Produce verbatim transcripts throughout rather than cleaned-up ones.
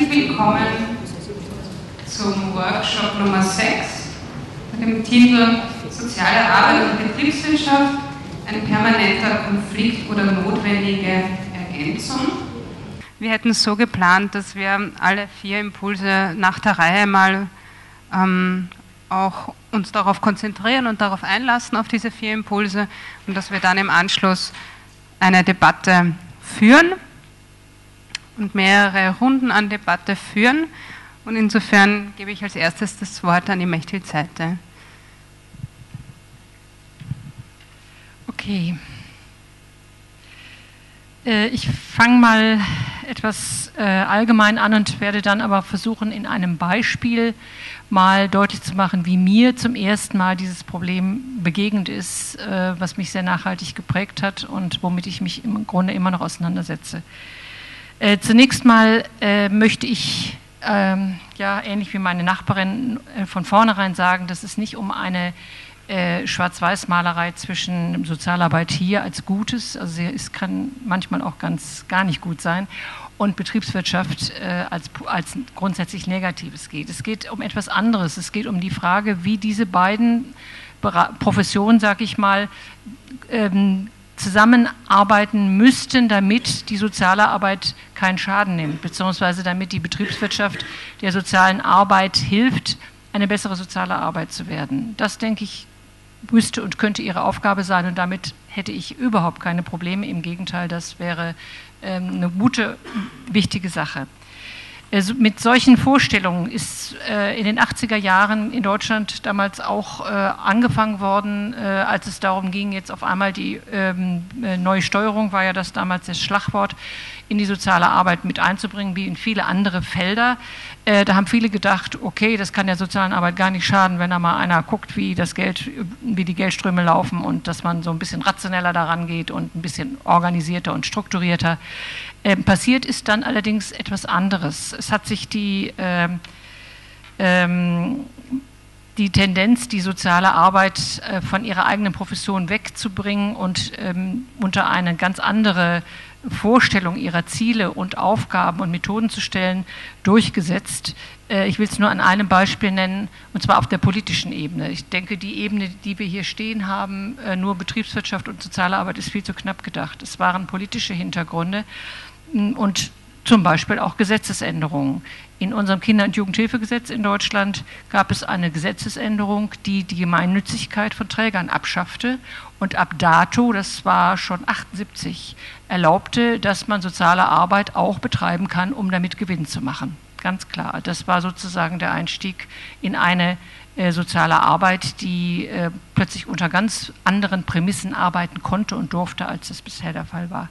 Herzlich willkommen zum Workshop Nummer sechs mit dem Titel Soziale Arbeit und Betriebswirtschaft, ein permanenter Konflikt oder notwendige Ergänzung. Wir hätten es so geplant, dass wir alle vier Impulse nach der Reihe mal ähm, auch uns darauf konzentrieren und darauf einlassen, auf diese vier Impulse, und dass wir dann im Anschluss eine Debatte führen und mehrere Runden an Debatte führen. Und insofern gebe ich als erstes das Wort an die Mechthild Seite. Okay. Äh, ich fange mal etwas äh, allgemein an und werde dann aber versuchen, in einem Beispiel mal deutlich zu machen, wie mir zum ersten Mal dieses Problem begegnet ist, äh, was mich sehr nachhaltig geprägt hat und womit ich mich im Grunde immer noch auseinandersetze. Äh, zunächst mal äh, möchte ich, ähm, ja, ähnlich wie meine Nachbarin, äh, von vornherein sagen, dass es nicht um eine äh, Schwarz-Weiß-Malerei zwischen Sozialarbeit hier als Gutes, also es kann manchmal auch ganz gar nicht gut sein, und Betriebswirtschaft äh, als, als grundsätzlich Negatives geht. Es geht um etwas anderes. Es geht um die Frage, wie diese beiden Bera- Professionen, sag ich mal, ähm, zusammenarbeiten müssten, damit die soziale Arbeit keinen Schaden nimmt, beziehungsweise damit die Betriebswirtschaft der sozialen Arbeit hilft, eine bessere soziale Arbeit zu werden. Das, denke ich, müsste und könnte ihre Aufgabe sein, und damit hätte ich überhaupt keine Probleme. Im Gegenteil, das wäre ähm, eine gute, wichtige Sache. Also mit solchen Vorstellungen ist äh, in den achtziger Jahren in Deutschland damals auch äh, angefangen worden, äh, als es darum ging, jetzt auf einmal die ähm, äh, neue Steuerung, war ja das damals das Schlagwort, in die soziale Arbeit mit einzubringen, wie in viele andere Felder. Äh, da haben viele gedacht, okay, das kann der sozialen Arbeit gar nicht schaden, wenn da mal einer guckt, wie das Geld, wie die Geldströme laufen, und dass man so ein bisschen rationeller daran geht und ein bisschen organisierter und strukturierter. Ähm, passiert ist dann allerdings etwas anderes. Es hat sich die, ähm, ähm, die Tendenz, die soziale Arbeit äh, von ihrer eigenen Profession wegzubringen und ähm, unter eine ganz andere Vorstellung ihrer Ziele und Aufgaben und Methoden zu stellen, durchgesetzt. Äh, ich will es nur an einem Beispiel nennen, und zwar auf der politischen Ebene. Ich denke, die Ebene, die wir hier stehen haben, äh, nur Betriebswirtschaft und soziale Arbeit, ist viel zu knapp gedacht. Es waren politische Hintergründe und zum Beispiel auch Gesetzesänderungen. In unserem Kinder- und Jugendhilfegesetz in Deutschland gab es eine Gesetzesänderung, die die Gemeinnützigkeit von Trägern abschaffte und ab dato, das war schon achtundsiebzig, erlaubte, dass man soziale Arbeit auch betreiben kann, um damit Gewinn zu machen. Ganz klar. Das war sozusagen der Einstieg in eine äh, soziale Arbeit, die äh, plötzlich unter ganz anderen Prämissen arbeiten konnte und durfte, als das bisher der Fall war.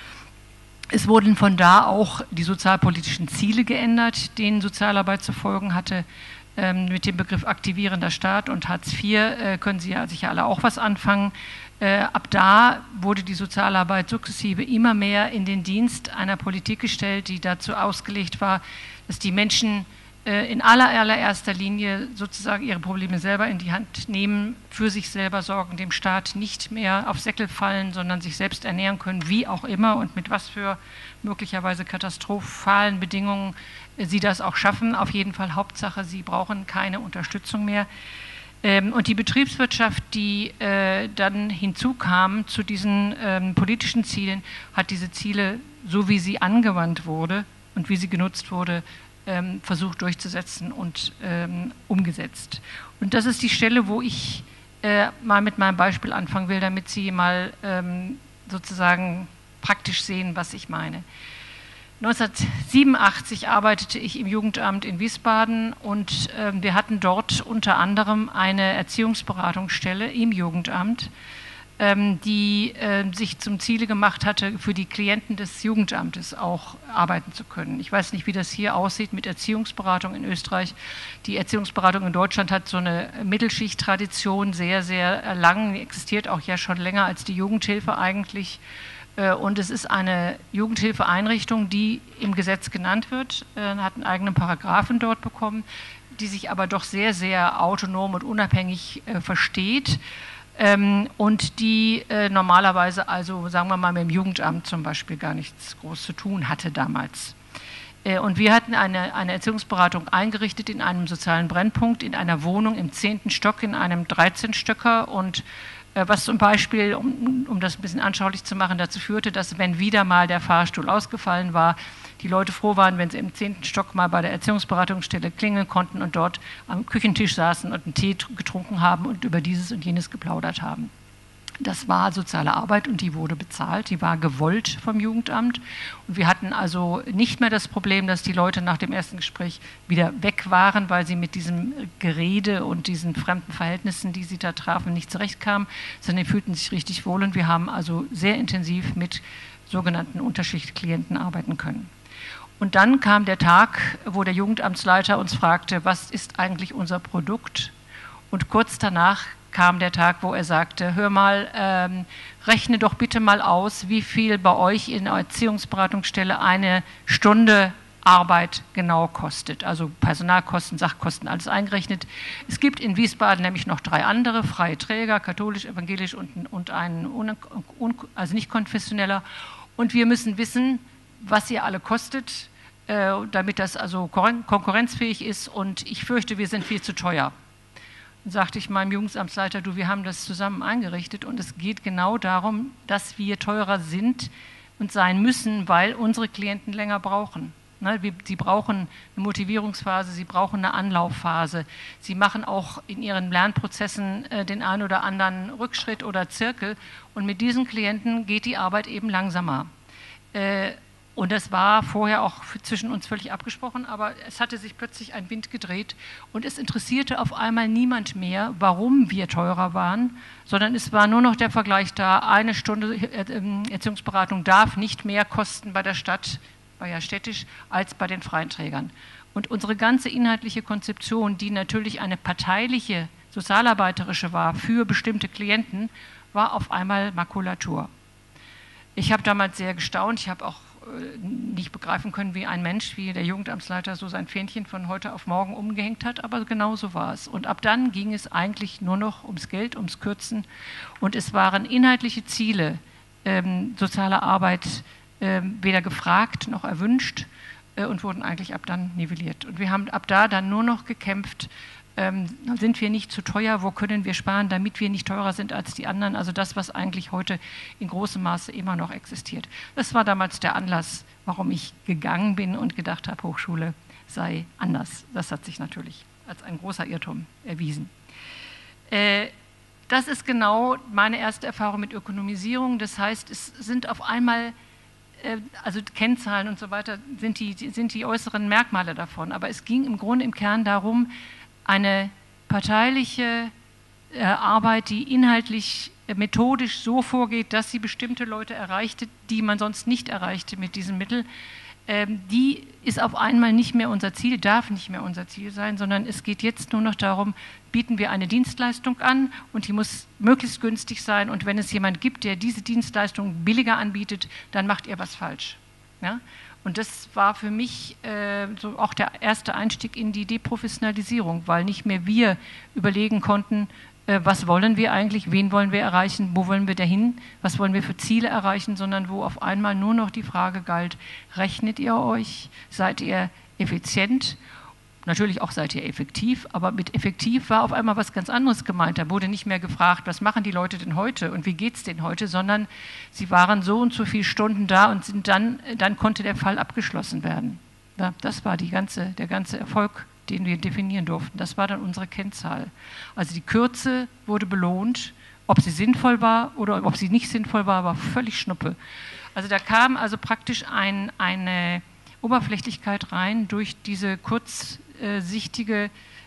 Es wurden von da auch die sozialpolitischen Ziele geändert, denen Sozialarbeit zu folgen hatte. Ähm, mit dem Begriff aktivierender Staat und Hartz vier äh, können Sie ja sicher alle auch was anfangen. Äh, ab da wurde die Sozialarbeit sukzessive immer mehr in den Dienst einer Politik gestellt, die dazu ausgelegt war, dass die Menschen äh, in aller, allererster Linie sozusagen ihre Probleme selber in die Hand nehmen, für sich selber sorgen, dem Staat nicht mehr auf Säckel fallen, sondern sich selbst ernähren können, wie auch immer und mit was für möglicherweise katastrophalen Bedingungen sie das auch schaffen. Auf jeden Fall Hauptsache, sie brauchen keine Unterstützung mehr. Und die Betriebswirtschaft, die äh, dann hinzukam zu diesen ähm, politischen Zielen, hat diese Ziele, so wie sie angewandt wurde und wie sie genutzt wurde, ähm, versucht durchzusetzen und ähm, umgesetzt. Und das ist die Stelle, wo ich äh, mal mit meinem Beispiel anfangen will, damit Sie mal ähm, sozusagen praktisch sehen, was ich meine. neunzehnhundertsiebenundachtzig arbeitete ich im Jugendamt in Wiesbaden, und äh, wir hatten dort unter anderem eine Erziehungsberatungsstelle im Jugendamt, ähm, die äh, sich zum Ziele gemacht hatte, für die Klienten des Jugendamtes auch arbeiten zu können. Ich weiß nicht, wie das hier aussieht mit Erziehungsberatung in Österreich. Die Erziehungsberatung in Deutschland hat so eine Mittelschicht-Tradition, sehr, sehr lang, existiert auch ja schon länger als die Jugendhilfe eigentlich. Und es ist eine Jugendhilfeeinrichtung, die im Gesetz genannt wird, hat einen eigenen Paragraphen dort bekommen, die sich aber doch sehr, sehr autonom und unabhängig versteht und die normalerweise, also sagen wir mal, mit dem Jugendamt zum Beispiel gar nichts groß zu tun hatte damals. Und wir hatten eine, eine Erziehungsberatung eingerichtet in einem sozialen Brennpunkt, in einer Wohnung im zehnten Stock, in einem dreizehn-Stöcker. Und äh, was zum Beispiel, um, um das ein bisschen anschaulich zu machen, dazu führte, dass wenn wieder mal der Fahrstuhl ausgefallen war, die Leute froh waren, wenn sie im zehnten Stock mal bei der Erziehungsberatungsstelle klingeln konnten und dort am Küchentisch saßen und einen Tee getrunken haben und über dieses und jenes geplaudert haben. Das war soziale Arbeit und die wurde bezahlt, die war gewollt vom Jugendamt. Und wir hatten also nicht mehr das Problem, dass die Leute nach dem ersten Gespräch wieder weg waren, weil sie mit diesem Gerede und diesen fremden Verhältnissen, die sie da trafen, nicht zurechtkamen, sondern die fühlten sich richtig wohl und wir haben also sehr intensiv mit sogenannten Unterschichtklienten arbeiten können. Und dann kam der Tag, wo der Jugendamtsleiter uns fragte, was ist eigentlich unser Produkt? Und kurz danach kam der Tag, wo er sagte, hör mal, ähm, rechne doch bitte mal aus, wie viel bei euch in der Erziehungsberatungsstelle eine Stunde Arbeit genau kostet. Also Personalkosten, Sachkosten, alles eingerechnet. Es gibt in Wiesbaden nämlich noch drei andere, freie Träger, katholisch, evangelisch und, und ein un, un, also nicht konfessioneller. Und wir müssen wissen, was ihr alle kostet, äh, damit das also konkurrenzfähig ist. Und ich fürchte, wir sind viel zu teuer. Dann sagte ich meinem Jugendamtsleiter, du, wir haben das zusammen eingerichtet und es geht genau darum, dass wir teurer sind und sein müssen, weil unsere Klienten länger brauchen. Ne, wir, sie brauchen eine Motivierungsphase, sie brauchen eine Anlaufphase. Sie machen auch in ihren Lernprozessen äh, den einen oder anderen Rückschritt oder Zirkel und mit diesen Klienten geht die Arbeit eben langsamer. Äh, Und das war vorher auch zwischen uns völlig abgesprochen, aber es hatte sich plötzlich ein Wind gedreht und es interessierte auf einmal niemand mehr, warum wir teurer waren, sondern es war nur noch der Vergleich da, eine Stunde Erziehungsberatung darf nicht mehr kosten bei der Stadt, war ja städtisch, als bei den freien Trägern. Und unsere ganze inhaltliche Konzeption, die natürlich eine parteiliche, sozialarbeiterische war für bestimmte Klienten, war auf einmal Makulatur. Ich habe damals sehr gestaunt, ich habe auch nicht begreifen können, wie ein Mensch, wie der Jugendamtsleiter so sein Fähnchen von heute auf morgen umgehängt hat, aber genau so war es. Und ab dann ging es eigentlich nur noch ums Geld, ums Kürzen und es waren inhaltliche Ziele ähm, sozialer Arbeit ähm, weder gefragt noch erwünscht äh, und wurden eigentlich ab dann nivelliert. Und wir haben ab da dann nur noch gekämpft, Ähm, sind wir nicht zu teuer, wo können wir sparen, damit wir nicht teurer sind als die anderen, also das, was eigentlich heute in großem Maße immer noch existiert. Das war damals der Anlass, warum ich gegangen bin und gedacht habe, Hochschule sei anders. Das hat sich natürlich als ein großer Irrtum erwiesen. Äh, das ist genau meine erste Erfahrung mit Ökonomisierung, das heißt, es sind auf einmal also Kennzahlen und so weiter, sind die, sind die äußeren Merkmale davon, aber es ging im Grunde im Kern darum, eine parteiliche äh, Arbeit, die inhaltlich, äh, methodisch so vorgeht, dass sie bestimmte Leute erreichte, die man sonst nicht erreichte mit diesem Mittel, ähm, die ist auf einmal nicht mehr unser Ziel, darf nicht mehr unser Ziel sein, sondern es geht jetzt nur noch darum, bieten wir eine Dienstleistung an und die muss möglichst günstig sein und wenn es jemand gibt, der diese Dienstleistung billiger anbietet, dann macht ihr was falsch. Ja? Und das war für mich äh, so auch der erste Einstieg in die Deprofessionalisierung, weil nicht mehr wir überlegen konnten, äh, was wollen wir eigentlich, wen wollen wir erreichen, wo wollen wir dahin, was wollen wir für Ziele erreichen, sondern wo auf einmal nur noch die Frage galt, rechnet ihr euch, seid ihr effizient? Natürlich auch seid ihr effektiv, aber mit effektiv war auf einmal was ganz anderes gemeint. Da wurde nicht mehr gefragt, was machen die Leute denn heute und wie geht es denen heute, sondern sie waren so und so viele Stunden da und sind dann, dann konnte der Fall abgeschlossen werden. Ja, das war die ganze, der ganze Erfolg, den wir definieren durften. Das war dann unsere Kennzahl. Also die Kürze wurde belohnt, ob sie sinnvoll war oder ob sie nicht sinnvoll war, war völlig Schnuppe. Also da kam also praktisch ein, eine Oberflächlichkeit rein durch diese kurzsichtige,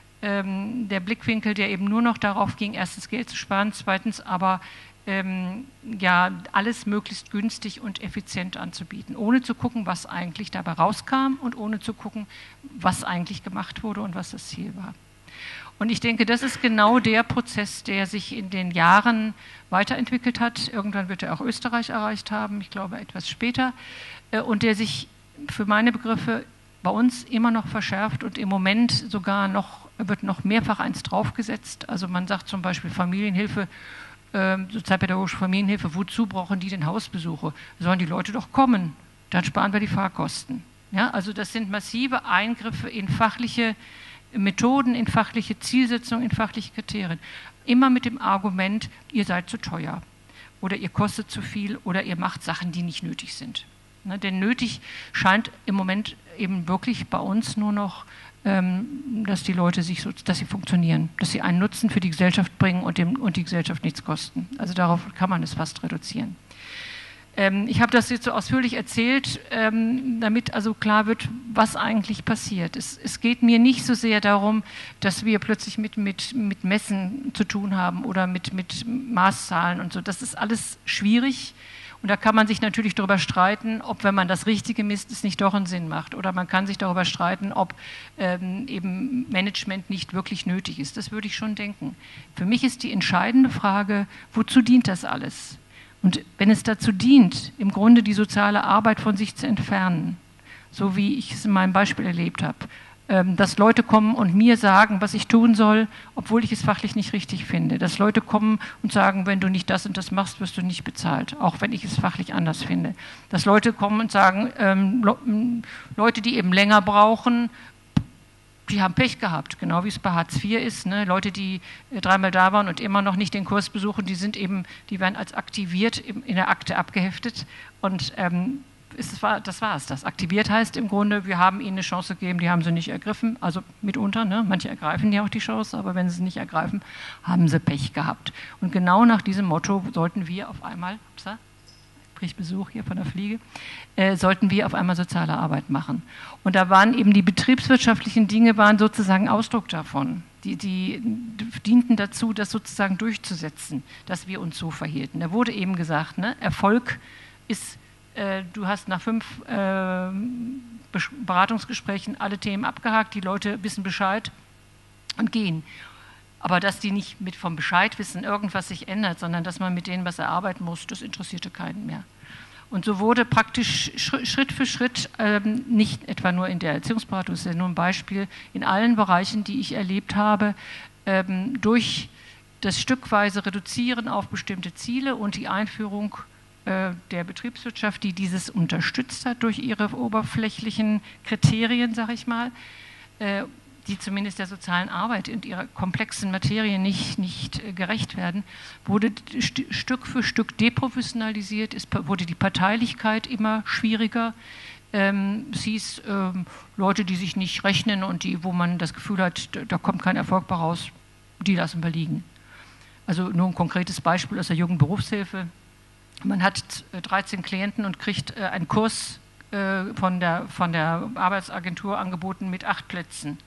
ähm, der Blickwinkel, der eben nur noch darauf ging, erstens Geld zu sparen, zweitens aber ähm, ja, alles möglichst günstig und effizient anzubieten, ohne zu gucken, was eigentlich dabei rauskam und ohne zu gucken, was eigentlich gemacht wurde und was das Ziel war. Und ich denke, das ist genau der Prozess, der sich in den Jahren weiterentwickelt hat. Irgendwann wird er auch Österreich erreicht haben, ich glaube etwas später, äh, und der sich für meine Begriffe bei uns immer noch verschärft und im Moment sogar noch, wird noch mehrfach eins draufgesetzt. Also man sagt zum Beispiel Familienhilfe, äh, sozialpädagogische Familienhilfe, wozu brauchen die denn Hausbesuche? Sollen die Leute doch kommen, dann sparen wir die Fahrkosten. Ja, also das sind massive Eingriffe in fachliche Methoden, in fachliche Zielsetzungen, in fachliche Kriterien. Immer mit dem Argument, ihr seid zu teuer oder ihr kostet zu viel oder ihr macht Sachen, die nicht nötig sind. Ne, denn nötig scheint im Moment eben wirklich bei uns nur noch, ähm, dass die Leute sich so, dass sie funktionieren, dass sie einen Nutzen für die Gesellschaft bringen und, dem, und die Gesellschaft nichts kosten. Also darauf kann man es fast reduzieren. Ähm, ich habe das jetzt so ausführlich erzählt, ähm, damit also klar wird, was eigentlich passiert. Es, es geht mir nicht so sehr darum, dass wir plötzlich mit, mit, mit Messen zu tun haben oder mit, mit Maßzahlen und so. Das ist alles schwierig. Und da kann man sich natürlich darüber streiten, ob, wenn man das Richtige misst, es nicht doch einen Sinn macht. Oder man kann sich darüber streiten, ob ähm, eben Management nicht wirklich nötig ist. Das würde ich schon denken. Für mich ist die entscheidende Frage, wozu dient das alles? Und wenn es dazu dient, im Grunde die soziale Arbeit von sich zu entfernen, so wie ich es in meinem Beispiel erlebt habe, ähm, dass Leute kommen und mir sagen, was ich tun soll, obwohl ich es fachlich nicht richtig finde. Dass Leute kommen und sagen, wenn du nicht das und das machst, wirst du nicht bezahlt, auch wenn ich es fachlich anders finde. Dass Leute kommen und sagen, ähm, Leute, die eben länger brauchen, die haben Pech gehabt, genau wie es bei Hartz vier ist. Ne? Leute, die äh, dreimal da waren und immer noch nicht den Kurs besuchen, die sind eben, die werden als aktiviert im, in der Akte abgeheftet. Und ähm, ist, das war es. Das aktiviert heißt im Grunde, wir haben ihnen eine Chance gegeben, die haben sie nicht ergriffen. Also mitunter, ne? Manche ergreifen ja auch die Chance, aber wenn sie es nicht ergreifen, haben sie Pech gehabt. Und genau nach diesem Motto sollten wir auf einmal, upsa, kriege Besuch hier von der Fliege, äh, sollten wir auf einmal soziale Arbeit machen. Und da waren eben die betriebswirtschaftlichen Dinge waren sozusagen Ausdruck davon. Die, die dienten dazu, das sozusagen durchzusetzen, dass wir uns so verhielten. Da wurde eben gesagt, ne, Erfolg ist, äh, du hast nach fünf äh, Beratungsgesprächen alle Themen abgehakt, die Leute wissen Bescheid und gehen. Aber dass die nicht mit vom Bescheidwissen irgendwas sich ändert, sondern dass man mit denen was erarbeiten muss, das interessierte keinen mehr. Und so wurde praktisch Schritt für Schritt, ähm, nicht etwa nur in der Erziehungsberatung, das ist ja nur ein Beispiel, in allen Bereichen, die ich erlebt habe, ähm, durch das stückweise Reduzieren auf bestimmte Ziele und die Einführung äh, der Betriebswirtschaft, die dieses unterstützt hat durch ihre oberflächlichen Kriterien, sag ich mal, äh, die zumindest der sozialen Arbeit und ihrer komplexen Materie nicht, nicht gerecht werden, wurde st Stück für Stück deprofessionalisiert, es wurde die Parteilichkeit immer schwieriger. Ähm, es hieß, ähm, Leute, die sich nicht rechnen und die, wo man das Gefühl hat, da kommt kein Erfolg bei raus, die lassen wir liegen. Also nur ein konkretes Beispiel aus der Jugendberufshilfe. Man hat dreizehn Klienten und kriegt äh, einen Kurs äh, von der, von der Arbeitsagentur angeboten mit acht Plätzen.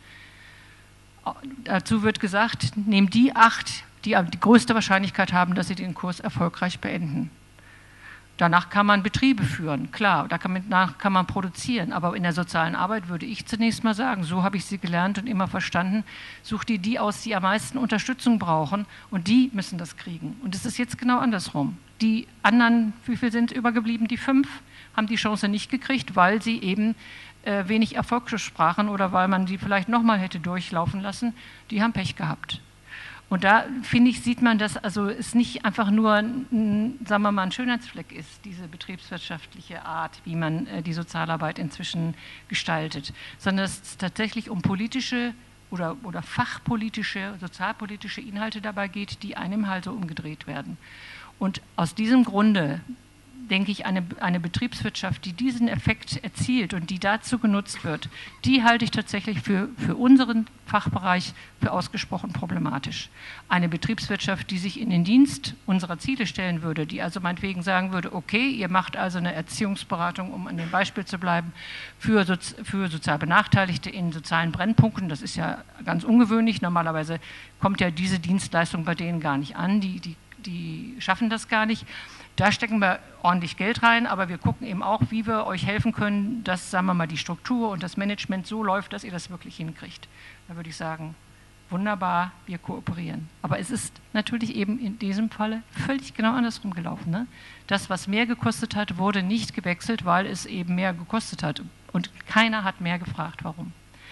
Dazu wird gesagt, nehmen die acht, die die größte Wahrscheinlichkeit haben, dass sie den Kurs erfolgreich beenden. Danach kann man Betriebe führen, klar, danach kann man produzieren, aber in der sozialen Arbeit würde ich zunächst mal sagen, so habe ich sie gelernt und immer verstanden, such dir die aus, die am meisten Unterstützung brauchen und die müssen das kriegen. Und es ist jetzt genau andersrum. Die anderen, wie viel sind übergeblieben, die fünf, haben die Chance nicht gekriegt, weil sie eben äh, wenig Erfolgssprachen oder weil man die vielleicht nochmal hätte durchlaufen lassen, die haben Pech gehabt. Und da, finde ich, sieht man, dass also es nicht einfach nur, ein, sagen wir mal, ein Schönheitsfleck ist, diese betriebswirtschaftliche Art, wie man äh, die Sozialarbeit inzwischen gestaltet, sondern dass es tatsächlich um politische oder, oder fachpolitische, sozialpolitische Inhalte dabei geht, die einem halt so umgedreht werden. Und aus diesem Grunde denke ich, eine, eine Betriebswirtschaft, die diesen Effekt erzielt und die dazu genutzt wird, die halte ich tatsächlich für, für unseren Fachbereich für ausgesprochen problematisch. Eine Betriebswirtschaft, die sich in den Dienst unserer Ziele stellen würde, die also meinetwegen sagen würde, okay, ihr macht also eine Erziehungsberatung, um an dem Beispiel zu bleiben, für, Sozi für sozial Benachteiligte in sozialen Brennpunkten, das ist ja ganz ungewöhnlich, normalerweise kommt ja diese Dienstleistung bei denen gar nicht an, die, die, die schaffen das gar nicht. Da stecken wir ordentlich Geld rein, aber wir gucken eben auch, wie wir euch helfen können, dass, sagen wir mal, die Struktur und das Management so läuft, dass ihr das wirklich hinkriegt. Da würde ich sagen, wunderbar, wir kooperieren. Aber es ist natürlich eben in diesem Falle völlig genau andersrum gelaufen. Ne? Das, was mehr gekostet hat, wurde nicht gewechselt, weil es eben mehr gekostet hat. Und keiner hat mehr gefragt, warum.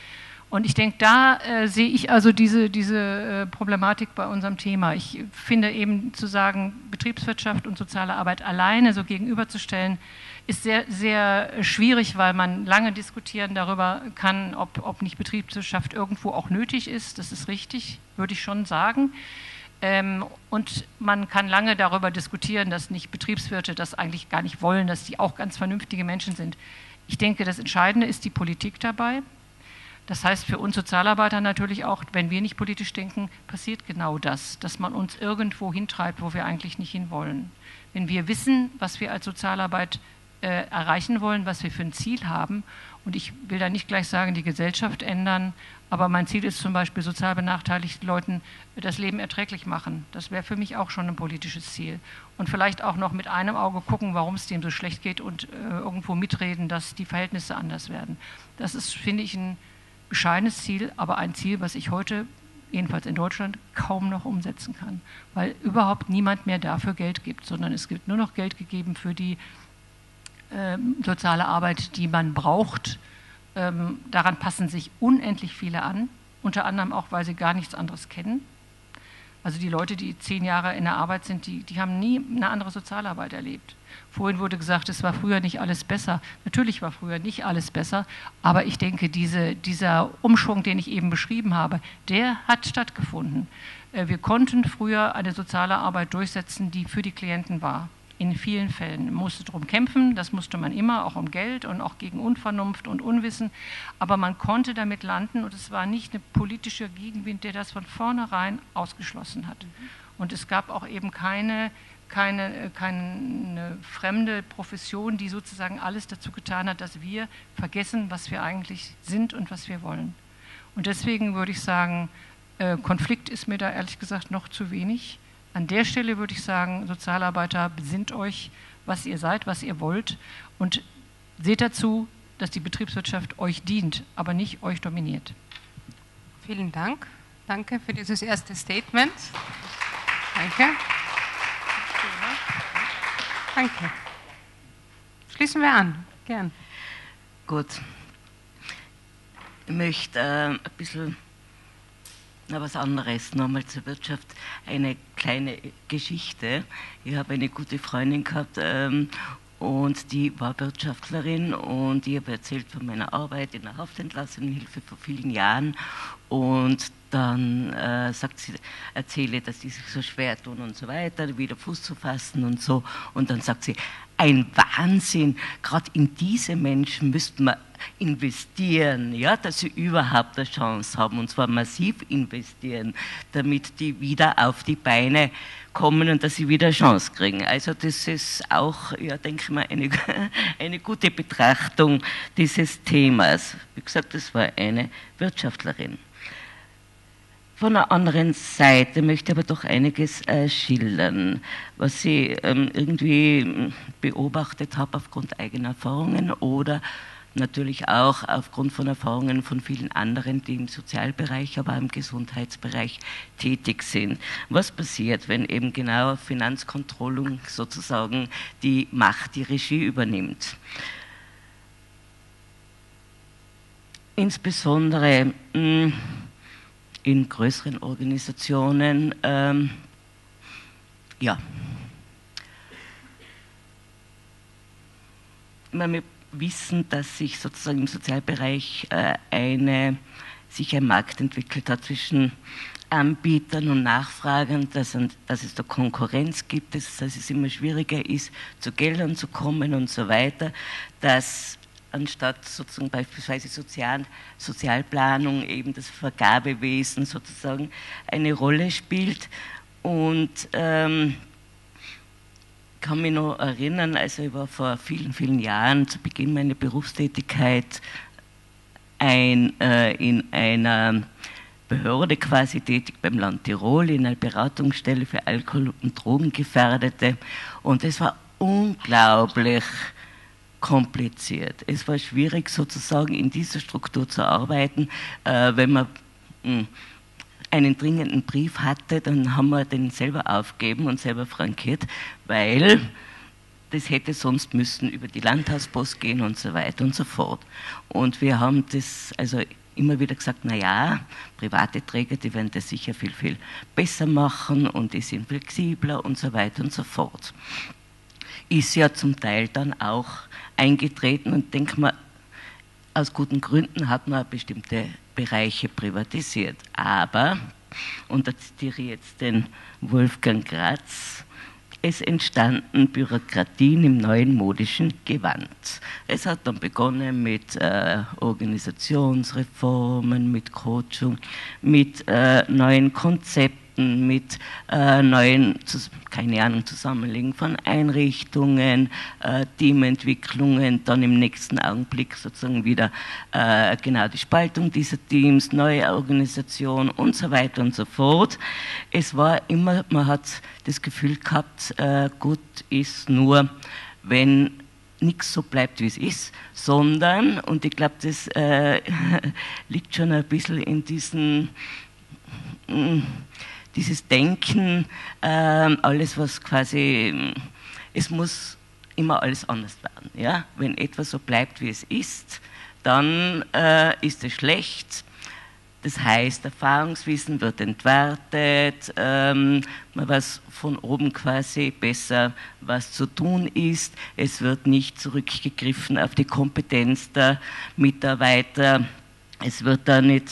Und ich denke, da äh, sehe ich also diese, diese äh, Problematik bei unserem Thema. Ich finde eben zu sagen, Betriebswirtschaft und soziale Arbeit alleine so gegenüberzustellen, ist sehr, sehr schwierig, weil man lange diskutieren darüber kann, ob, ob nicht Betriebswirtschaft irgendwo auch nötig ist. Das ist richtig, würde ich schon sagen. Ähm, und man kann lange darüber diskutieren, dass nicht Betriebswirte das eigentlich gar nicht wollen, dass die auch ganz vernünftige Menschen sind. Ich denke, das Entscheidende ist die Politik dabei. Das heißt für uns Sozialarbeiter natürlich auch, wenn wir nicht politisch denken, passiert genau das, dass man uns irgendwo hintreibt, wo wir eigentlich nicht hinwollen. Wenn wir wissen, was wir als Sozialarbeit äh, erreichen wollen, was wir für ein Ziel haben, und ich will da nicht gleich sagen, die Gesellschaft ändern, aber mein Ziel ist zum Beispiel, sozial benachteiligten Leuten das Leben erträglich machen. Das wäre für mich auch schon ein politisches Ziel. Und vielleicht auch noch mit einem Auge gucken, warum es dem so schlecht geht und äh, irgendwo mitreden, dass die Verhältnisse anders werden. Das ist, finde ich, ein bescheidenes Ziel, aber ein Ziel, was ich heute, jedenfalls in Deutschland, kaum noch umsetzen kann, weil überhaupt niemand mehr dafür Geld gibt, sondern es wird nur noch Geld gegeben für die äh, soziale Arbeit, die man braucht. Ähm, daran passen sich unendlich viele an, unter anderem auch, weil sie gar nichts anderes kennen. Also die Leute, die zehn Jahre in der Arbeit sind, die, die haben nie eine andere Sozialarbeit erlebt. Vorhin wurde gesagt, es war früher nicht alles besser. Natürlich war früher nicht alles besser, aber ich denke, diese, dieser Umschwung, den ich eben beschrieben habe, der hat stattgefunden. Wir konnten früher eine soziale Arbeit durchsetzen, die für die Klienten war. In vielen Fällen. Man musste darum kämpfen, das musste man immer, auch um Geld und auch gegen Unvernunft und Unwissen. Aber man konnte damit landen und es war nicht ein politischer Gegenwind, der das von vornherein ausgeschlossen hat. Und es gab auch eben keine, keine, keine fremde Profession, die sozusagen alles dazu getan hat, dass wir vergessen, was wir eigentlich sind und was wir wollen. Und deswegen würde ich sagen, äh, Konflikt ist mir da ehrlich gesagt noch zu wenig. An der Stelle würde ich sagen, Sozialarbeiter, besinnt euch, was ihr seid, was ihr wollt und seht dazu, dass die Betriebswirtschaft euch dient, aber nicht euch dominiert. Vielen Dank. Danke für dieses erste Statement. Danke. Danke. Schließen wir an. Gern. Gut. Ich möchte äh, ein bisschen Na, was anderes, nochmal zur Wirtschaft, eine kleine Geschichte. Ich habe eine gute Freundin gehabt ähm, und die war Wirtschaftlerin und ich habe erzählt von meiner Arbeit in der Haftentlassungshilfe vor vielen Jahren und dann äh, sagt sie, erzähle, dass die sich so schwer tun und so weiter, wieder Fuß zu fassen und so und dann sagt sie, ein Wahnsinn, gerade in diese Menschen müsste man investieren, ja, dass sie überhaupt eine Chance haben und zwar massiv investieren, damit die wieder auf die Beine kommen und dass sie wieder eine Chance kriegen. Also das ist auch, ja, denke ich mal, eine, eine gute Betrachtung dieses Themas. Wie gesagt, das war eine Wirtschaftlerin. Von der anderen Seite möchte ich aber doch einiges äh, schildern, was ich ähm, irgendwie beobachtet habe aufgrund eigener Erfahrungen oder natürlich auch aufgrund von Erfahrungen von vielen anderen, die im Sozialbereich, aber auch im Gesundheitsbereich tätig sind. Was passiert, wenn eben genau Finanzkontrollung sozusagen die Macht, die Regie übernimmt? Insbesondere mh, in größeren Organisationen, ähm, ja, wir wissen, dass sich sozusagen im Sozialbereich äh, eine, sich ein Markt entwickelt hat zwischen Anbietern und Nachfragern, dass, dass es da Konkurrenz gibt, dass, dass es immer schwieriger ist, zu Geldern zu kommen und so weiter, dass anstatt sozusagen beispielsweise Sozial, Sozialplanung eben das Vergabewesen sozusagen eine Rolle spielt. Und ähm, ich kann mich noch erinnern, also ich war vor vielen, vielen Jahren zu Beginn meiner Berufstätigkeit ein, äh, in einer Behörde quasi tätig beim Land Tirol, in einer Beratungsstelle für Alkohol- und Drogengefährdete. Und es war unglaublich kompliziert. Es war schwierig sozusagen in dieser Struktur zu arbeiten. Äh, wenn man mh, einen dringenden Brief hatte, dann haben wir den selber aufgegeben und selber frankiert, weil das hätte sonst müssen über die Landhauspost gehen und so weiter und so fort. Und wir haben das, also immer wieder gesagt, naja, private Träger, die werden das sicher viel, viel besser machen und die sind flexibler und so weiter und so fort. Ist ja zum Teil dann auch eingetreten und denke mal, aus guten Gründen hat man bestimmte Bereiche privatisiert. Aber, und da zitiere ich jetzt den Wolfgang Gratz, es entstanden Bürokratien im neuen modischen Gewand. Es hat dann begonnen mit äh, Organisationsreformen, mit Coaching, mit äh, neuen Konzepten, mit äh, neuen, keine Ahnung, Zusammenlegen von Einrichtungen, äh, Teamentwicklungen, dann im nächsten Augenblick sozusagen wieder äh, genau die Spaltung dieser Teams, neue Organisation und so weiter und so fort. Es war immer, man hat das Gefühl gehabt, äh, gut ist nur, wenn nichts so bleibt, wie es ist, sondern, und ich glaube, das äh, liegt schon ein bisschen in diesen, mh, dieses Denken, äh, alles was quasi, es muss immer alles anders werden. Ja? Wenn etwas so bleibt, wie es ist, dann äh, ist es schlecht. Das heißt, Erfahrungswissen wird entwertet, ähm, man weiß von oben quasi besser, was zu tun ist. Es wird nicht zurückgegriffen auf die Kompetenz der Mitarbeiter. Es wird da nicht,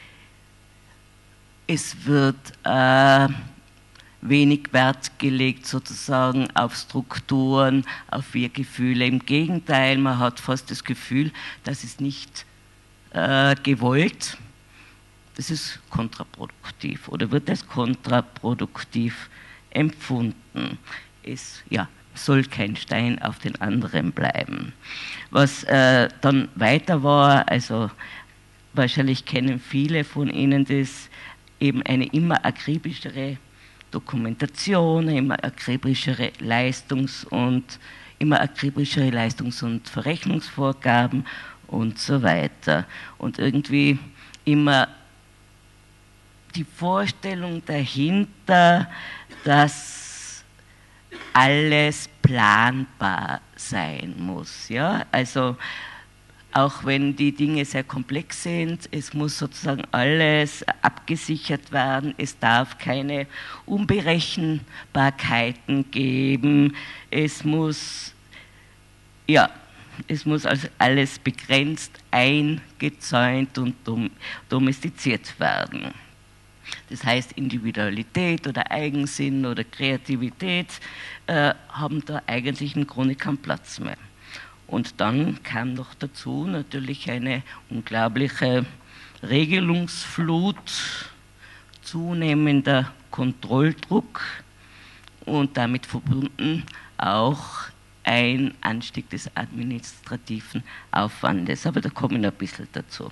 es wird äh, wenig Wert gelegt sozusagen auf Strukturen, auf Wir-Gefühle. Im Gegenteil, man hat fast das Gefühl, das ist nicht äh, gewollt. Das ist kontraproduktiv oder wird als kontraproduktiv empfunden. Es ja, soll kein Stein auf den anderen bleiben. Was äh, dann weiter war, also wahrscheinlich kennen viele von Ihnen das, eben eine immer akribischere Dokumentation, immer akribischere Leistungs- und immer akribischere Leistungs- und Verrechnungsvorgaben und so weiter. Und irgendwie immer die Vorstellung dahinter, dass alles planbar sein muss. Ja? Also auch wenn die Dinge sehr komplex sind, es muss sozusagen alles abgesichert werden, es darf keine Unberechenbarkeiten geben, es muss, ja, es muss also alles begrenzt, eingezäunt und domestiziert werden. Das heißt, Individualität oder Eigensinn oder Kreativität äh, haben da eigentlich im Grunde keinen Platz mehr. Und dann kam noch dazu natürlich eine unglaubliche Regelungsflut, zunehmender Kontrolldruck und damit verbunden auch ein Anstieg des administrativen Aufwandes. Aber da komme ich noch ein bisschen dazu.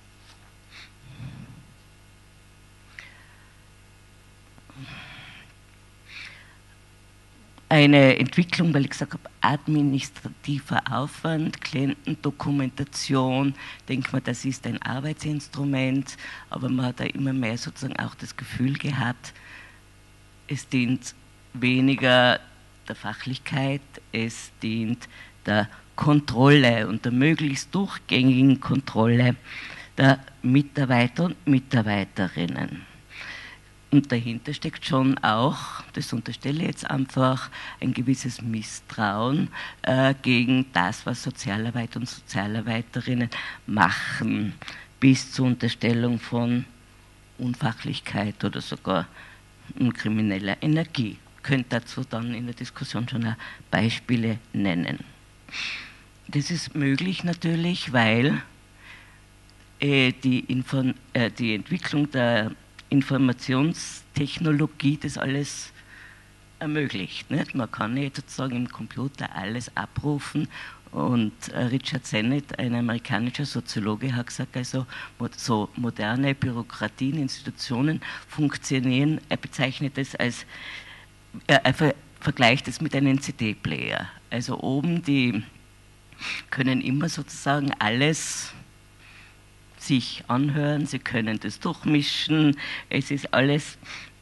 Eine Entwicklung, weil ich gesagt habe, administrativer Aufwand, Klientendokumentation, denkt man, das ist ein Arbeitsinstrument, aber man hat da immer mehr sozusagen auch das Gefühl gehabt, es dient weniger der Fachlichkeit, es dient der Kontrolle und der möglichst durchgängigen Kontrolle der Mitarbeiter und Mitarbeiterinnen. Und dahinter steckt schon auch, das unterstelle ich jetzt einfach, ein gewisses Misstrauen äh, gegen das, was Sozialarbeiter und Sozialarbeiterinnen machen, bis zur Unterstellung von Unfachlichkeit oder sogar krimineller Energie. Ich könnte dazu dann in der Diskussion schon auch Beispiele nennen. Das ist möglich natürlich, weil äh, die, Info äh, die Entwicklung der Informationstechnologie das alles ermöglicht. Nicht? Man kann nicht sozusagen im Computer alles abrufen und Richard Sennett, ein amerikanischer Soziologe, hat gesagt, also so moderne Bürokratien, Institutionen funktionieren, er bezeichnet es als, er vergleicht es mit einem C D-Player. Also oben, die können immer sozusagen alles sich anhören, sie können das durchmischen, es ist alles,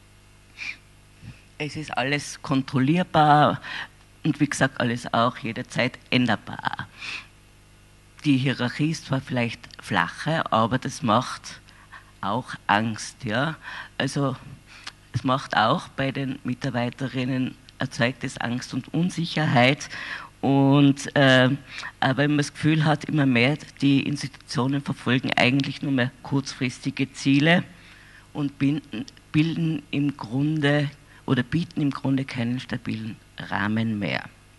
es ist alles kontrollierbar und wie gesagt, alles auch jederzeit änderbar. die Hierarchie ist zwar vielleicht flacher, aber das macht auch Angst. Ja? Also es macht auch bei den Mitarbeiterinnen, erzeugt es Angst und Unsicherheit. Und äh, aber wenn man das Gefühl hat, immer mehr, die Institutionen verfolgen eigentlich nur mehr kurzfristige Ziele und bilden, bilden im Grunde oder bieten im Grunde keinen stabilen Rahmen mehr.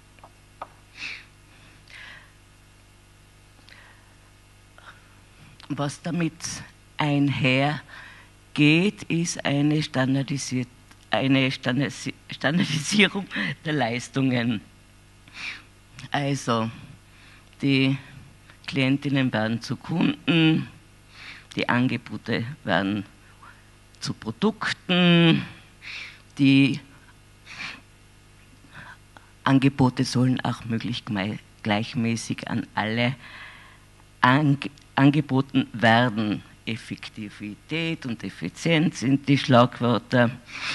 Was damit einhergeht, ist eine, standardisiert, eine Standardisierung der Leistungen. Also, die Klientinnen werden zu Kunden, die Angebote werden zu Produkten, die Angebote sollen auch möglichst gleichmäßig an alle ange angeboten werden. Effektivität und Effizienz sind die Schlagwörter.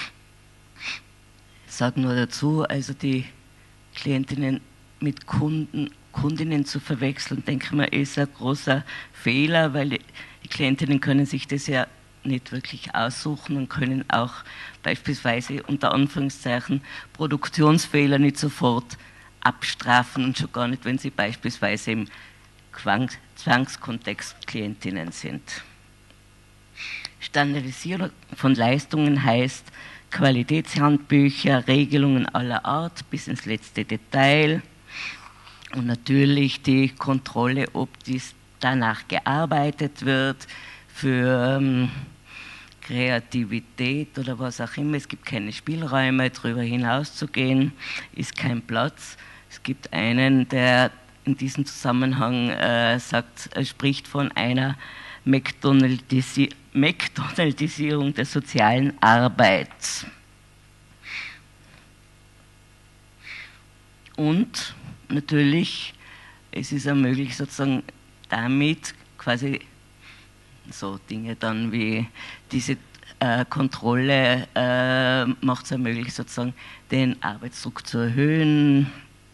Ich sage nur dazu, also die Klientinnen mit Kunden, Kundinnen zu verwechseln, denke ich, ist ein großer Fehler, weil die Klientinnen können sich das ja nicht wirklich aussuchen und können auch beispielsweise unter Anführungszeichen Produktionsfehler nicht sofort abstrafen und schon gar nicht, wenn sie beispielsweise im Zwangskontext Klientinnen sind. Standardisierung von Leistungen heißt Qualitätshandbücher, Regelungen aller Art bis ins letzte Detail und natürlich die Kontrolle, ob dies danach gearbeitet wird, für ähm, Kreativität oder was auch immer. Es gibt keine Spielräume, darüber hinaus zu gehen, ist kein Platz. Es gibt einen, der in diesem Zusammenhang äh, sagt, er spricht von einer McDonaldisi McDonaldisierung der sozialen Arbeit. Und natürlich, es ist auch möglich, sozusagen damit quasi so Dinge dann wie diese äh, Kontrolle äh, macht es auch möglich, sozusagen den Arbeitsdruck zu erhöhen.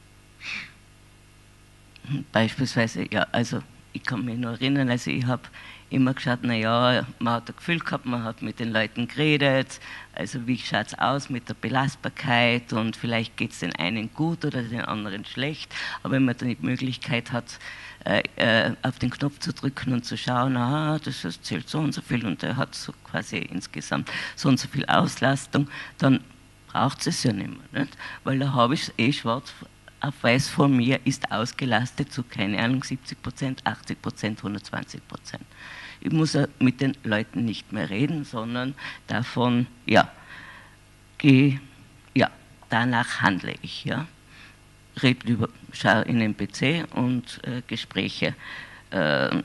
Beispielsweise, ja, also ich kann mich nur erinnern, also ich habe immer geschaut, naja, man hat ein Gefühl gehabt, man hat mit den Leuten geredet, also wie schaut es aus mit der Belastbarkeit und vielleicht geht es den einen gut oder den anderen schlecht, aber wenn man dann die Möglichkeit hat, äh, äh, auf den Knopf zu drücken und zu schauen, aha, das, das zählt so und so viel und der hat so quasi insgesamt so und so viel Auslastung, dann braucht es ja nicht mehr, nicht? Weil da habe ich es eh schwarz auf weiß vor mir, ist ausgelastet zu, keine Ahnung, siebzig Prozent, achtzig Prozent, hundertzwanzig Prozent. Ich muss ja mit den Leuten nicht mehr reden, sondern davon, ja, geh, ja, danach handle ich, ja. Rede über, schaue in den P C und äh, Gespräche, äh,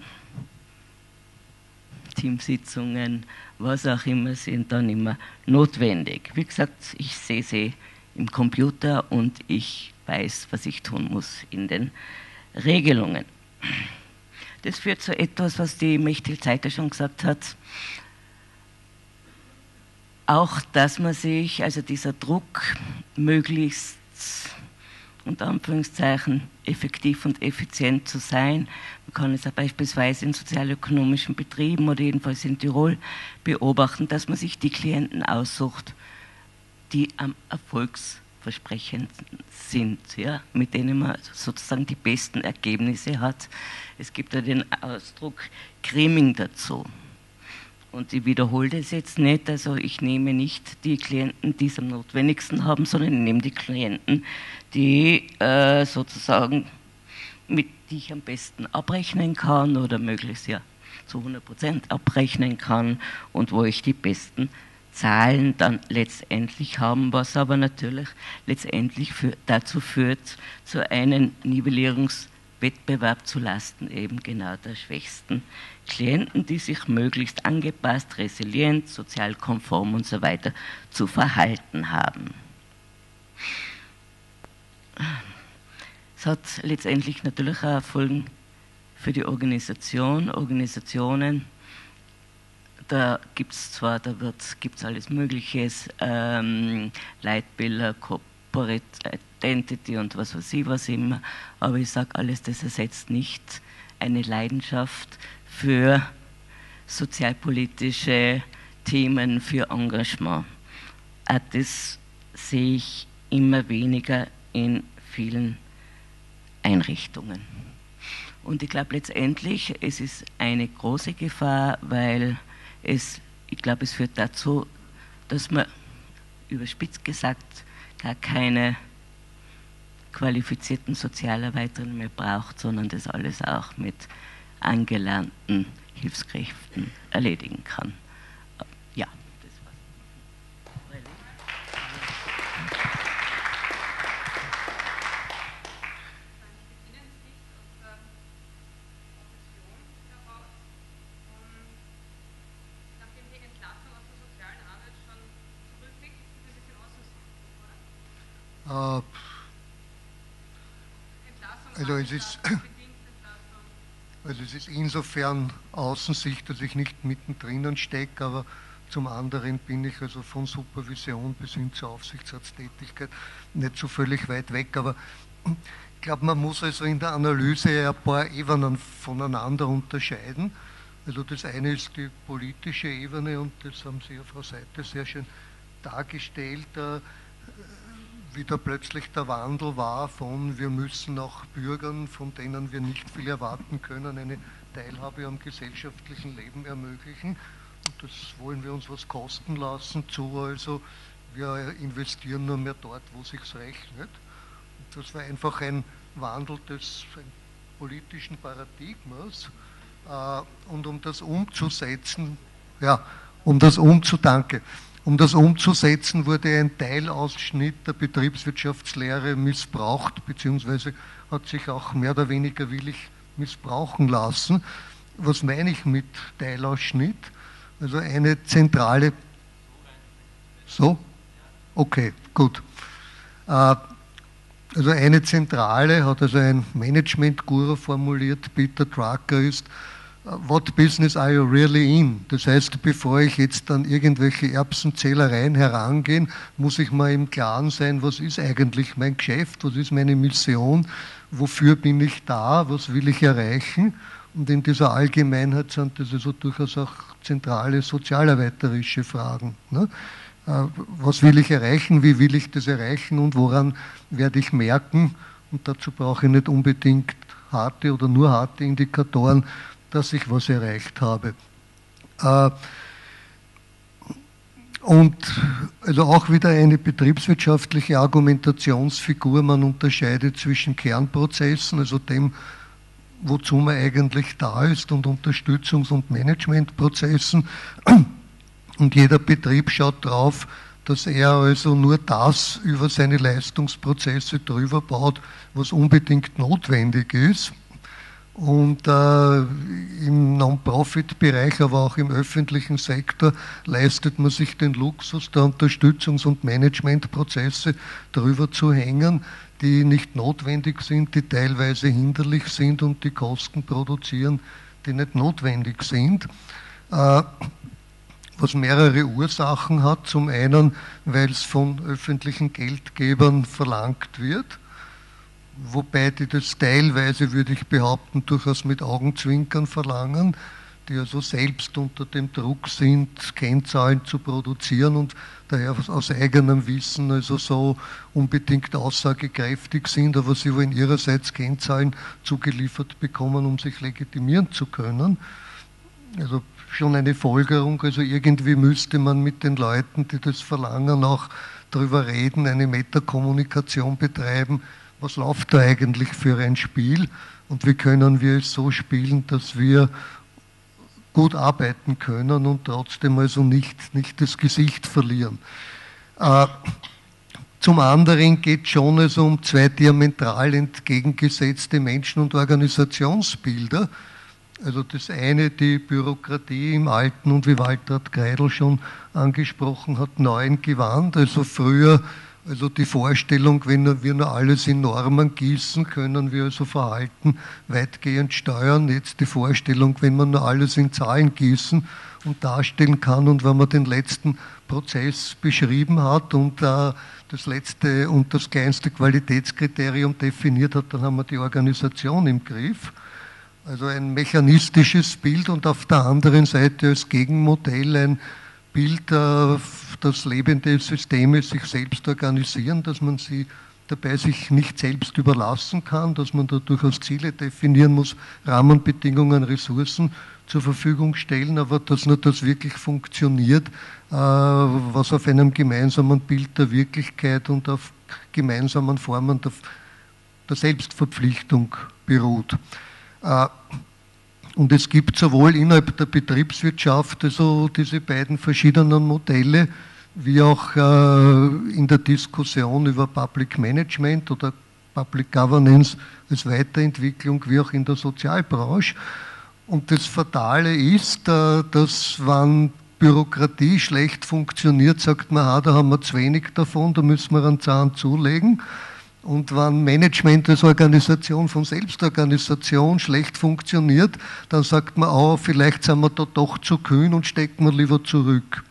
Teamsitzungen, was auch immer, sind dann immer notwendig. Wie gesagt, ich sehe sie im Computer und ich weiß, was ich tun muss in den Regelungen. Das führt zu etwas, was die Mechthild Zeiter schon gesagt hat. Auch, dass man sich, also dieser Druck, möglichst, unter Anführungszeichen, effektiv und effizient zu sein. Man kann es auch beispielsweise in sozialökonomischen Betrieben oder jedenfalls in Tirol beobachten, dass man sich die Klienten aussucht, die am erfolgsversprechend sind, ja, mit denen man sozusagen die besten Ergebnisse hat. Es gibt ja den Ausdruck Creaming dazu. Und ich wiederhole das jetzt nicht, also ich nehme nicht die Klienten, die es am notwendigsten haben, sondern ich nehme die Klienten, die äh, sozusagen, mit die ich am besten abrechnen kann oder möglichst ja zu hundert Prozent abrechnen kann und wo ich die besten Zahlen dann letztendlich haben, was aber natürlich letztendlich für, dazu führt, zu einem Nivellierungswettbewerb zu Lasten eben genau der schwächsten Klienten, die sich möglichst angepasst, resilient, sozial konform und so weiter zu verhalten haben. Es hat letztendlich natürlich auch Folgen für die Organisation, Organisationen. Da gibt es zwar, da gibt es alles Mögliches, ähm, Leitbilder, Corporate Identity und was weiß ich was immer, aber ich sage, alles das ersetzt nicht eine Leidenschaft für sozialpolitische Themen, für Engagement. Auch das sehe ich immer weniger in vielen Einrichtungen. Und ich glaube letztendlich, es ist eine große Gefahr, weil es, ich glaube, es führt dazu, dass man, überspitzt gesagt, gar keine qualifizierten Sozialarbeiterinnen mehr braucht, sondern das alles auch mit angelernten Hilfskräften erledigen kann. Ja, das war's. Also es ist, also es ist insofern Außensicht, dass ich nicht mittendrin stecke, aber zum anderen bin ich also von Supervision bis hin zur Aufsichtsratstätigkeit nicht so völlig weit weg. Aber ich glaube, man muss also in der Analyse ein paar Ebenen voneinander unterscheiden. Also das eine ist die politische Ebene und das haben Sie ja, Frau Seite, sehr schön dargestellt, wie da plötzlich der Wandel war von wir müssen auch Bürgern, von denen wir nicht viel erwarten können, eine Teilhabe am gesellschaftlichen Leben ermöglichen. Und das wollen wir uns was kosten lassen, zu also wir investieren nur mehr dort, wo sich's rechnet. Und das war einfach ein Wandel des politischen Paradigmas. Und um das umzusetzen, ja, um das umzudanke. Um das umzusetzen, wurde ein Teilausschnitt der Betriebswirtschaftslehre missbraucht, beziehungsweise hat sich auch mehr oder weniger willig missbrauchen lassen. Was meine ich mit Teilausschnitt? Also eine zentrale... So? Okay, gut. Also eine zentrale, hat also ein Management-Guru formuliert, Peter Drucker, ist: What business are you really in? Das heißt, bevor ich jetzt an irgendwelche Erbsenzählereien herangehe, muss ich mal im Klaren sein, was ist eigentlich mein Geschäft, was ist meine Mission, wofür bin ich da, was will ich erreichen? Und in dieser Allgemeinheit sind das also durchaus auch zentrale sozialarbeiterische Fragen. Ne? Was will ich erreichen, wie will ich das erreichen und woran werde ich merken? Und dazu brauche ich nicht unbedingt harte oder nur harte Indikatoren, dass ich was erreicht habe. Und also auch wieder eine betriebswirtschaftliche Argumentationsfigur. Man unterscheidet zwischen Kernprozessen, also dem, wozu man eigentlich da ist, und Unterstützungs- und Managementprozessen. Und jeder Betrieb schaut drauf, dass er also nur das über seine Leistungsprozesse drüber baut, was unbedingt notwendig ist. Und äh, im Non-Profit-Bereich, aber auch im öffentlichen Sektor leistet man sich den Luxus, der Unterstützungs- und Managementprozesse drüber zu hängen, die nicht notwendig sind, die teilweise hinderlich sind und die Kosten produzieren, die nicht notwendig sind. Äh, was mehrere Ursachen hat. Zum einen, weil es von öffentlichen Geldgebern verlangt wird, wobei die das teilweise, würde ich behaupten, durchaus mit Augenzwinkern verlangen, die also selbst unter dem Druck sind, Kennzahlen zu produzieren und daher aus eigenem Wissen also so unbedingt aussagekräftig sind, aber sie wollen ihrerseits Kennzahlen zugeliefert bekommen, um sich legitimieren zu können. Also schon eine Folgerung, also irgendwie müsste man mit den Leuten, die das verlangen, auch darüber reden, eine Metakommunikation betreiben, was läuft da eigentlich für ein Spiel und wie können wir es so spielen, dass wir gut arbeiten können und trotzdem also nicht, nicht das Gesicht verlieren. Äh, zum anderen geht es schon also um zwei diametral entgegengesetzte Menschen- und Organisationsbilder. Also das eine, die Bürokratie im alten und wie Waltraud Kreidl schon angesprochen hat, neuen Gewand. Also früher, also die Vorstellung, wenn wir nur alles in Normen gießen, können wir also Verhalten weitgehend steuern. Jetzt die Vorstellung, wenn man nur alles in Zahlen gießen und darstellen kann und wenn man den letzten Prozess beschrieben hat und äh, das letzte und das kleinste Qualitätskriterium definiert hat, dann haben wir die Organisation im Griff. Also ein mechanistisches Bild und auf der anderen Seite als Gegenmodell ein Bild, dass lebende Systeme sich selbst organisieren, dass man sie dabei sich nicht selbst überlassen kann, dass man da durchaus Ziele definieren muss, Rahmenbedingungen, Ressourcen zur Verfügung stellen, aber dass nur das wirklich funktioniert, was auf einem gemeinsamen Bild der Wirklichkeit und auf gemeinsamen Formen der, der Selbstverpflichtung beruht. Und es gibt sowohl innerhalb der Betriebswirtschaft also diese beiden verschiedenen Modelle, wie auch in der Diskussion über Public Management oder Public Governance als Weiterentwicklung, wie auch in der Sozialbranche. Und das Fatale ist, dass wenn Bürokratie schlecht funktioniert, sagt man, ah, da haben wir zu wenig davon, da müssen wir einen Zahn zulegen. Und wenn Management als Organisation von Selbstorganisation schlecht funktioniert, dann sagt man, oh, vielleicht sind wir da doch zu kühn und stecken wir lieber zurück.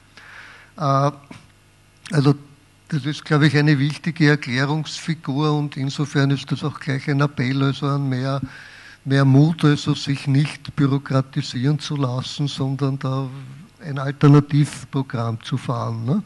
Also das ist, glaube ich, eine wichtige Erklärungsfigur und insofern ist das auch gleich ein Appell, also an mehr, mehr Mut, also sich nicht bürokratisieren zu lassen, sondern da ein Alternativprogramm zu fahren. Ne?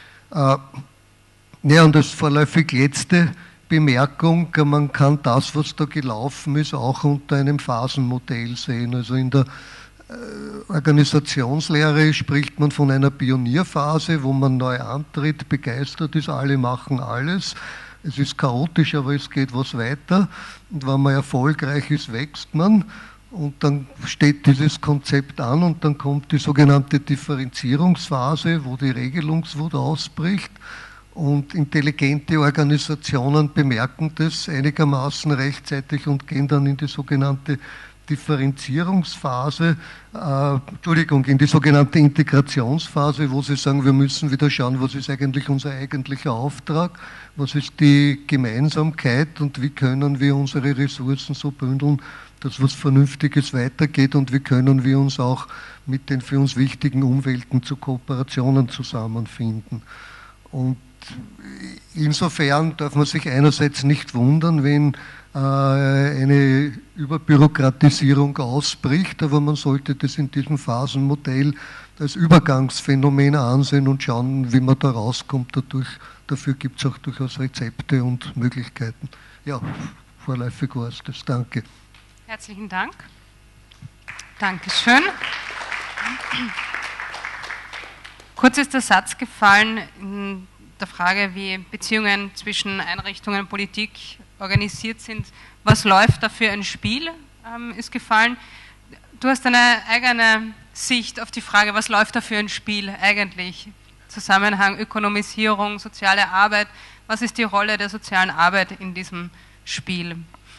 Ja, und das vorläufig letzte Bemerkung, man kann das, was da gelaufen ist, auch unter einem Phasenmodell sehen. Also in der Organisationslehre spricht man von einer Pionierphase, wo man neu antritt, begeistert ist, alle machen alles. Es ist chaotisch, aber es geht was weiter. Und wenn man erfolgreich ist, wächst man. Und dann steht dieses Konzept an und dann kommt die sogenannte Differenzierungsphase, wo die Regelungswut ausbricht. Und intelligente Organisationen bemerken das einigermaßen rechtzeitig und gehen dann in die sogenannte Differenzierungsphase, äh, Entschuldigung, in die sogenannte Integrationsphase, wo sie sagen, wir müssen wieder schauen, was ist eigentlich unser eigentlicher Auftrag, was ist die Gemeinsamkeit und wie können wir unsere Ressourcen so bündeln, dass was Vernünftiges weitergeht und wie können wir uns auch mit den für uns wichtigen Umwelten zu Kooperationen zusammenfinden. Und insofern darf man sich einerseits nicht wundern, wenn äh, eine Überbürokratisierung ausbricht, aber man sollte das in diesem Phasenmodell als Übergangsphänomen ansehen und schauen, wie man da rauskommt. Dadurch, dafür gibt es auch durchaus Rezepte und Möglichkeiten. Ja, vorläufig war es das. Danke. Herzlichen Dank. Dankeschön. Kurz ist der Satz gefallen in der Frage, wie Beziehungen zwischen Einrichtungen und Politik organisiert sind. Was läuft da für ein Spiel, ähm, ist gefallen. Du hast eine eigene Sicht auf die Frage, was läuft da für ein Spiel eigentlich? Zusammenhang Ökonomisierung, soziale Arbeit. Was ist die Rolle der sozialen Arbeit in diesem Spiel?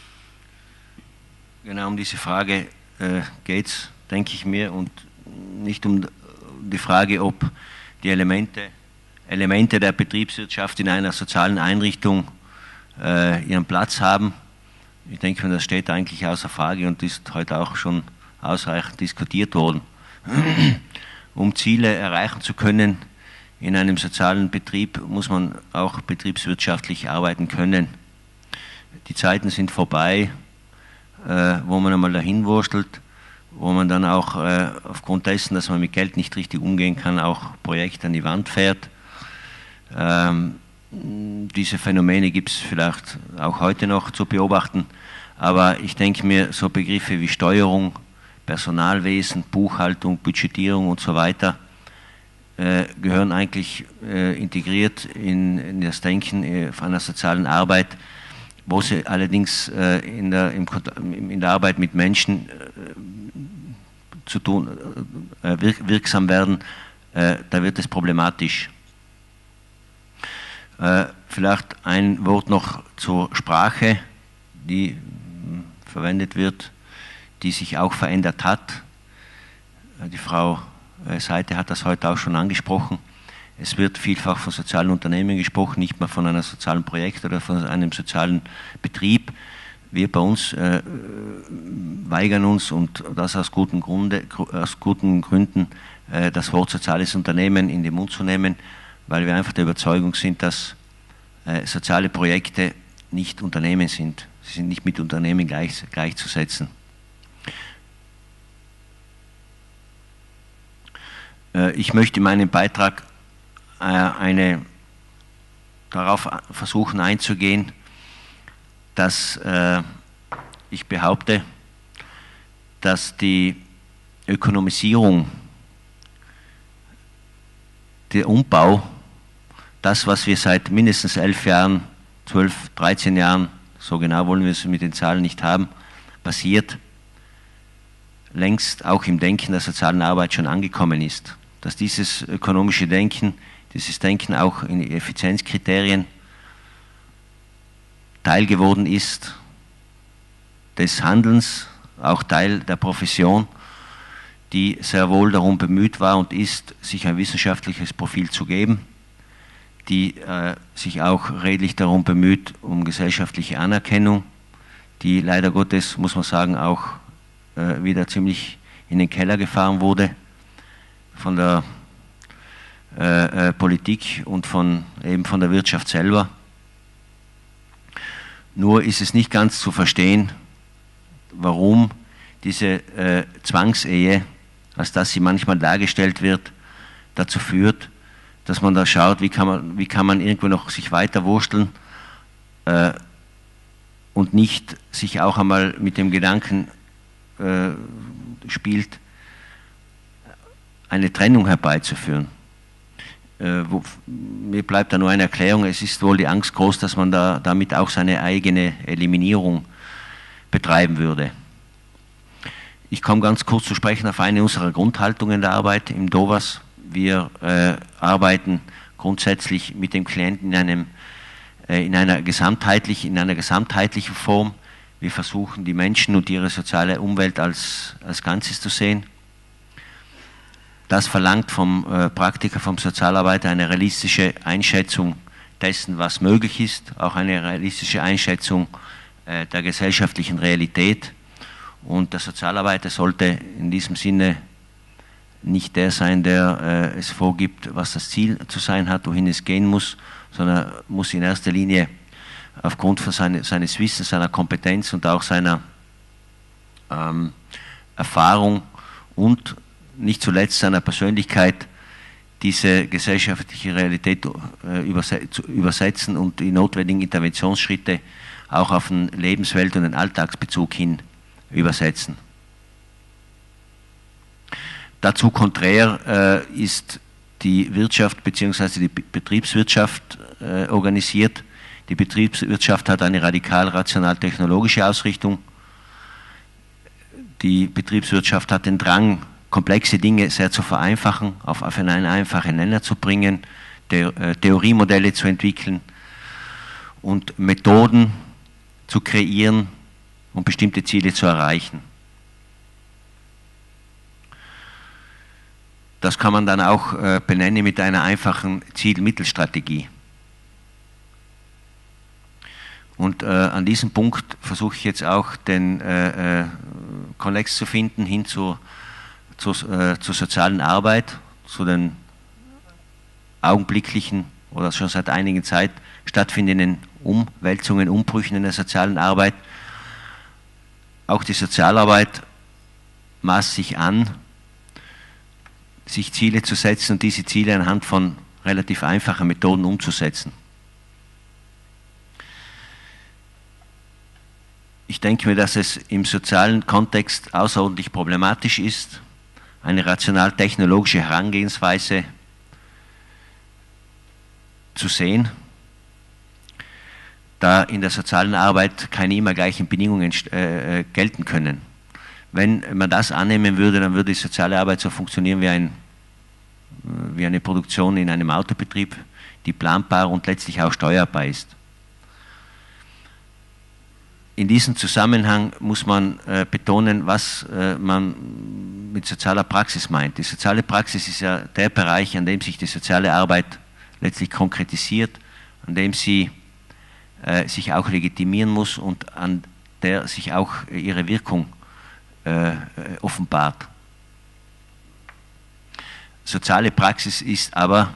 Genau um diese Frage äh, geht es, denke ich mir, und nicht um die Frage, ob die Elemente, Elemente der Betriebswirtschaft in einer sozialen Einrichtung äh, ihren Platz haben. Ich denke, das steht eigentlich außer Frage und ist heute auch schon ausreichend diskutiert worden. Um Ziele erreichen zu können in einem sozialen Betrieb, muss man auch betriebswirtschaftlich arbeiten können. Die Zeiten sind vorbei, äh, wo man einmal dahin wurstelt, wo man dann auch äh, aufgrund dessen, dass man mit Geld nicht richtig umgehen kann, auch Projekte an die Wand fährt. Ähm, diese Phänomene gibt es vielleicht auch heute noch zu beobachten, aber ich denke mir, so Begriffe wie Steuerung, Personalwesen, Buchhaltung, Budgetierung und so weiter äh, gehören eigentlich äh, integriert in, in das Denken äh, einer sozialen Arbeit, wo sie allerdings äh, in, der, im, in der Arbeit mit Menschen äh, zu tun, äh, wirksam werden, äh, da wird es problematisch. Äh, vielleicht ein Wort noch zur Sprache, die mh, verwendet wird, die sich auch verändert hat. Äh, die Frau äh, Seite hat das heute auch schon angesprochen. Es wird vielfach von sozialen Unternehmen gesprochen, nicht mehr von einem sozialen Projekt oder von einem sozialen Betrieb. Wir bei uns äh, weigern uns, und das aus guten, Grunde, aus guten Gründen, äh, das Wort soziales Unternehmen in den Mund zu nehmen, weil wir einfach der Überzeugung sind, dass äh, soziale Projekte nicht Unternehmen sind. Sie sind nicht mit Unternehmen gleich, gleichzusetzen. Ich möchte in meinem Beitrag eine, darauf versuchen einzugehen, dass ich behaupte, dass die Ökonomisierung, der Umbau, das, was wir seit mindestens elf Jahren, zwölf, dreizehn Jahren, so genau wollen wir es mit den Zahlen nicht haben, passiert, längst auch im Denken der sozialen Arbeit schon angekommen ist. Dass dieses ökonomische Denken, dieses Denken auch in Effizienzkriterien Teil geworden ist des Handelns, auch Teil der Profession, die sehr wohl darum bemüht war und ist, sich ein wissenschaftliches Profil zu geben, die äh, sich auch redlich darum bemüht, um gesellschaftliche Anerkennung, die leider Gottes, muss man sagen, auch äh, wieder ziemlich in den Keller gefahren wurde von der äh, äh, Politik und von, eben von der Wirtschaft selber. Nur ist es nicht ganz zu verstehen, warum diese äh, Zwangsehe, als dass sie manchmal dargestellt wird, dazu führt, dass man da schaut, wie kann man, wie kann man irgendwo noch sich weiter wursteln äh, und nicht sich auch einmal mit dem Gedanken äh, spielt, eine Trennung herbeizuführen. Äh, wo, mir bleibt da nur eine Erklärung, es ist wohl die Angst groß, dass man da damit auch seine eigene Eliminierung betreiben würde. Ich komme ganz kurz zu sprechen auf eine unserer Grundhaltungen der Arbeit im D O W A S. Wir äh, arbeiten grundsätzlich mit dem Klienten in, einem, äh, in, einer gesamtheitlich, in einer gesamtheitlichen Form. Wir versuchen, die Menschen und ihre soziale Umwelt als, als Ganzes zu sehen. Das verlangt vom äh, Praktiker, vom Sozialarbeiter eine realistische Einschätzung dessen, was möglich ist, auch eine realistische Einschätzung äh, der gesellschaftlichen Realität. Und der Sozialarbeiter sollte in diesem Sinne nicht der sein, der äh, es vorgibt, was das Ziel zu sein hat, wohin es gehen muss, sondern muss in erster Linie aufgrund von seine, seines Wissens, seiner Kompetenz und auch seiner ähm, Erfahrung und nicht zuletzt seiner Persönlichkeit diese gesellschaftliche Realität äh, übersetzen und die notwendigen Interventionsschritte auch auf den Lebenswelt- und den Alltagsbezug hin übersetzen. Dazu konträr äh, ist die Wirtschaft bzw. die Betriebswirtschaft äh, organisiert. Die Betriebswirtschaft hat eine radikal rational-technologische Ausrichtung. Die Betriebswirtschaft hat den Drang, komplexe Dinge sehr zu vereinfachen, auf, auf einen einfachen Nenner zu bringen, The äh, Theoriemodelle zu entwickeln und Methoden zu kreieren, um bestimmte Ziele zu erreichen. Das kann man dann auch äh, benennen mit einer einfachen Ziel-Mittel-Strategie. Und äh, an diesem Punkt versuche ich jetzt auch den äh, äh, Konnex zu finden hin zur, zur, äh, zur sozialen Arbeit, zu den augenblicklichen oder schon seit einiger Zeit stattfindenden Umwälzungen, Umbrüchen in der sozialen Arbeit. Auch die Sozialarbeit maßt sich an, sich Ziele zu setzen und diese Ziele anhand von relativ einfachen Methoden umzusetzen. Ich denke mir, dass es im sozialen Kontext außerordentlich problematisch ist, eine rational-technologische Herangehensweise zu sehen, da in der sozialen Arbeit keine immer gleichen Bedingungen äh, gelten können. Wenn man das annehmen würde, dann würde die soziale Arbeit so funktionieren wie, ein, wie eine Produktion in einem Autobetrieb, die planbar und letztlich auch steuerbar ist. In diesem Zusammenhang muss man äh, betonen, was äh, man mit sozialer Praxis meint. Die soziale Praxis ist ja der Bereich, an dem sich die soziale Arbeit letztlich konkretisiert, an dem sie äh, sich auch legitimieren muss und an der sich auch ihre Wirkung äh, offenbart. Soziale Praxis ist aber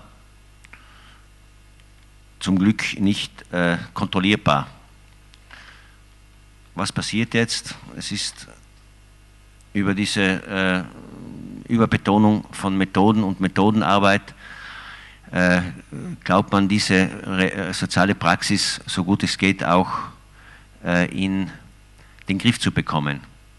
zum Glück nicht äh, kontrollierbar. Was passiert jetzt? Es ist über diese äh, Überbetonung von Methoden und Methodenarbeit äh, glaubt man, diese re soziale Praxis, so gut es geht, auch äh, in den Griff zu bekommen.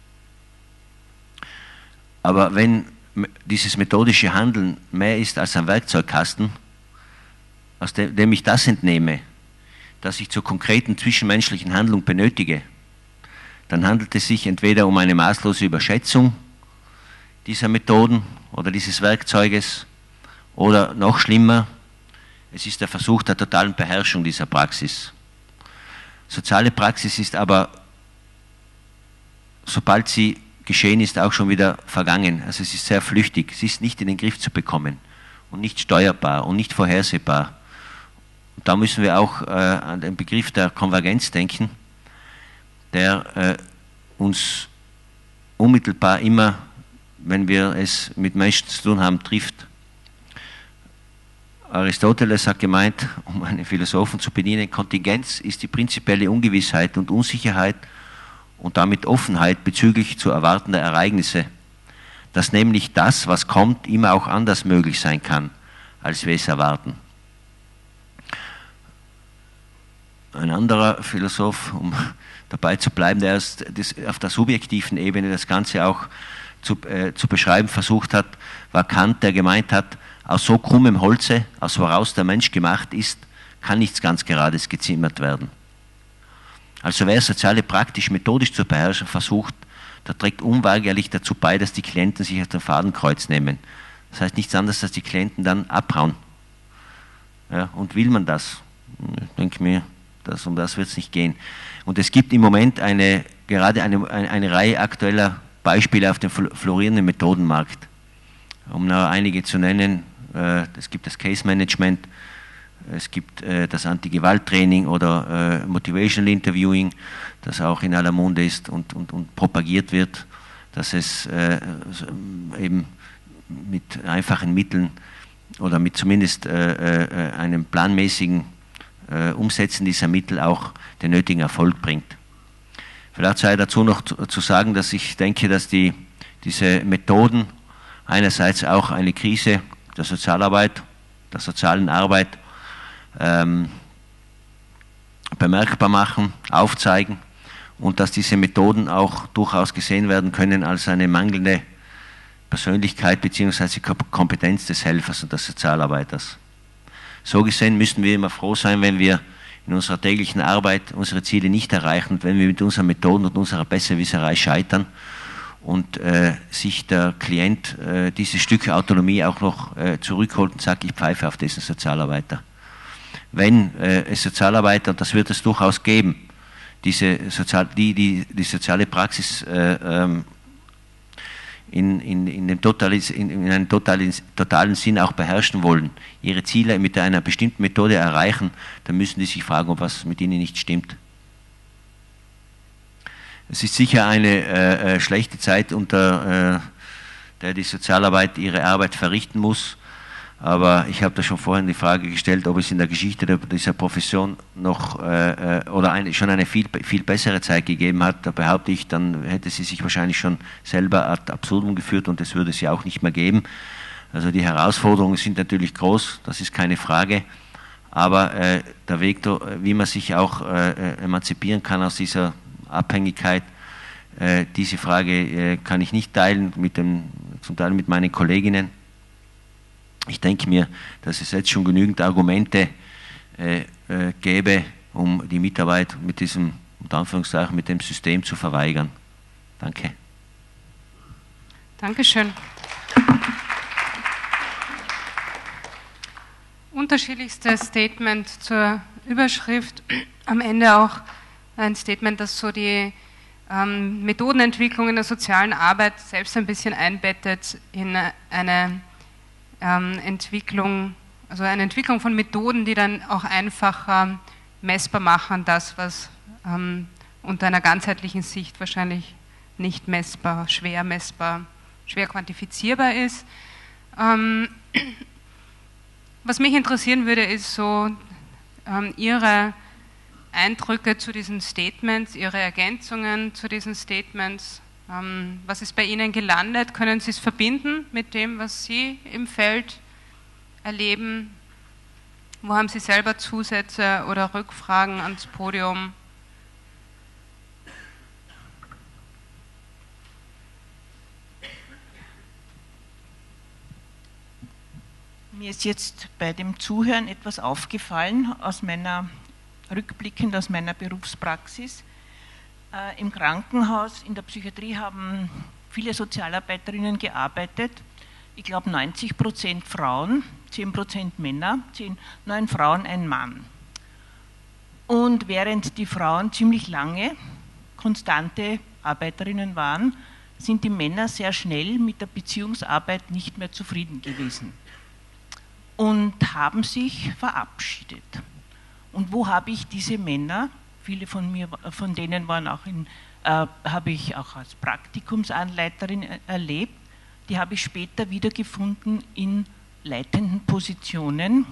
Aber wenn dieses methodische Handeln mehr ist als ein Werkzeugkasten, aus dem, dem ich das entnehme, dass ich zur konkreten zwischenmenschlichen Handlung benötige, dann handelt es sich entweder um eine maßlose Überschätzung dieser Methoden oder dieses Werkzeuges oder noch schlimmer, es ist der Versuch der totalen Beherrschung dieser Praxis. Soziale Praxis ist aber, sobald sie geschehen ist, auch schon wieder vergangen. Also es ist sehr flüchtig, sie ist nicht in den Griff zu bekommen und nicht steuerbar und nicht vorhersehbar. Und da müssen wir auch äh, an den Begriff der Konvergenz denken, der äh, uns unmittelbar immer, wenn wir es mit Menschen zu tun haben, trifft. Aristoteles hat gemeint, um einen Philosophen zu bedienen, Kontingenz ist die prinzipielle Ungewissheit und Unsicherheit und damit Offenheit bezüglich zu erwartender Ereignisse, dass nämlich das, was kommt, immer auch anders möglich sein kann, als wir es erwarten. Ein anderer Philosoph, um dabei zu bleiben, der erst das, auf der subjektiven Ebene das Ganze auch zu, äh, zu beschreiben versucht hat, war Kant, der gemeint hat, aus so krummem Holze, aus woraus der Mensch gemacht ist, kann nichts ganz Gerades gezimmert werden. Also wer soziale praktisch methodisch zu beherrschen versucht, der trägt unweigerlich dazu bei, dass die Klienten sich auf den Fadenkreuz nehmen. Das heißt nichts anderes, dass die Klienten dann abhauen. Ja, und will man das? Ich denke mir, das, um das wird es nicht gehen. Und es gibt im Moment eine, gerade eine, eine, eine Reihe aktueller Beispiele auf dem florierenden Methodenmarkt. Um noch einige zu nennen, äh, es gibt das Case Management, es gibt äh, das Anti-Gewalt-Training oder äh, Motivational Interviewing, das auch in aller Munde ist und, und, und propagiert wird, dass es äh, eben mit einfachen Mitteln oder mit zumindest äh, äh, einem planmäßigen äh, Umsetzen dieser Mittel auch den nötigen Erfolg bringt. Vielleicht sei dazu noch zu, zu sagen, dass ich denke, dass die, diese Methoden einerseits auch eine Krise der Sozialarbeit, der sozialen Arbeit ähm, bemerkbar machen, aufzeigen und dass diese Methoden auch durchaus gesehen werden können als eine mangelnde Persönlichkeit bzw. Kompetenz des Helfers und des Sozialarbeiters. So gesehen müssen wir immer froh sein, wenn wir in unserer täglichen Arbeit unsere Ziele nicht erreichen und wenn wir mit unseren Methoden und unserer Besserwisserei scheitern und äh, sich der Klient äh, diese Stücke Autonomie auch noch äh, zurückholt und sagt, ich pfeife auf diesen Sozialarbeiter. Wenn äh, es Sozialarbeiter, und das wird es durchaus geben, diese Sozial die, die die soziale Praxis äh, ähm, in, in, in, dem Totalis, in, in einem totalen, totalen Sinn auch beherrschen wollen, ihre Ziele mit einer bestimmten Methode erreichen, dann müssen die sich fragen, ob was mit ihnen nicht stimmt. Es ist sicher eine äh, schlechte Zeit, unter äh, der die Sozialarbeit ihre Arbeit verrichten muss, aber ich habe da schon vorhin die Frage gestellt, ob es in der Geschichte der, dieser Profession noch äh, oder eine, schon eine viel, viel bessere Zeit gegeben hat. Da behaupte ich, dann hätte sie sich wahrscheinlich schon selber ad absurdum geführt und es würde sie auch nicht mehr geben. Also die Herausforderungen sind natürlich groß, das ist keine Frage, aber äh, der Weg, wie man sich auch äh, emanzipieren kann aus dieser Abhängigkeit, äh, diese Frage äh, kann ich nicht teilen, mit dem, zum Teil mit meinen Kolleginnen. Ich denke mir, dass es jetzt schon genügend Argumente äh, äh, gäbe, um die Mitarbeit mit diesem, unter Anführungszeichen, mit dem System zu verweigern. Danke. Dankeschön. Unterschiedlichstes Statement zur Überschrift. Am Ende auch ein Statement, das so die ähm, Methodenentwicklung in der sozialen Arbeit selbst ein bisschen einbettet in eine ähm, Entwicklung, also eine Entwicklung von Methoden, die dann auch einfacher messbar machen, das, was ähm, unter einer ganzheitlichen Sicht wahrscheinlich nicht messbar, schwer messbar, schwer quantifizierbar ist. Ähm, was mich interessieren würde, ist so ähm, Ihre Eindrücke zu diesen Statements, Ihre Ergänzungen zu diesen Statements, Ähm, was ist bei Ihnen gelandet? Können Sie es verbinden mit dem, was Sie im Feld erleben? Wo haben Sie selber Zusätze oder Rückfragen ans Podium? Mir ist jetzt bei dem Zuhören etwas aufgefallen, aus meiner, rückblickend aus meiner Berufspraxis. Äh, Im Krankenhaus, in der Psychiatrie haben viele Sozialarbeiterinnen gearbeitet. Ich glaube neunzig Prozent Frauen, zehn Prozent Männer, zehn, neun Frauen, ein Mann. Und während die Frauen ziemlich lange konstante Arbeiterinnen waren, sind die Männer sehr schnell mit der Beziehungsarbeit nicht mehr zufrieden gewesen und haben sich verabschiedet. Und wo habe ich diese Männer, viele von mir, von denen waren auch in, äh, habe ich auch als Praktikumsanleiterin erlebt, die habe ich später wiedergefunden in leitenden Positionen,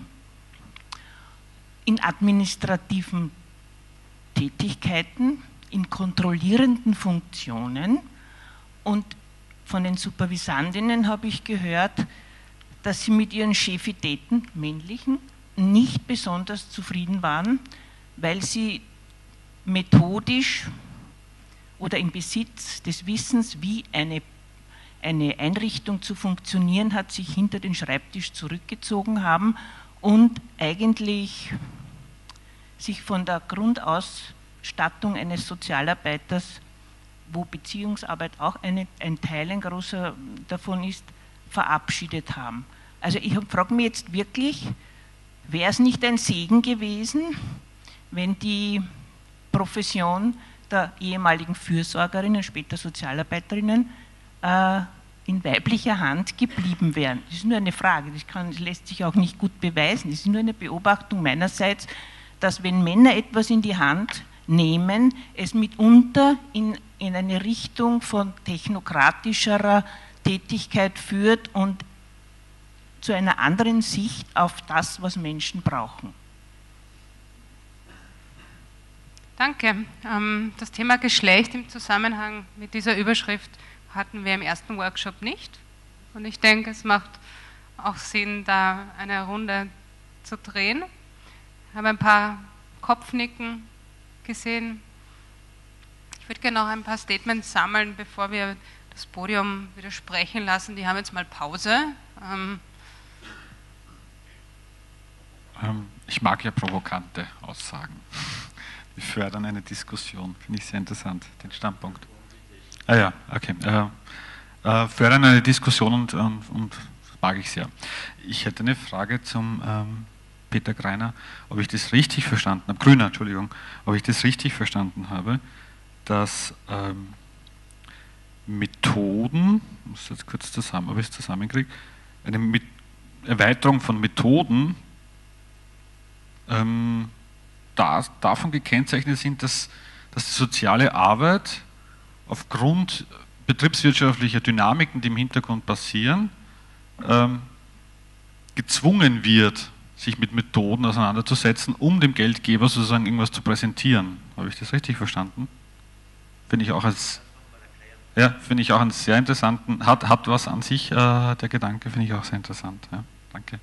in administrativen Tätigkeiten, in kontrollierenden Funktionen, und von den Supervisandinnen habe ich gehört, dass sie mit ihren Chefitäten, männlichen, nicht besonders zufrieden waren, weil sie methodisch oder im Besitz des Wissens, wie eine, eine Einrichtung zu funktionieren hat, sich hinter den Schreibtisch zurückgezogen haben und eigentlich sich von der Grundausstattung eines Sozialarbeiters, wo Beziehungsarbeit auch eine, ein Teil, ein großer davon ist, verabschiedet haben. Also ich frage mich jetzt wirklich, wäre es nicht ein Segen gewesen, wenn die Profession der ehemaligen Fürsorgerinnen, später Sozialarbeiterinnen, äh, in weiblicher Hand geblieben wären? Das ist nur eine Frage, das, kann, das lässt sich auch nicht gut beweisen. Das ist nur eine Beobachtung meinerseits, dass wenn Männer etwas in die Hand nehmen, es mitunter in, in eine Richtung von technokratischerer Tätigkeit führt und zu einer anderen Sicht auf das, was Menschen brauchen. Danke. Das Thema Geschlecht im Zusammenhang mit dieser Überschrift hatten wir im ersten Workshop nicht. Und ich denke, es macht auch Sinn, da eine Runde zu drehen. Ich habe ein paar Kopfnicken gesehen. Ich würde gerne noch ein paar Statements sammeln, bevor wir das Podium wieder sprechen lassen. Die haben jetzt mal Pause. Ähm ähm, ich mag ja provokante Aussagen. Die fördern eine Diskussion, finde ich sehr interessant, den Standpunkt. Ah ja, okay. Äh, äh, fördern eine Diskussion und, und, und das mag ich sehr. Ich hätte eine Frage zum ähm, Peter Greiner, ob ich das richtig verstanden habe, Grüner, Entschuldigung, ob ich das richtig verstanden habe, dass ähm, Methoden, ich muss jetzt kurz zusammen, ob ich es zusammenkriege, eine Mit Erweiterung von Methoden ähm, da, davon gekennzeichnet sind, dass, dass die soziale Arbeit aufgrund betriebswirtschaftlicher Dynamiken, die im Hintergrund passieren, ähm, gezwungen wird, sich mit Methoden auseinanderzusetzen, um dem Geldgeber sozusagen irgendwas zu präsentieren. Habe ich das richtig verstanden? Finde ich auch als Ja, finde ich auch einen sehr interessanten, hat, hat was an sich, äh, der Gedanke, finde ich auch sehr interessant. Ja, danke.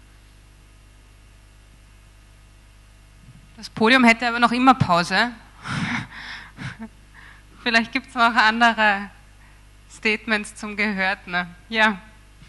Das Podium hätte aber noch immer Pause. Vielleicht gibt es noch andere Statements zum Gehörten. Ja.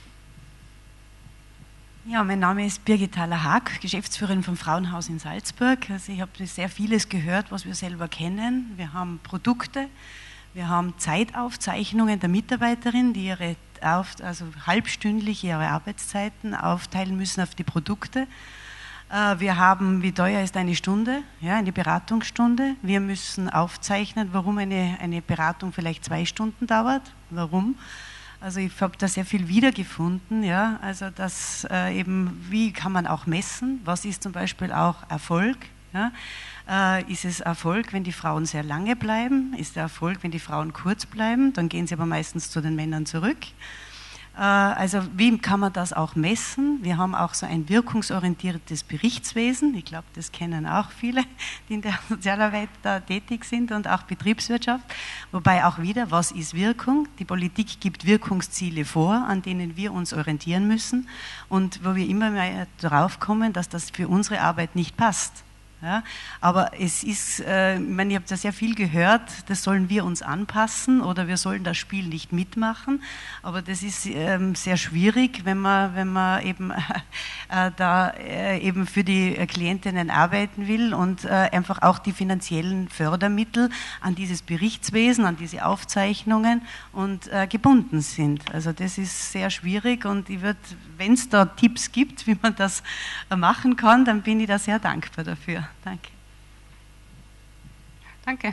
Ja, mein Name ist Birgit Thaler-Haag, Geschäftsführerin vom Frauenhaus in Salzburg. Also ich habe sehr vieles gehört, was wir selber kennen. Wir haben Produkte, wir haben Zeitaufzeichnungen der Mitarbeiterin, die ihre auf, also halbstündlich ihre Arbeitszeiten aufteilen müssen auf die Produkte. Wir haben, wie teuer ist eine Stunde, ja, eine Beratungsstunde. Wir müssen aufzeichnen, warum eine, eine Beratung vielleicht zwei Stunden dauert. Warum? Also ich habe da sehr viel wiedergefunden. Ja, also das äh, eben, wie kann man auch messen? Was ist zum Beispiel auch Erfolg? Ja? Äh, ist es Erfolg, wenn die Frauen sehr lange bleiben? Ist der Erfolg, wenn die Frauen kurz bleiben? Dann gehen sie aber meistens zu den Männern zurück. Also wie kann man das auch messen? Wir haben auch so ein wirkungsorientiertes Berichtswesen. Ich glaube, das kennen auch viele, die in der Sozialarbeit da tätig sind und auch Betriebswirtschaft. Wobei auch wieder, was ist Wirkung? Die Politik gibt Wirkungsziele vor, an denen wir uns orientieren müssen und wo wir immer mehr darauf kommen, dass das für unsere Arbeit nicht passt. Ja, aber es ist, äh, ich meine, ihr habt ja sehr viel gehört, das sollen wir uns anpassen oder wir sollen das Spiel nicht mitmachen, aber das ist ähm, sehr schwierig, wenn man, wenn man eben äh, da äh, eben für die Klientinnen arbeiten will und äh, einfach auch die finanziellen Fördermittel an dieses Berichtswesen, an diese Aufzeichnungen und äh, gebunden sind. Also das ist sehr schwierig und ich würde, wenn es da Tipps gibt, wie man das äh, machen kann, dann bin ich da sehr dankbar dafür. Danke. Danke.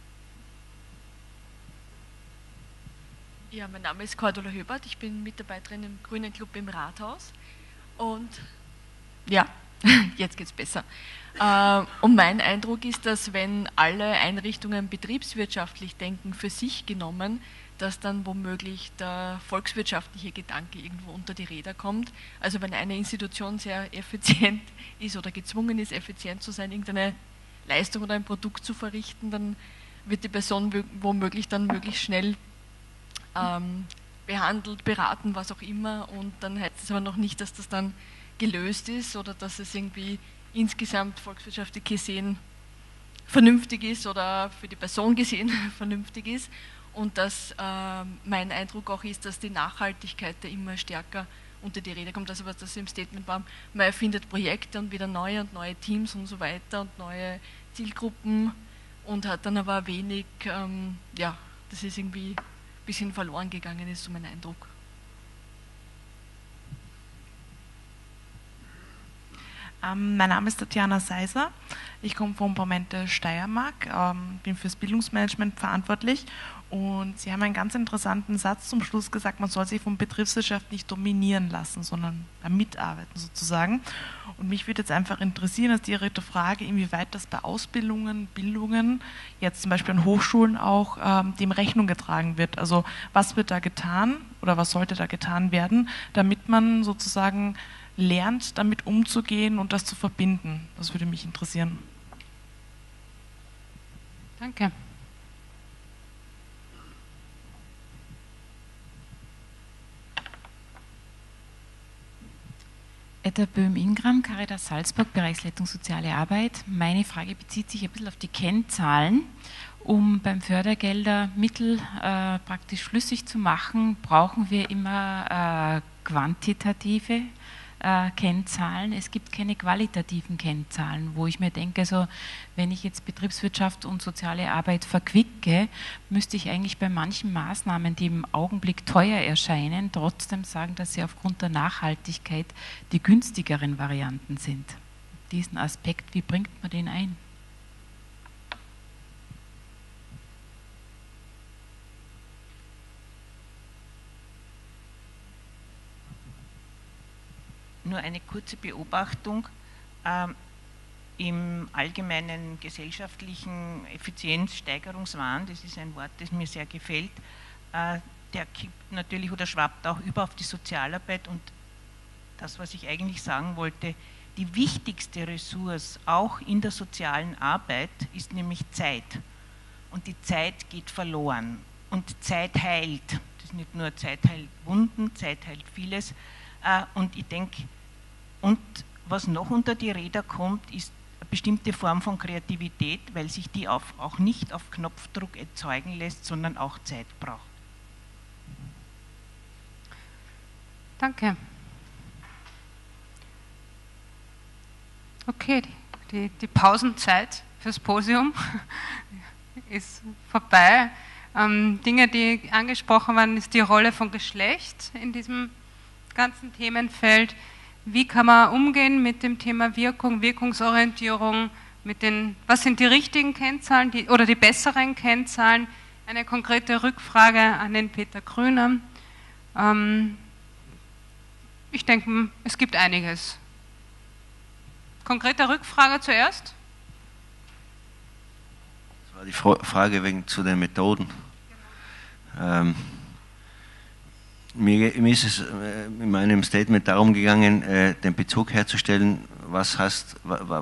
Ja, mein Name ist Cordula Höbert, ich bin Mitarbeiterin im Grünen Club im Rathaus und ja, jetzt geht es besser. Und mein Eindruck ist, dass wenn alle Einrichtungen betriebswirtschaftlich denken, für sich genommen, dass dann womöglich der volkswirtschaftliche Gedanke irgendwo unter die Räder kommt. Also wenn eine Institution sehr effizient ist oder gezwungen ist, effizient zu sein, irgendeine Leistung oder ein Produkt zu verrichten, dann wird die Person womöglich dann möglichst schnell ähm, behandelt, beraten, was auch immer. Und dann heißt es aber noch nicht, dass das dann gelöst ist oder dass es irgendwie insgesamt volkswirtschaftlich gesehen vernünftig ist oder für die Person gesehen vernünftig ist. Und dass äh, mein Eindruck auch ist, dass die Nachhaltigkeit da immer stärker unter die Rede kommt. Also was das im Statement war, man erfindet Projekte und wieder neue und neue Teams und so weiter und neue Zielgruppen und hat dann aber wenig, ähm, ja, das ist irgendwie ein bisschen verloren gegangen, ist so mein Eindruck. Ähm, mein Name ist Tatjana Seiser. Ich komme vom Parlament Steiermark, ähm, bin fürs Bildungsmanagement verantwortlich und Sie haben einen ganz interessanten Satz zum Schluss gesagt, man soll sich von Betriebswirtschaft nicht dominieren lassen, sondern mitarbeiten sozusagen. Und mich würde jetzt einfach interessieren, als direkte Frage, inwieweit das bei Ausbildungen, Bildungen, jetzt zum Beispiel an Hochschulen auch, ähm, dem Rechnung getragen wird. Also was wird da getan oder was sollte da getan werden, damit man sozusagen lernt, damit umzugehen und das zu verbinden? Das würde mich interessieren. Danke. Etta Böhm-Ingram, Caritas Salzburg, Bereichsleitung Soziale Arbeit. Meine Frage bezieht sich ein bisschen auf die Kennzahlen. Um beim Fördergelder Mittel äh, praktisch schlüssig zu machen, brauchen wir immer äh, quantitative äh, Kennzahlen. Es gibt keine qualitativen Kennzahlen, wo ich mir denke, also wenn ich jetzt Betriebswirtschaft und soziale Arbeit verquicke, müsste ich eigentlich bei manchen Maßnahmen, die im Augenblick teuer erscheinen, trotzdem sagen, dass sie aufgrund der Nachhaltigkeit die günstigeren Varianten sind. Diesen Aspekt, wie bringt man den ein? Nur eine kurze Beobachtung. Ähm, Im allgemeinen gesellschaftlichen Effizienzsteigerungswahn, das ist ein Wort, das mir sehr gefällt, äh, der kippt natürlich oder schwappt auch über auf die Sozialarbeit und das, was ich eigentlich sagen wollte, die wichtigste Ressource auch in der sozialen Arbeit ist nämlich Zeit. Und die Zeit geht verloren. Und Zeit heilt. Das ist nicht nur Zeit heilt Wunden, Zeit heilt vieles. Und ich denke, und was noch unter die Räder kommt, ist eine bestimmte Form von Kreativität, weil sich die auf, auch nicht auf Knopfdruck erzeugen lässt, sondern auch Zeit braucht. Danke. Okay, die, die Pausenzeit fürs Posium ist vorbei. Ähm, Dinge, die angesprochen waren, ist die Rolle von Geschlecht in diesem ganzen Themenfeld. Wie kann man umgehen mit dem Thema Wirkung, Wirkungsorientierung, mit den, was sind die richtigen Kennzahlen die, oder die besseren Kennzahlen? Eine konkrete Rückfrage an den Peter Grüner. Ähm, ich denke, es gibt einiges. Konkrete Rückfrage zuerst? Das war die Frage wegen zu den Methoden. Ähm, mir, mir ist es in meinem Statement darum gegangen, den Bezug herzustellen, was heißt,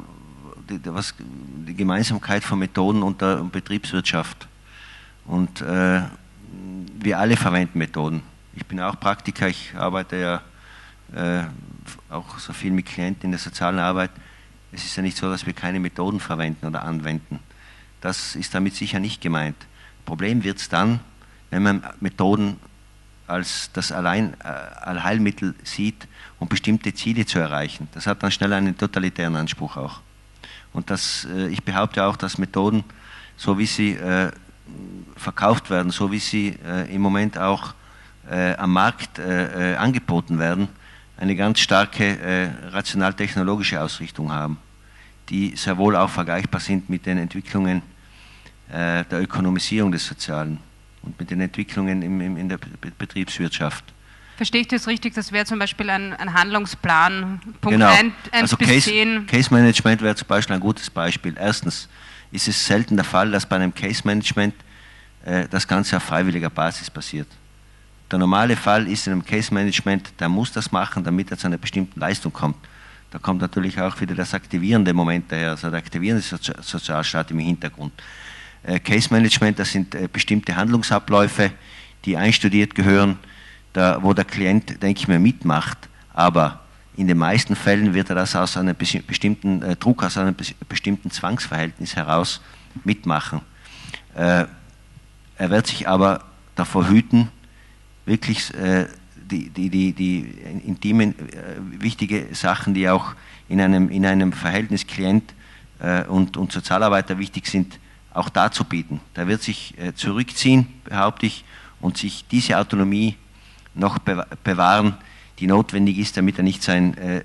was die Gemeinsamkeit von Methoden und der Betriebswirtschaft. Und äh, wir alle verwenden Methoden. Ich bin auch Praktiker, ich arbeite ja äh, auch so viel mit Klienten in der sozialen Arbeit. Es ist ja nicht so, dass wir keine Methoden verwenden oder anwenden. Das ist damit sicher nicht gemeint. Problem wird es dann, wenn man Methoden als das allein äh, Allheilmittel sieht, um bestimmte Ziele zu erreichen. Das hat dann schnell einen totalitären Anspruch auch. Und das, äh, ich behaupte auch, dass Methoden, so wie sie äh, verkauft werden, so wie sie äh, im Moment auch äh, am Markt äh, äh, angeboten werden, eine ganz starke äh, rational-technologische Ausrichtung haben, die sehr wohl auch vergleichbar sind mit den Entwicklungen äh, der Ökonomisierung des Sozialen und mit den Entwicklungen im, im, in der Be Betriebswirtschaft. Verstehe ich das richtig? Das wäre zum Beispiel ein, ein Handlungsplan, Punkt genau. eins also bis Case, zehn. Case Management wäre zum Beispiel ein gutes Beispiel. Erstens ist es selten der Fall, dass bei einem Case Management äh, das Ganze auf freiwilliger Basis passiert. Der normale Fall ist in einem Case Management, der muss das machen, damit er zu einer bestimmten Leistung kommt. Da kommt natürlich auch wieder das aktivierende Moment daher, also der aktivierende Sozi Sozialstaat im Hintergrund. Äh, Case Management, das sind äh, bestimmte Handlungsabläufe, die einstudiert gehören, da, wo der Klient, denke ich mir, mitmacht, aber in den meisten Fällen wird er das aus einem bestimmten äh, Druck, aus einem bestimmten Zwangsverhältnis heraus mitmachen. Äh, er wird sich aber davor hüten, wirklich äh, die, die, die, die intimen, äh, wichtige Sachen, die auch in einem, in einem Verhältnis Klient äh, und, und Sozialarbeiter wichtig sind, auch darzubieten. Da wird sich äh, zurückziehen, behaupte ich, und sich diese Autonomie noch bewahren, die notwendig ist, damit er nicht sein, äh,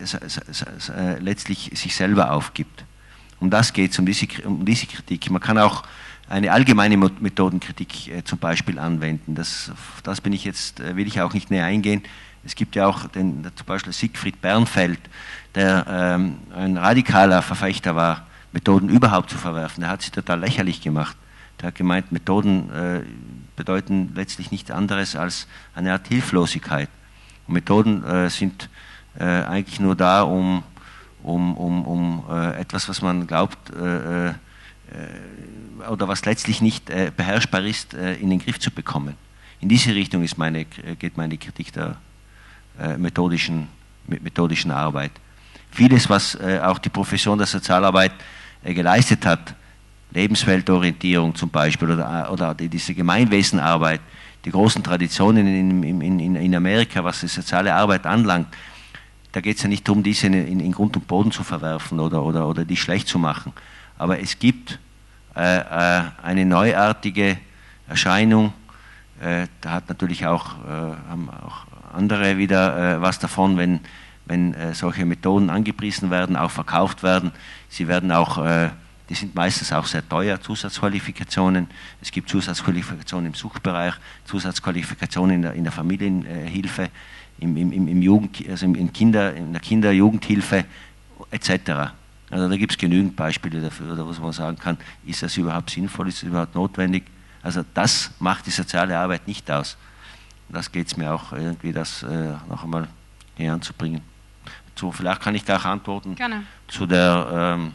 äh, letztlich sich selber aufgibt. Um das geht es, um diese, um diese Kritik. Man kann auch eine allgemeine Methodenkritik äh, zum Beispiel anwenden. Das, das bin ich jetzt, äh, will ich auch nicht näher eingehen. Es gibt ja auch den, zum Beispiel Siegfried Bernfeld, der ähm, ein radikaler Verfechter war, Methoden überhaupt zu verwerfen. Der hat sie total lächerlich gemacht. Der hat gemeint, Methoden äh, bedeuten letztlich nichts anderes als eine Art Hilflosigkeit. Und Methoden äh, sind äh, eigentlich nur da, um, um, um, um äh, etwas, was man glaubt, äh, äh, oder was letztlich nicht äh, beherrschbar ist, äh, in den Griff zu bekommen. In diese Richtung ist meine, geht meine Kritik der äh, methodischen, methodischen Arbeit. Vieles, was äh, auch die Profession der Sozialarbeit äh, geleistet hat, Lebensweltorientierung zum Beispiel oder, oder diese Gemeinwesenarbeit, die großen Traditionen in, in, in, in Amerika, was die soziale Arbeit anlangt, da geht es ja nicht darum, diese in, in Grund und Boden zu verwerfen oder, oder, oder die schlecht zu machen. Aber es gibt äh, äh, eine neuartige Erscheinung, äh, da hat natürlich auch, äh, haben auch andere wieder äh, was davon, wenn, wenn äh, solche Methoden angepriesen werden, auch verkauft werden. Sie werden auch äh, Die sind meistens auch sehr teuer, Zusatzqualifikationen. Es gibt Zusatzqualifikationen im Suchtbereich, Zusatzqualifikationen in der, in der Familienhilfe, im, im, im Jugend, also in, Kinder, in der Kinder-Jugendhilfe et cetera. Also da gibt es genügend Beispiele dafür, oder was man sagen kann, ist das überhaupt sinnvoll, ist das überhaupt notwendig? Also das macht die soziale Arbeit nicht aus. Das geht es mir auch irgendwie, das äh, noch einmal hier anzubringen. So, vielleicht kann ich da auch antworten Gerne. zu der... Ähm,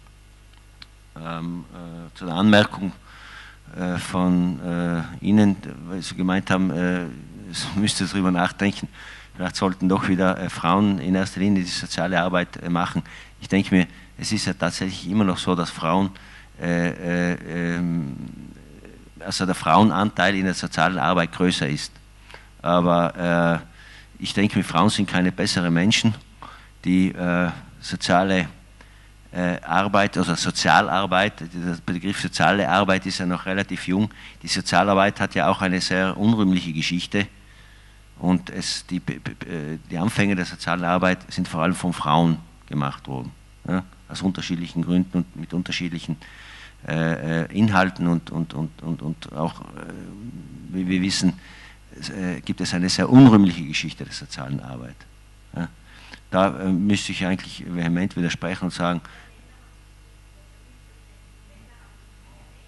Ähm, äh, zu der Anmerkung äh, von äh, Ihnen, weil Sie gemeint haben, äh, es müsste darüber nachdenken, vielleicht sollten doch wieder äh, Frauen in erster Linie die soziale Arbeit äh, machen. Ich denke mir, es ist ja tatsächlich immer noch so, dass Frauen, äh, äh, ähm, also der Frauenanteil in der sozialen Arbeit größer ist. Aber äh, ich denke mir, Frauen sind keine besseren Menschen, die äh, soziale Äh, Arbeit, also Sozialarbeit, der Begriff soziale Arbeit ist ja noch relativ jung. Die Sozialarbeit hat ja auch eine sehr unrühmliche Geschichte und es, die, die Anfänge der sozialen Arbeit sind vor allem von Frauen gemacht worden, ja, aus unterschiedlichen Gründen und mit unterschiedlichen äh, Inhalten und, und, und, und, und auch, äh, wie wir wissen, äh, gibt es eine sehr unrühmliche Geschichte der sozialen Arbeit. Ja. Da äh, müsste ich eigentlich vehement widersprechen und sagen,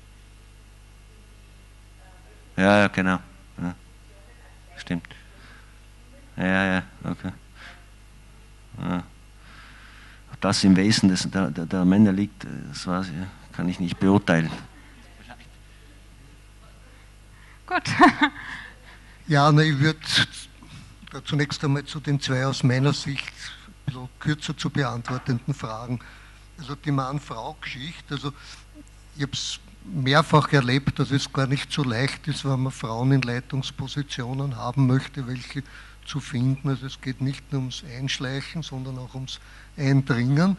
ja, genau, ja, stimmt. Ja, ja, okay. Ja. Das im Wesen des, der, der, der Männer liegt, das weiß ich, kann ich nicht beurteilen. Gut. Ja, na, ich würde zunächst einmal zu den zwei aus meiner Sicht ein bisschen kürzer zu beantwortenden Fragen. Also die Mann-Frau-Geschichte, also ich habe es mehrfach erlebt, dass es gar nicht so leicht ist, wenn man Frauen in Leitungspositionen haben möchte, welche zu finden. Also es geht nicht nur ums Einschleichen, sondern auch ums Eindringen.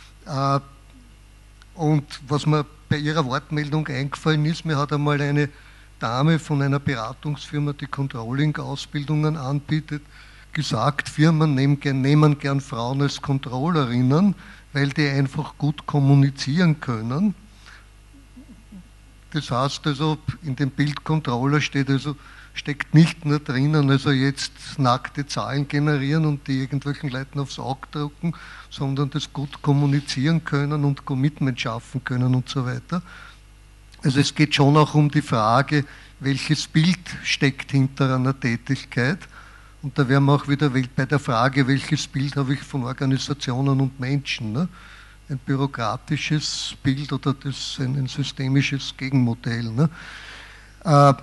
Und was mir bei Ihrer Wortmeldung eingefallen ist, mir hat einmal eine Dame von einer Beratungsfirma, die Controlling-Ausbildungen anbietet, gesagt, Firmen nehmen gern, nehmen gern Frauen als Controllerinnen, weil die einfach gut kommunizieren können. Das heißt also, in dem Bild Controller steht also, steckt nicht nur drinnen, also jetzt nackte Zahlen generieren und die irgendwelchen Leuten aufs Auge drucken, sondern das gut kommunizieren können und Commitment schaffen können und so weiter. Also es geht schon auch um die Frage, welches Bild steckt hinter einer Tätigkeit. Und da wären wir auch wieder bei der Frage, welches Bild habe ich von Organisationen und Menschen. Ne? Ein bürokratisches Bild oder das ein, ein systemisches Gegenmodell. Ne? Äh,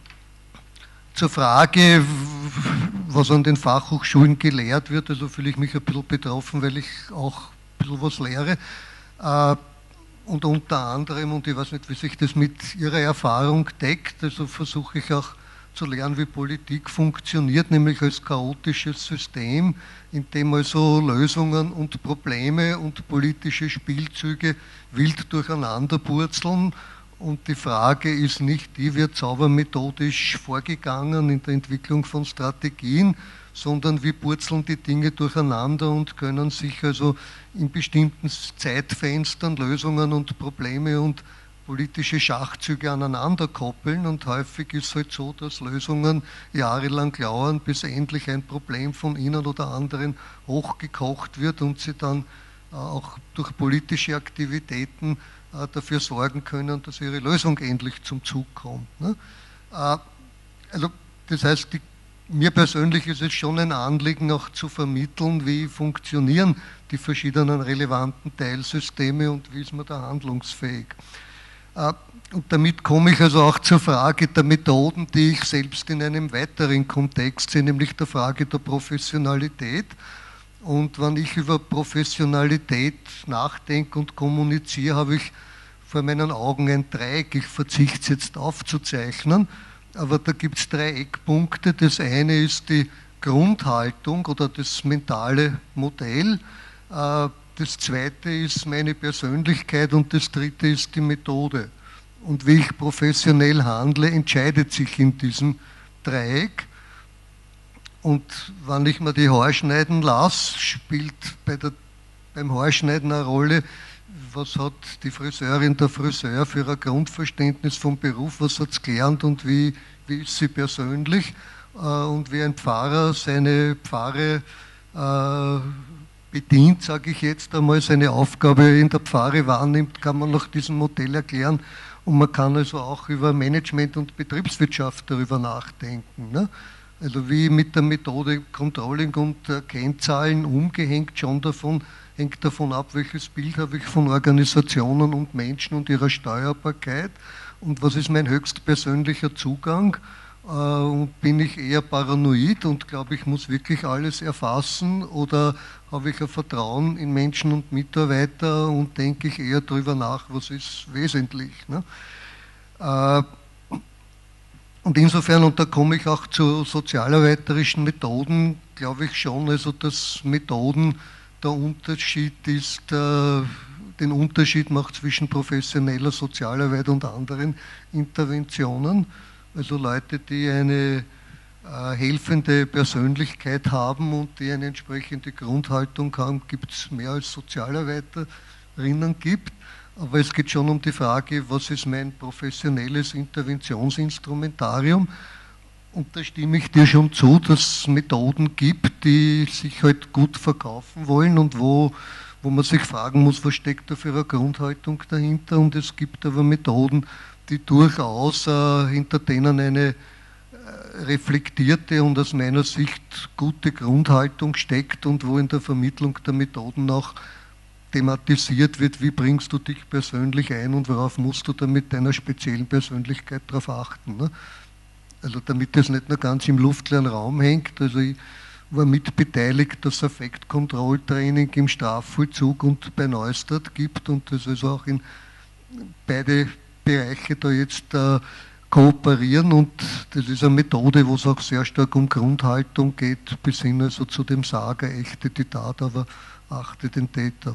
zur Frage, was an den Fachhochschulen gelehrt wird, also fühle ich mich ein bisschen betroffen, weil ich auch ein bisschen was lehre. Äh, Und unter anderem, und ich weiß nicht, wie sich das mit Ihrer Erfahrung deckt, also versuche ich auch zu lernen, wie Politik funktioniert, nämlich als chaotisches System, in dem also Lösungen und Probleme und politische Spielzüge wild durcheinanderpurzeln. Und die Frage ist nicht, die wird sauber methodisch vorgegangen in der Entwicklung von Strategien, sondern wie purzeln die Dinge durcheinander und können sich also in bestimmten Zeitfenstern Lösungen und Probleme und politische Schachzüge aneinander koppeln. Und häufig ist es halt so, dass Lösungen jahrelang dauern, bis endlich ein Problem von Ihnen oder anderen hochgekocht wird und sie dann auch durch politische Aktivitäten dafür sorgen können, dass ihre Lösung endlich zum Zug kommt. Also das heißt, die Mir persönlich ist es schon ein Anliegen, auch zu vermitteln, wie funktionieren die verschiedenen relevanten Teilsysteme und wie ist man da handlungsfähig. Und damit komme ich also auch zur Frage der Methoden, die ich selbst in einem weiteren Kontext sehe, nämlich der Frage der Professionalität. Und wenn ich über Professionalität nachdenke und kommuniziere, habe ich vor meinen Augen ein Dreieck. Ich verzichte jetzt aufzuzeichnen. Aber da gibt es drei Eckpunkte. Das eine ist die Grundhaltung oder das mentale Modell. Das zweite ist meine Persönlichkeit und das dritte ist die Methode. Und wie ich professionell handle, entscheidet sich in diesem Dreieck. Und wenn ich mir die Haare schneiden lasse, spielt bei der, beim Haarschneiden eine Rolle, was hat die Friseurin, der Friseur für ein Grundverständnis vom Beruf, was hat sie gelernt und wie, wie ist sie persönlich. Und wie ein Pfarrer seine Pfarre äh, bedient, sage ich jetzt einmal, seine Aufgabe in der Pfarre wahrnimmt, kann man nach diesem Modell erklären. Und man kann also auch über Management und Betriebswirtschaft darüber nachdenken. Ne? Also wie mit der Methode Controlling und äh, Kennzahlen umgehängt, schon davon, hängt davon ab, welches Bild habe ich von Organisationen und Menschen und ihrer Steuerbarkeit und was ist mein höchstpersönlicher Zugang. Äh, und bin ich eher paranoid und glaube, ich muss wirklich alles erfassen oder habe ich ein Vertrauen in Menschen und Mitarbeiter und denke ich eher darüber nach, was ist wesentlich. Ne? Äh, Und insofern, und da komme ich auch zu sozialarbeiterischen Methoden, glaube ich schon, also dass Methoden der Unterschied ist, äh, den Unterschied macht zwischen professioneller Sozialarbeit und anderen Interventionen. Also Leute, die eine äh, helfende Persönlichkeit haben und die eine entsprechende Grundhaltung haben, gibt es mehr als Sozialarbeiterinnen gibt. Aber es geht schon um die Frage, was ist mein professionelles Interventionsinstrumentarium? Und da stimme ich dir schon zu, dass es Methoden gibt, die sich halt gut verkaufen wollen und wo, wo man sich fragen muss, was steckt da für eine Grundhaltung dahinter. Und es gibt aber Methoden, die durchaus äh, hinter denen eine, reflektierte und aus meiner Sicht gute Grundhaltung steckt und wo in der Vermittlung der Methoden auch thematisiert wird, wie bringst du dich persönlich ein und worauf musst du dann mit deiner speziellen Persönlichkeit darauf achten. Ne? Also damit das nicht nur ganz im luftleeren Raum hängt. Also ich war mitbeteiligt, dass es Affektkontrolltraining im Strafvollzug und bei Neustadt gibt und das also auch in beide Bereiche da jetzt äh, kooperieren und das ist eine Methode, wo es auch sehr stark um Grundhaltung geht, bis hin also zu dem Sager, ächte die Tat, aber achte den Täter.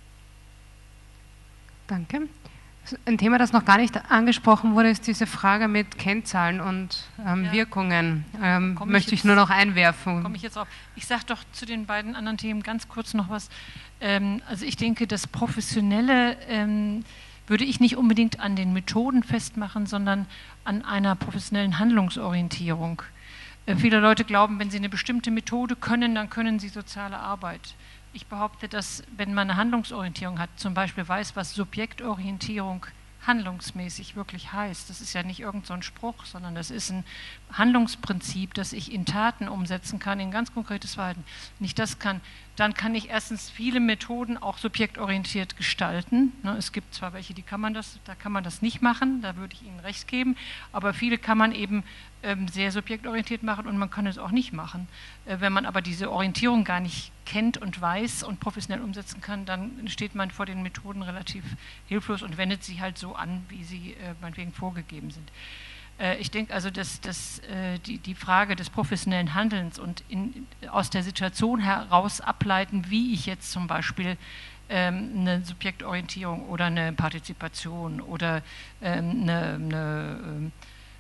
Danke. Ein Thema, das noch gar nicht angesprochen wurde, ist diese Frage mit Kennzahlen und ähm, ja. Wirkungen. Ähm, möchte ich, ich nur noch einwerfen. Komme ich jetzt auf. Ich sage doch zu den beiden anderen Themen ganz kurz noch was. Ähm, also ich denke, das Professionelle ähm, würde ich nicht unbedingt an den Methoden festmachen, sondern an einer professionellen Handlungsorientierung. Äh, viele Leute glauben, wenn sie eine bestimmte Methode können, dann können sie soziale Arbeit. Ich behaupte, dass wenn man eine Handlungsorientierung hat, zum Beispiel weiß, was Subjektorientierung handlungsmäßig wirklich heißt, das ist ja nicht irgend so ein Spruch, sondern das ist ein Handlungsprinzip, das ich in Taten umsetzen kann, in ganz konkretes Verhalten. Wenn ich das kann, dann kann ich erstens viele Methoden auch subjektorientiert gestalten. Es gibt zwar welche, die kann man das, da kann man das nicht machen, da würde ich Ihnen recht geben, aber viele kann man eben ähm, sehr subjektorientiert machen und man kann es auch nicht machen. Äh, wenn man aber diese Orientierung gar nicht kennt und weiß und professionell umsetzen kann, dann steht man vor den Methoden relativ hilflos und wendet sie halt so an, wie sie äh, meinetwegen vorgegeben sind. Äh, ich denke also, dass, dass äh, die, die Frage des professionellen Handelns und in, aus der Situation heraus ableiten, wie ich jetzt zum Beispiel ähm, eine Subjektorientierung oder eine Partizipation oder ähm, eine, eine ähm,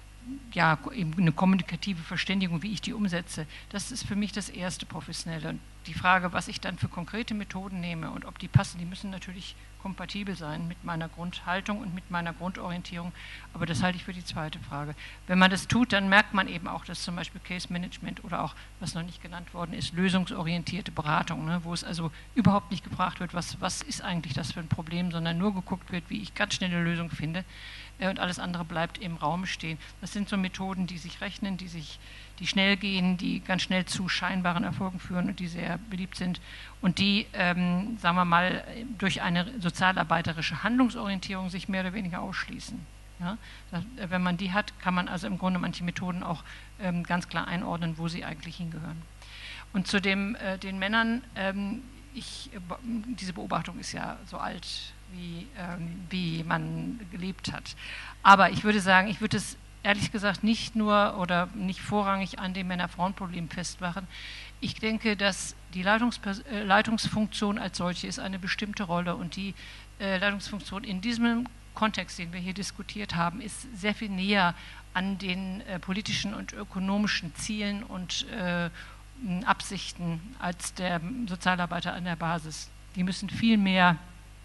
ja, eben eine kommunikative Verständigung, wie ich die umsetze, das ist für mich das erste Professionelle. Und die Frage, was ich dann für konkrete Methoden nehme und ob die passen, die müssen natürlich kompatibel sein mit meiner Grundhaltung und mit meiner Grundorientierung, aber das halte ich für die zweite Frage. Wenn man das tut, dann merkt man eben auch, dass zum Beispiel Case Management oder auch, was noch nicht genannt worden ist, lösungsorientierte Beratung, ne, wo es also überhaupt nicht gefragt wird, was, was ist eigentlich das für ein Problem, sondern nur geguckt wird, wie ich ganz schnell eine Lösung finde, und alles andere bleibt im Raum stehen. Das sind so Methoden, die sich rechnen, die, sich, die schnell gehen, die ganz schnell zu scheinbaren Erfolgen führen und die sehr beliebt sind und die, ähm, sagen wir mal, durch eine sozialarbeiterische Handlungsorientierung sich mehr oder weniger ausschließen. Ja? Das, wenn man die hat, kann man also im Grunde manche Methoden auch ähm, ganz klar einordnen, wo sie eigentlich hingehören. Und zu dem, äh, den Männern, ähm, ich, diese Beobachtung ist ja so alt, Wie, ähm, wie man gelebt hat. Aber ich würde sagen, ich würde es ehrlich gesagt nicht nur oder nicht vorrangig an dem Männer-Frauen-Problem festmachen. Ich denke, dass die Leitungspers- äh, Leitungsfunktion als solche ist eine bestimmte Rolle und die äh, Leitungsfunktion in diesem Kontext, den wir hier diskutiert haben, ist sehr viel näher an den äh, politischen und ökonomischen Zielen und äh, Absichten als der Sozialarbeiter an der Basis. Die müssen viel mehr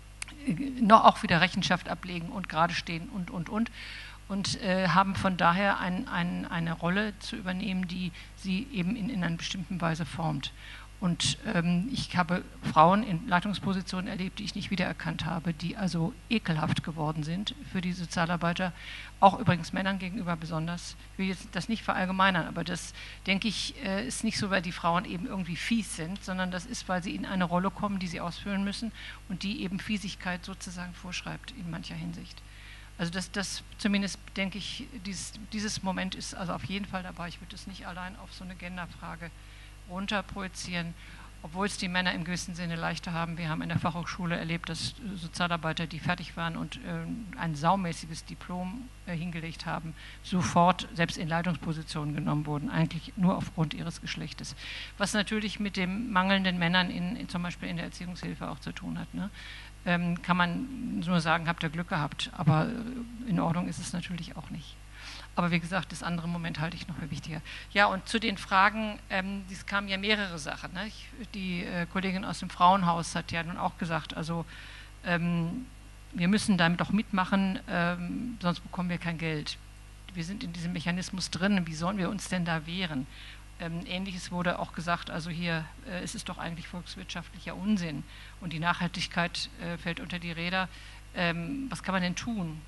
noch auch wieder Rechenschaft ablegen und gerade stehen und, und, und. Und äh, haben von daher ein, ein, eine Rolle zu übernehmen, die sie eben in, in einer bestimmten Weise formt. Und ähm, ich habe Frauen in Leitungspositionen erlebt, die ich nicht wiedererkannt habe, die also ekelhaft geworden sind für die Sozialarbeiter, auch übrigens Männern gegenüber besonders. Ich will jetzt das nicht verallgemeinern, aber das, denke ich, äh, ist nicht so, weil die Frauen eben irgendwie fies sind, sondern das ist, weil sie in eine Rolle kommen, die sie ausfüllen müssen und die eben Fiesigkeit sozusagen vorschreibt in mancher Hinsicht. Also das, das zumindest, denke ich, dieses, dieses Moment ist also auf jeden Fall dabei. Ich würde es nicht allein auf so eine Genderfrage runterprojizieren, obwohl es die Männer im gewissen Sinne leichter haben. Wir haben in der Fachhochschule erlebt, dass Sozialarbeiter, die fertig waren und äh, ein saumäßiges Diplom äh, hingelegt haben, sofort selbst in Leitungspositionen genommen wurden, eigentlich nur aufgrund ihres Geschlechtes. Was natürlich mit dem mangelnden Männern in, in zum Beispiel in der Erziehungshilfe auch zu tun hat. Ne? Ähm, kann man nur sagen, habt ihr Glück gehabt, aber in Ordnung ist es natürlich auch nicht. Aber wie gesagt, das andere Moment halte ich noch für wichtiger. Ja, und zu den Fragen, ähm, es kamen ja mehrere Sachen. Ne? Ich, die äh, Kollegin aus dem Frauenhaus hat ja nun auch gesagt, also ähm, wir müssen damit doch mitmachen, ähm, sonst bekommen wir kein Geld. Wir sind in diesem Mechanismus drin, wie sollen wir uns denn da wehren? Ähm, Ähnliches wurde auch gesagt, also hier äh, es ist doch eigentlich volkswirtschaftlicher Unsinn und die Nachhaltigkeit äh, fällt unter die Räder. Ähm, was kann man denn tun?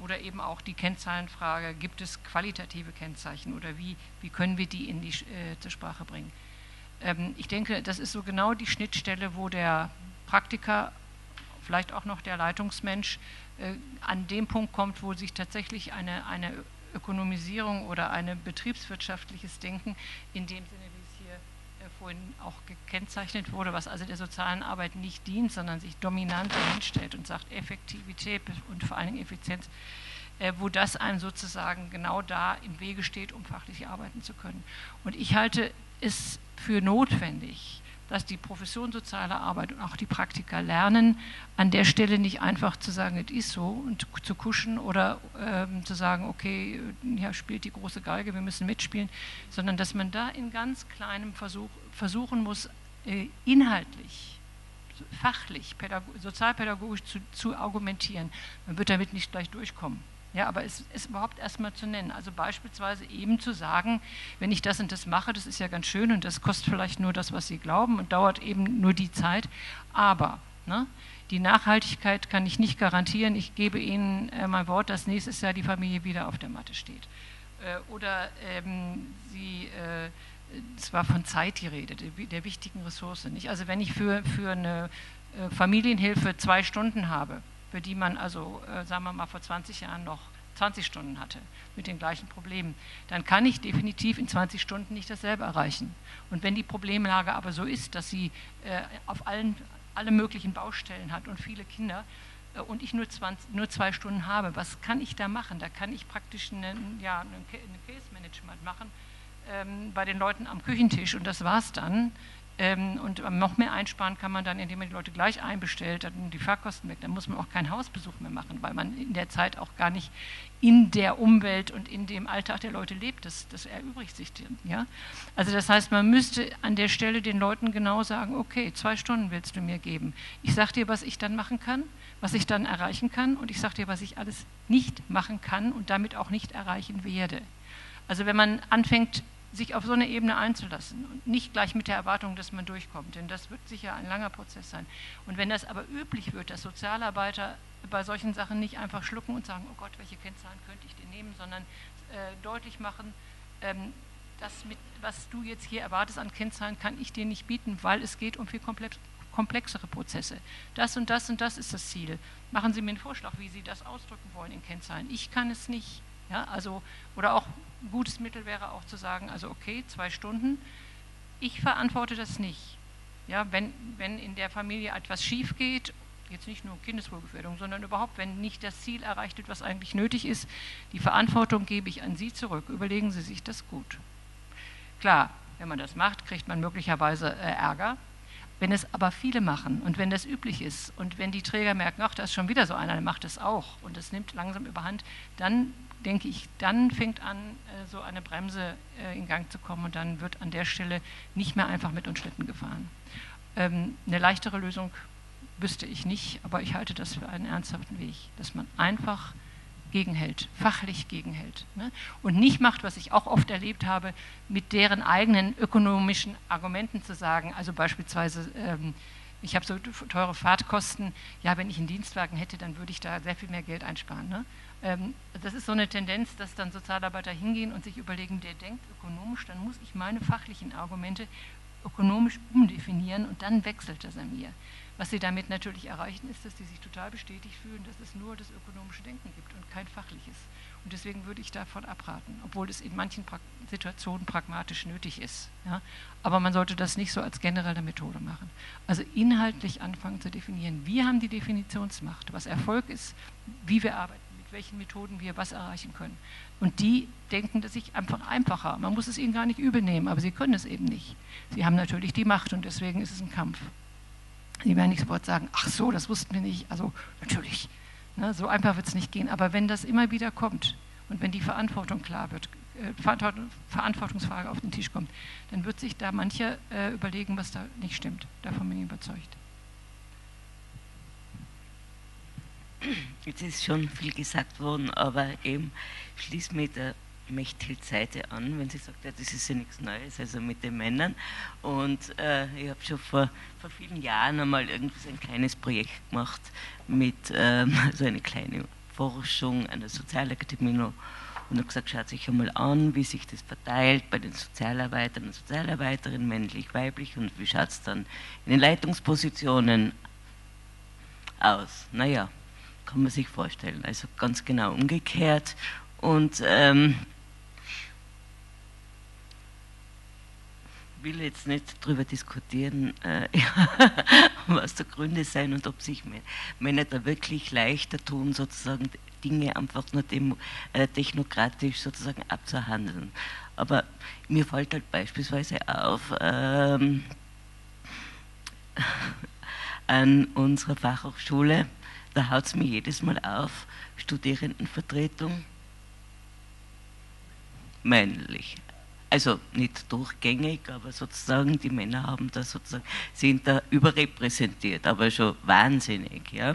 Oder eben auch die Kennzahlenfrage, gibt es qualitative Kennzeichen oder wie, wie können wir die in die, äh, zur Sprache bringen? Ähm, ich denke, das ist so genau die Schnittstelle, wo der Praktiker, vielleicht auch noch der Leitungsmensch, äh, an dem Punkt kommt, wo sich tatsächlich eine, eine Ökonomisierung oder ein betriebswirtschaftliches Denken in dem Sinne, wie es hier äh, vorhin auch gekennzeichnet wurde, was also der sozialen Arbeit nicht dient, sondern sich dominant dahinstellt und sagt Effektivität und vor allen Dingen Effizienz, äh, wo das einem sozusagen genau da im Wege steht, um fachlich arbeiten zu können. Und ich halte es für notwendig, dass die Profession soziale Arbeit und auch die Praktiker lernen, an der Stelle nicht einfach zu sagen, es ist so und zu kuschen oder ähm, zu sagen, okay, ja, spielt die große Geige, wir müssen mitspielen, sondern dass man da in ganz kleinem Versuch versuchen muss, äh, inhaltlich, fachlich, sozialpädagogisch zu, zu argumentieren. Man wird damit nicht gleich durchkommen. Ja, aber es ist überhaupt erstmal zu nennen. Also beispielsweise eben zu sagen, wenn ich das und das mache, das ist ja ganz schön und das kostet vielleicht nur das, was Sie glauben und dauert eben nur die Zeit. Aber ne, die Nachhaltigkeit kann ich nicht garantieren. Ich gebe Ihnen äh, mein Wort, dass nächstes Jahr die Familie wieder auf der Matte steht. Äh, oder ähm, Sie, äh, es war von Zeit die Rede, der, der wichtigen Ressource. Nicht? Also wenn ich für, für eine äh, Familienhilfe zwei Stunden habe, für die man also, äh, sagen wir mal, vor zwanzig Jahren noch zwanzig Stunden hatte, mit den gleichen Problemen, dann kann ich definitiv in zwanzig Stunden nicht dasselbe erreichen. Und wenn die Problemlage aber so ist, dass sie äh, auf allen, alle möglichen Baustellen hat und viele Kinder äh, und ich nur, zwanzig, nur zwei Stunden habe, was kann ich da machen? Da kann ich praktisch einen, ja, ein Case-Management machen ähm, bei den Leuten am Küchentisch und das war's dann. Ähm, und noch mehr einsparen kann man dann, indem man die Leute gleich einbestellt, dann die Fahrkosten weg. Dann muss man auch keinen Hausbesuch mehr machen, weil man in der Zeit auch gar nicht in der Umwelt und in dem Alltag der Leute lebt. Das, das erübrigt sich. Ja? Also das heißt, man müsste an der Stelle den Leuten genau sagen, okay, zwei Stunden willst du mir geben. Ich sage dir, was ich dann machen kann, was ich dann erreichen kann und ich sage dir, was ich alles nicht machen kann und damit auch nicht erreichen werde. Also wenn man anfängt, sich auf so eine Ebene einzulassen und nicht gleich mit der Erwartung, dass man durchkommt, denn das wird sicher ein langer Prozess sein. Und wenn das aber üblich wird, dass Sozialarbeiter bei solchen Sachen nicht einfach schlucken und sagen, oh Gott, welche Kennzahlen könnte ich denn nehmen, sondern äh, deutlich machen, ähm, das, mit, was du jetzt hier erwartest an Kennzahlen, kann ich dir nicht bieten, weil es geht um viel komplex, komplexere Prozesse. Das und das und das ist das Ziel. Machen Sie mir einen Vorschlag, wie Sie das ausdrücken wollen in Kennzahlen. Ich kann es nicht. Ja, also, oder auch ein gutes Mittel wäre auch zu sagen, also okay, zwei Stunden, ich verantworte das nicht. Ja, wenn, wenn in der Familie etwas schief geht, jetzt nicht nur Kindeswohlgefährdung, sondern überhaupt, wenn nicht das Ziel erreicht wird, was eigentlich nötig ist, die Verantwortung gebe ich an Sie zurück. Überlegen Sie sich das gut. Klar, wenn man das macht, kriegt man möglicherweise äh, Ärger. Wenn es aber viele machen und wenn das üblich ist und wenn die Träger merken, ach, da ist schon wieder so einer, der macht das auch und es nimmt langsam überhand, dann denke ich, dann fängt an, so eine Bremse in Gang zu kommen und dann wird an der Stelle nicht mehr einfach mit uns Schlitten gefahren. Eine leichtere Lösung wüsste ich nicht, aber ich halte das für einen ernsthaften Weg, dass man einfach gegenhält, fachlich gegenhält. Ne? Und nicht macht, was ich auch oft erlebt habe, mit deren eigenen ökonomischen Argumenten zu sagen, also beispielsweise, ähm, ich habe so teure Fahrtkosten, ja, wenn ich einen Dienstwagen hätte, dann würde ich da sehr viel mehr Geld einsparen. Ne? Ähm, das ist so eine Tendenz, dass dann Sozialarbeiter hingehen und sich überlegen, der denkt ökonomisch, dann muss ich meine fachlichen Argumente ökonomisch umdefinieren und dann wechselt das an mir. Was sie damit natürlich erreichen, ist, dass sie sich total bestätigt fühlen, dass es nur das ökonomische Denken gibt und kein fachliches. Und deswegen würde ich davon abraten, obwohl es in manchen pra- Situationen pragmatisch nötig ist. Ja? Aber man sollte das nicht so als generelle Methode machen. Also inhaltlich anfangen zu definieren. Wir haben die Definitionsmacht, was Erfolg ist, wie wir arbeiten, mit welchen Methoden wir was erreichen können. Und die denken das sich einfach einfacher. Man muss es ihnen gar nicht übel nehmen, aber sie können es eben nicht. Sie haben natürlich die Macht und deswegen ist es ein Kampf. Sie werden nicht sofort sagen, ach so, das wussten wir nicht. Also natürlich, ne, so einfach wird es nicht gehen. Aber wenn das immer wieder kommt und wenn die Verantwortung klar wird, äh, Verantwortung, Verantwortungsfrage auf den Tisch kommt, dann wird sich da mancher äh, überlegen, was da nicht stimmt. Davon bin ich überzeugt. Jetzt ist schon viel gesagt worden, aber eben schließt mit der Mechthild-Seite an, wenn sie sagt, ja, das ist ja nichts Neues, also mit den Männern. Und äh, ich habe schon vor, vor vielen Jahren einmal irgendwie so ein kleines Projekt gemacht mit ähm, so eine kleine Forschung an der Sozialakademie noch und habe gesagt, schaut sich einmal an, wie sich das verteilt bei den Sozialarbeitern und Sozialarbeiterinnen, männlich, weiblich, und wie schaut es dann in den Leitungspositionen aus. Naja, kann man sich vorstellen, also ganz genau umgekehrt. Und ähm, will jetzt nicht darüber diskutieren, äh, was die Gründe sein und ob sich Männer da wirklich leichter tun, sozusagen Dinge einfach nur demo, äh, technokratisch sozusagen abzuhandeln. Aber mir fällt halt beispielsweise auf, ähm, an unserer Fachhochschule, da haut es mir jedes Mal auf, Studierendenvertretung männlich. Also nicht durchgängig, aber sozusagen die Männer haben da sozusagen, sind da überrepräsentiert, aber schon wahnsinnig. Ja.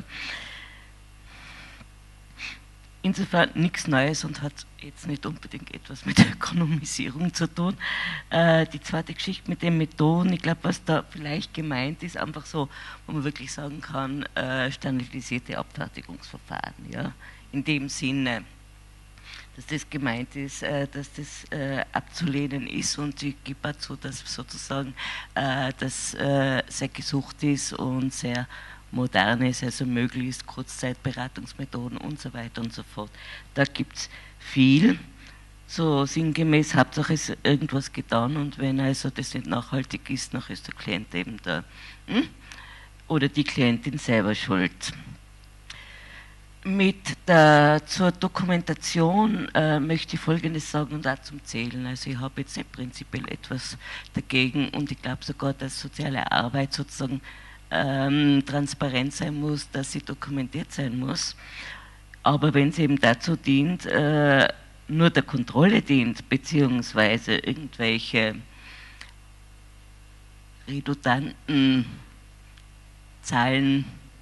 Insofern nichts Neues und hat jetzt nicht unbedingt etwas mit der Ökonomisierung zu tun. Äh, die zweite Geschichte mit den Methoden, ich glaube, was da vielleicht gemeint ist, einfach so, wo man wirklich sagen kann, äh, standardisierte Abfertigungsverfahren. Ja. In dem Sinne, dass das gemeint ist, äh, dass das äh, abzulehnen ist, und ich gebe auch zu, dass sozusagen äh, das äh, sehr gesucht ist und sehr modern ist, also möglichst Kurzzeitberatungsmethoden und so weiter und so fort. Da gibt es viel, so sinngemäß, Hauptsache ist irgendwas getan, und wenn also das nicht nachhaltig ist, dann ist der Klient eben da. Hm? Oder die Klientin selber schuld. Mit der, zur Dokumentation äh, möchte ich Folgendes sagen und auch zum Zählen. Also ich habe jetzt nicht prinzipiell etwas dagegen, und ich glaube sogar, dass soziale Arbeit sozusagen ähm, transparent sein muss, dass sie dokumentiert sein muss. Aber wenn sie eben dazu dient, äh, nur der Kontrolle dient, beziehungsweise irgendwelche redundanten Zahlen,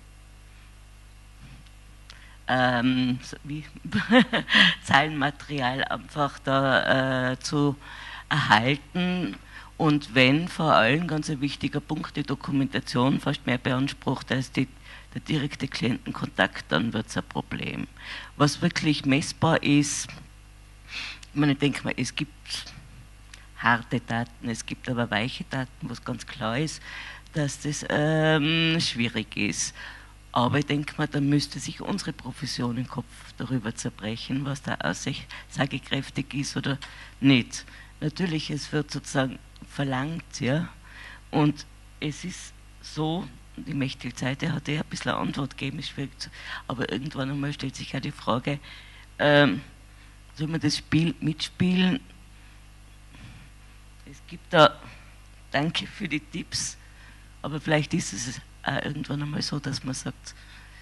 Ähm, wie Zahlenmaterial einfach da äh, zu erhalten, und wenn vor allem, ganz ein wichtiger Punkt, die Dokumentation fast mehr beansprucht als die, der direkte Klientenkontakt, dann wird es ein Problem. Was wirklich messbar ist, ich meine, ich denke mal, es gibt harte Daten, es gibt aber weiche Daten, was ganz klar ist, dass das ähm, schwierig ist. Aber ich denke mal, da müsste sich unsere Profession den Kopf darüber zerbrechen, was da aussagekräftig ist oder nicht. Natürlich, es wird sozusagen verlangt, ja, und es ist so, die Mechtil Zeite hat ja ein bisschen eine Antwort gegeben, ist schwierig zu, aber irgendwann einmal stellt sich ja die Frage, ähm, soll man das Spiel mitspielen? Es gibt da, danke für die Tipps, aber vielleicht ist es auch irgendwann einmal so, dass man sagt,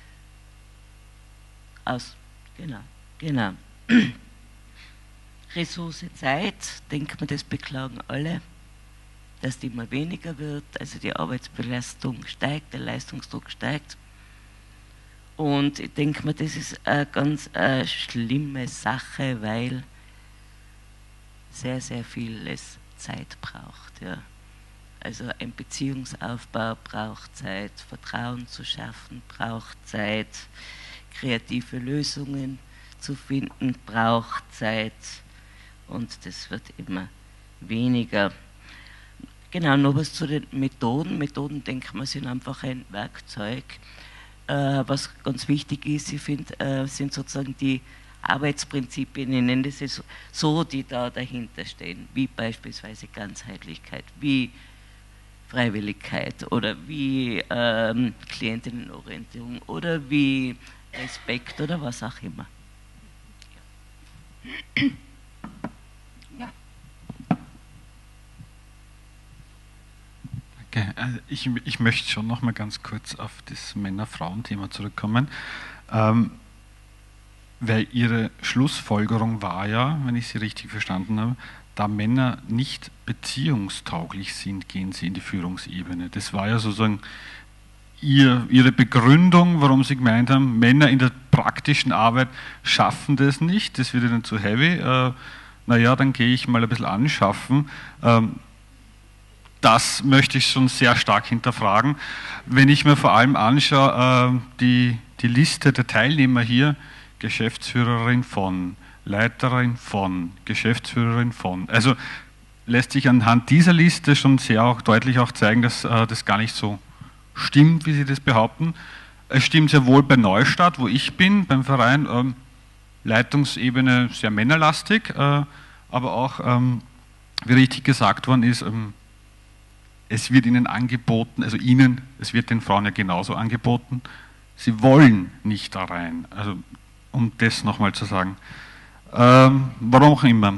aus, genau, genau. Ressource Zeit, denkt man, das beklagen alle, dass die immer weniger wird, also die Arbeitsbelastung steigt, der Leistungsdruck steigt. Und ich denke mir, das ist eine ganz eine schlimme Sache, weil sehr, sehr vieles Zeit braucht. Ja. Also ein Beziehungsaufbau braucht Zeit, Vertrauen zu schaffen braucht Zeit, kreative Lösungen zu finden braucht Zeit, und das wird immer weniger. Genau, noch was zu den Methoden. Methoden, denke ich, sind einfach ein Werkzeug. Äh, was ganz wichtig ist, ich finde, äh, sind sozusagen die Arbeitsprinzipien, ich nenne das jetzt so, die da dahinter stehen, wie beispielsweise Ganzheitlichkeit, wie Freiwilligkeit oder wie ähm, Klientinnenorientierung oder wie Respekt oder was auch immer. Ja. Okay, also ich, ich möchte schon noch mal ganz kurz auf das Männer-Frauen-Thema zurückkommen, ähm, weil Ihre Schlussfolgerung war ja, wenn ich Sie richtig verstanden habe, da Männer nicht beziehungstauglich sind, gehen sie in die Führungsebene. Das war ja sozusagen ihr, Ihre Begründung, warum Sie gemeint haben, Männer in der praktischen Arbeit schaffen das nicht, das wird ihnen zu heavy. Äh, naja, dann gehe ich mal ein bisschen anschaffen. Ähm, das möchte ich schon sehr stark hinterfragen. Wenn ich mir vor allem anschaue, äh, die, die Liste der Teilnehmer hier, Geschäftsführerin von, Leiterin von, Geschäftsführerin von. Also lässt sich anhand dieser Liste schon sehr auch deutlich auch zeigen, dass äh, das gar nicht so stimmt, wie Sie das behaupten. Es stimmt sehr wohl bei Neustadt, wo ich bin, beim Verein, ähm, Leitungsebene sehr männerlastig, äh, aber auch, ähm, wie richtig gesagt worden ist, ähm, es wird ihnen angeboten, also ihnen, es wird den Frauen ja genauso angeboten, sie wollen nicht da rein. Also um das nochmal zu sagen. Ähm, warum auch immer.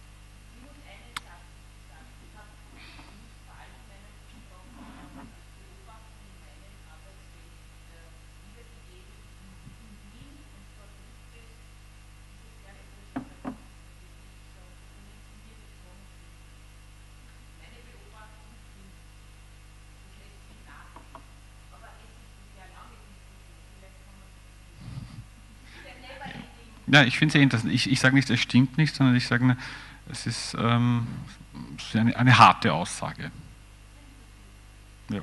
Ja, ich finde es sehr interessant. Ich, ich sage nicht, es stimmt nicht, sondern ich sage, es ist ähm, eine, eine harte Aussage. Ja.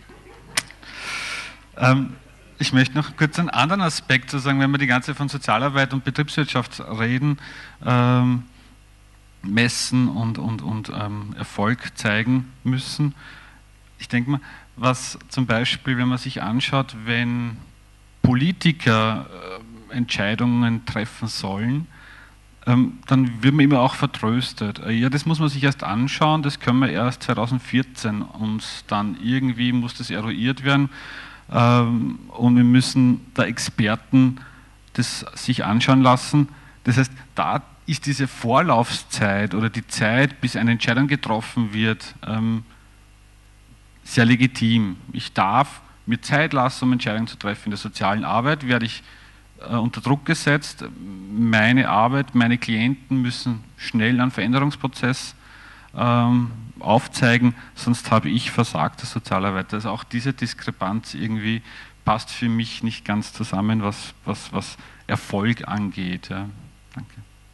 Ähm, ich möchte noch kurz einen anderen Aspekt sagen, wenn wir die ganze Zeit von Sozialarbeit und Betriebswirtschaft reden, ähm, messen und, und, und ähm, Erfolg zeigen müssen. Ich denke mal, was zum Beispiel, wenn man sich anschaut, wenn Politiker äh, Entscheidungen treffen sollen, ähm, dann wird man immer auch vertröstet. Äh, ja, das muss man sich erst anschauen, das können wir erst zweitausendvierzehn und dann irgendwie muss das eruiert werden ähm, und wir müssen da Experten das sich anschauen lassen. Das heißt, da ist diese Vorlaufzeit oder die Zeit, bis eine Entscheidung getroffen wird, ähm, sehr legitim. Ich darf mir Zeit lassen, um Entscheidungen zu treffen. In der sozialen Arbeit werde ich unter Druck gesetzt. Meine Arbeit, meine Klienten müssen schnell einen Veränderungsprozess ähm, aufzeigen, sonst habe ich versagt als Sozialarbeiter. Also auch diese Diskrepanz irgendwie passt für mich nicht ganz zusammen, was, was, was Erfolg angeht. Ja. Danke.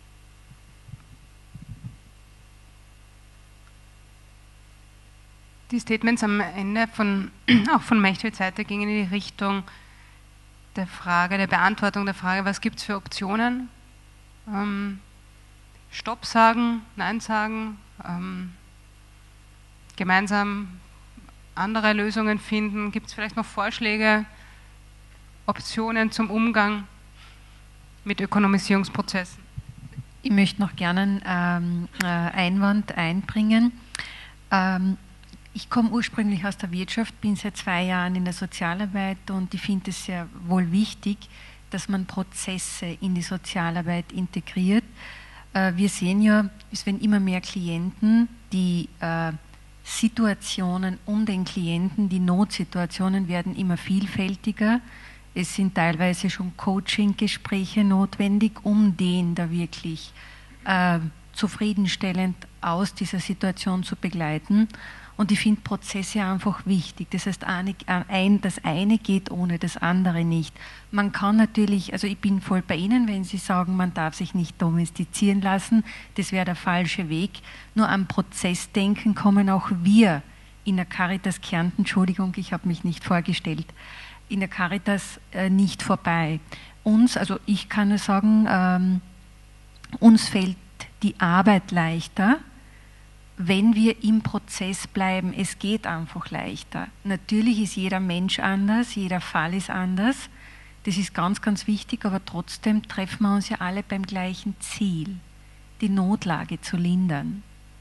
Die Statements am Ende von, auch von Mechthild Seite gingen in die Richtung der Frage, der Beantwortung der Frage, was gibt es für Optionen? Ähm, Stopp sagen, Nein sagen, ähm, gemeinsam andere Lösungen finden. Gibt es vielleicht noch Vorschläge, Optionen zum Umgang mit Ökonomisierungsprozessen? Ich möchte noch gerne einen ähm, äh, Einwand einbringen. Ähm, Ich komme ursprünglich aus der Wirtschaft, bin seit zwei Jahren in der Sozialarbeit und ich finde es sehr wohl wichtig, dass man Prozesse in die Sozialarbeit integriert. Wir sehen ja, es werden immer mehr Klienten, die Situationen um den Klienten, die Notsituationen werden immer vielfältiger. Es sind teilweise schon Coaching-Gespräche notwendig, um den da wirklich zufriedenstellend aus dieser Situation zu begleiten. Und ich finde Prozesse einfach wichtig. Das heißt, das eine geht ohne das andere nicht. Man kann natürlich, also ich bin voll bei Ihnen, wenn Sie sagen, man darf sich nicht domestizieren lassen. Das wäre der falsche Weg. Nur am Prozessdenken kommen auch wir in der Caritas Kärnten, Entschuldigung, ich habe mich nicht vorgestellt, in der Caritas äh, nicht vorbei. Uns, also ich kann nur sagen, ähm, uns fällt die Arbeit leichter, wenn wir im Prozess bleiben. Es geht einfach leichter. Natürlich ist jeder Mensch anders, jeder Fall ist anders. Das ist ganz, ganz wichtig, aber trotzdem treffen wir uns ja alle beim gleichen Ziel, die Notlage zu lindern.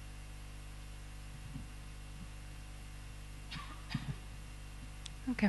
Okay.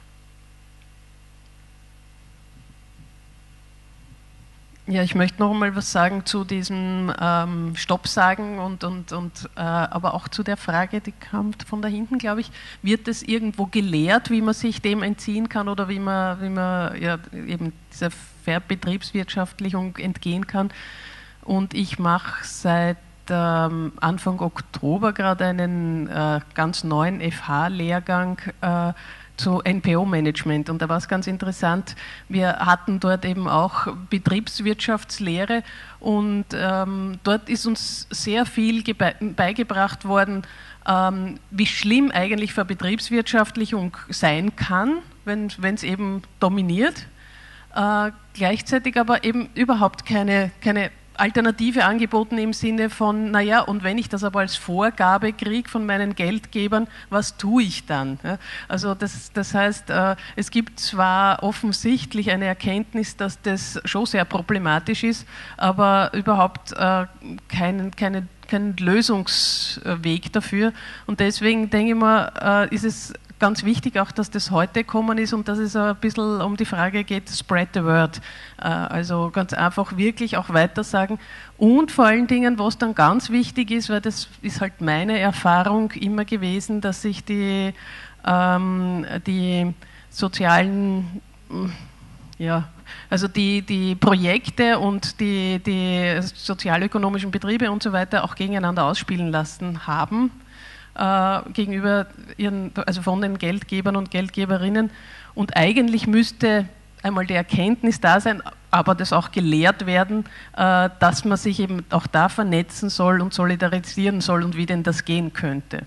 Ja, ich möchte noch einmal was sagen zu diesem ähm, Stopp sagen und, und, und äh, aber auch zu der Frage, die kam von da hinten, glaube ich, wird es irgendwo gelehrt, wie man sich dem entziehen kann oder wie man, wie man ja, eben dieser Verbetriebswirtschaftlichung entgehen kann. Und ich mache seit ähm, Anfang Oktober gerade einen äh, ganz neuen F H-Lehrgang äh, zu N P O-Management und da war es ganz interessant, wir hatten dort eben auch Betriebswirtschaftslehre und ähm, dort ist uns sehr viel beigebracht worden, ähm, wie schlimm eigentlich Verbetriebswirtschaftlichung sein kann, wenn es eben dominiert, äh, gleichzeitig aber eben überhaupt keine, keine Alternative angeboten im Sinne von, naja, und wenn ich das aber als Vorgabe kriege von meinen Geldgebern, was tue ich dann? Ja, also das, das heißt, äh, es gibt zwar offensichtlich eine Erkenntnis, dass das schon sehr problematisch ist, aber überhaupt äh, keinen, keinen, keinen Lösungsweg dafür. Und deswegen denke ich mal, äh, ist es ganz wichtig auch, dass das heute gekommen ist und dass es ein bisschen um die Frage geht, spread the word. Also ganz einfach wirklich auch weiter sagen und vor allen Dingen, was dann ganz wichtig ist, weil das ist halt meine Erfahrung immer gewesen, dass sich die, ähm, die sozialen, ja, also die, die Projekte und die, die sozialökonomischen Betriebe und so weiter auch gegeneinander ausspielen lassen haben. Äh, gegenüber ihren, also von den Geldgebern und Geldgeberinnen. Und eigentlich müsste einmal die Erkenntnis da sein, aber das auch gelehrt werden, äh, dass man sich eben auch da vernetzen soll und solidarisieren soll und wie denn das gehen könnte.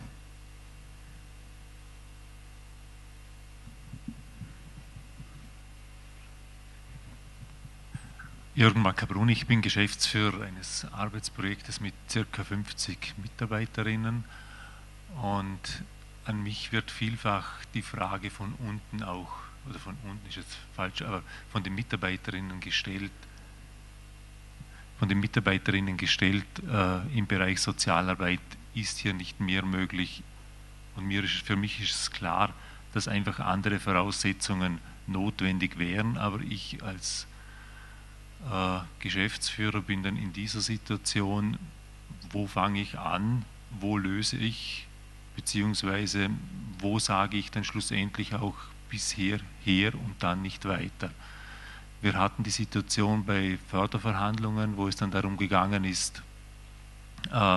Jürgen Maccabruni, ich bin Geschäftsführer eines Arbeitsprojektes mit ca. fünfzig Mitarbeiterinnen. Und an mich wird vielfach die Frage von unten auch, oder von unten ist jetzt falsch, aber von den Mitarbeiterinnen gestellt, von den Mitarbeiterinnen gestellt, äh, im Bereich Sozialarbeit ist hier nicht mehr möglich. Und mir ist, für mich ist es klar, dass einfach andere Voraussetzungen notwendig wären, aber ich als äh, Geschäftsführer bin dann in dieser Situation, wo fange ich an, wo löse ich, beziehungsweise wo sage ich dann schlussendlich auch bisher her und dann nicht weiter. Wir hatten die Situation bei Förderverhandlungen, wo es dann darum gegangen ist, äh,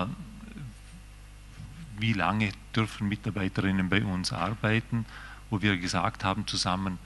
wie lange dürfen Mitarbeiterinnen bei uns arbeiten, wo wir gesagt haben, zusammen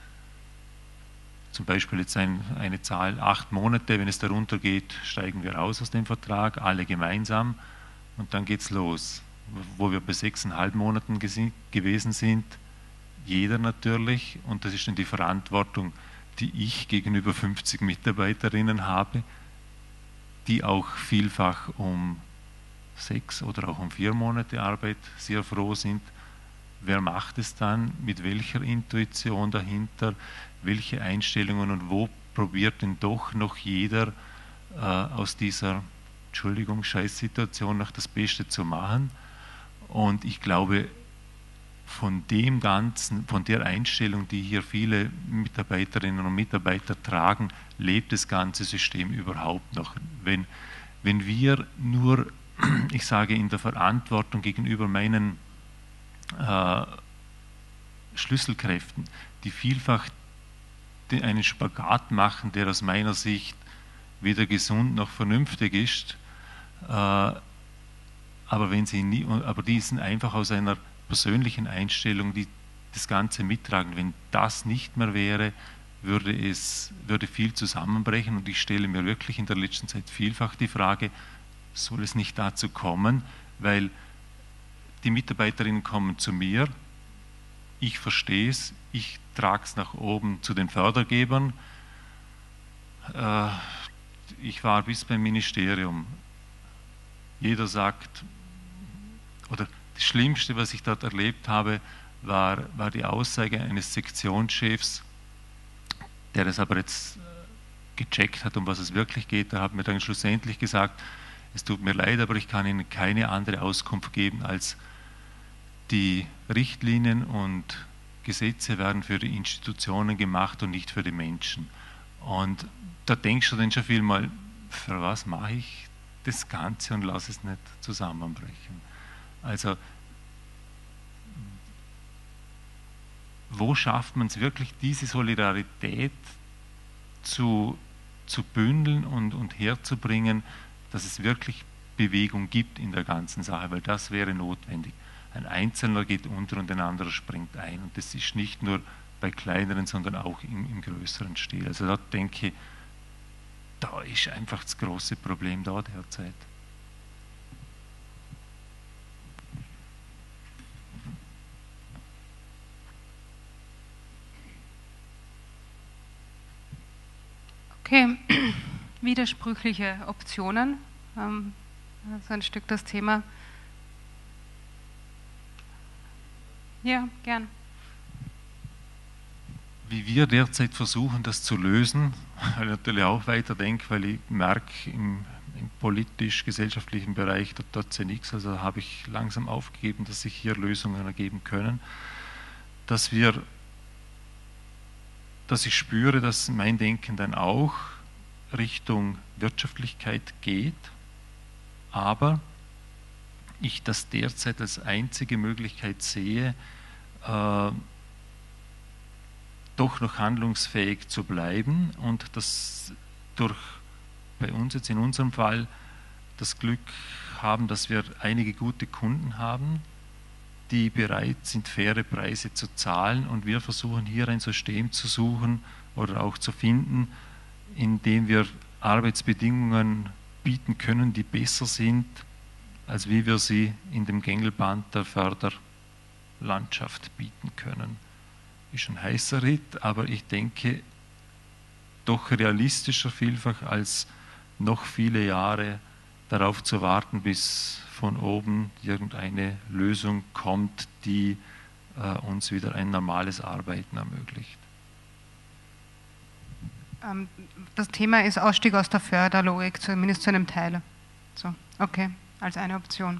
zum Beispiel jetzt ein, eine Zahl, acht Monate, wenn es darunter geht, steigen wir aus aus dem Vertrag, alle gemeinsam und dann geht es los. Wo wir bei sechseinhalb Monaten gewesen sind, jeder natürlich, und das ist dann die Verantwortung, die ich gegenüber fünfzig Mitarbeiterinnen habe, die auch vielfach um sechs oder auch um vier Monate Arbeit sehr froh sind. Wer macht es dann? Mit welcher Intuition dahinter? Welche Einstellungen und wo probiert denn doch noch jeder äh, aus dieser, Entschuldigung, Scheißsituation noch das Beste zu machen? Und ich glaube, von dem Ganzen, von der Einstellung, die hier viele Mitarbeiterinnen und Mitarbeiter tragen, lebt das ganze System überhaupt noch. Wenn, wenn wir nur, ich sage, in der Verantwortung gegenüber meinen äh, Schlüsselkräften, die vielfach den, einen Spagat machen, der aus meiner Sicht weder gesund noch vernünftig ist, äh, aber, wenn sie nie, aber die sind einfach aus einer persönlichen Einstellung, die das Ganze mittragen. Wenn das nicht mehr wäre, würde es würde viel zusammenbrechen und ich stelle mir wirklich in der letzten Zeit vielfach die Frage, soll es nicht dazu kommen, weil die Mitarbeiterinnen kommen zu mir, ich verstehe es, ich trage es nach oben zu den Fördergebern, äh, ich war bis beim Ministerium, jeder sagt, oder das Schlimmste, was ich dort erlebt habe, war, war die Aussage eines Sektionschefs, der es aber jetzt gecheckt hat, um was es wirklich geht. Der hat mir dann schlussendlich gesagt, es tut mir leid, aber ich kann Ihnen keine andere Auskunft geben, als die Richtlinien und Gesetze werden für die Institutionen gemacht und nicht für die Menschen. Und da denkst du dann schon viel mal, für was mache ich das Ganze und lasse es nicht zusammenbrechen. Also wo schafft man es wirklich, diese Solidarität zu, zu bündeln und, und herzubringen, dass es wirklich Bewegung gibt in der ganzen Sache, weil das wäre notwendig. Ein Einzelner geht unter und ein anderer springt ein und das ist nicht nur bei kleineren, sondern auch im, im größeren Stil. Also da denke ich, da ist einfach das große Problem da derzeit. Okay, widersprüchliche Optionen, ähm, so ein Stück das Thema. Ja, gern. Wie wir derzeit versuchen, das zu lösen, weil ich natürlich auch weiterdenke, weil ich merke, im, im politisch-gesellschaftlichen Bereich, da tut sich nichts, also habe ich langsam aufgegeben, dass sich hier Lösungen ergeben können, dass wir, dass ich spüre, dass mein Denken dann auch Richtung Wirtschaftlichkeit geht, aber ich das derzeit als einzige Möglichkeit sehe, äh, doch noch handlungsfähig zu bleiben und das durch bei uns jetzt in unserem Fall das Glück haben, dass wir einige gute Kunden haben, die bereit sind, faire Preise zu zahlen, und wir versuchen hier ein System zu suchen oder auch zu finden, in dem wir Arbeitsbedingungen bieten können, die besser sind, als wie wir sie in dem Gängelband der Förderlandschaft bieten können. Ist ein heißer Ritt, aber ich denke, doch realistischer vielfach als noch viele Jahre darauf zu warten, bis von oben irgendeine Lösung kommt, die äh, uns wieder ein normales Arbeiten ermöglicht. Ähm, das Thema ist Ausstieg aus der Förderlogik, zumindest zu einem Teil. So, okay, als eine Option.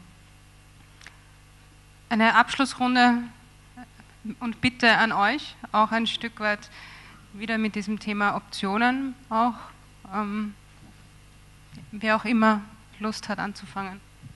Eine Abschlussrunde. Und bitte an euch auch ein Stück weit wieder mit diesem Thema Optionen auch, ähm, wer auch immer Lust hat anzufangen.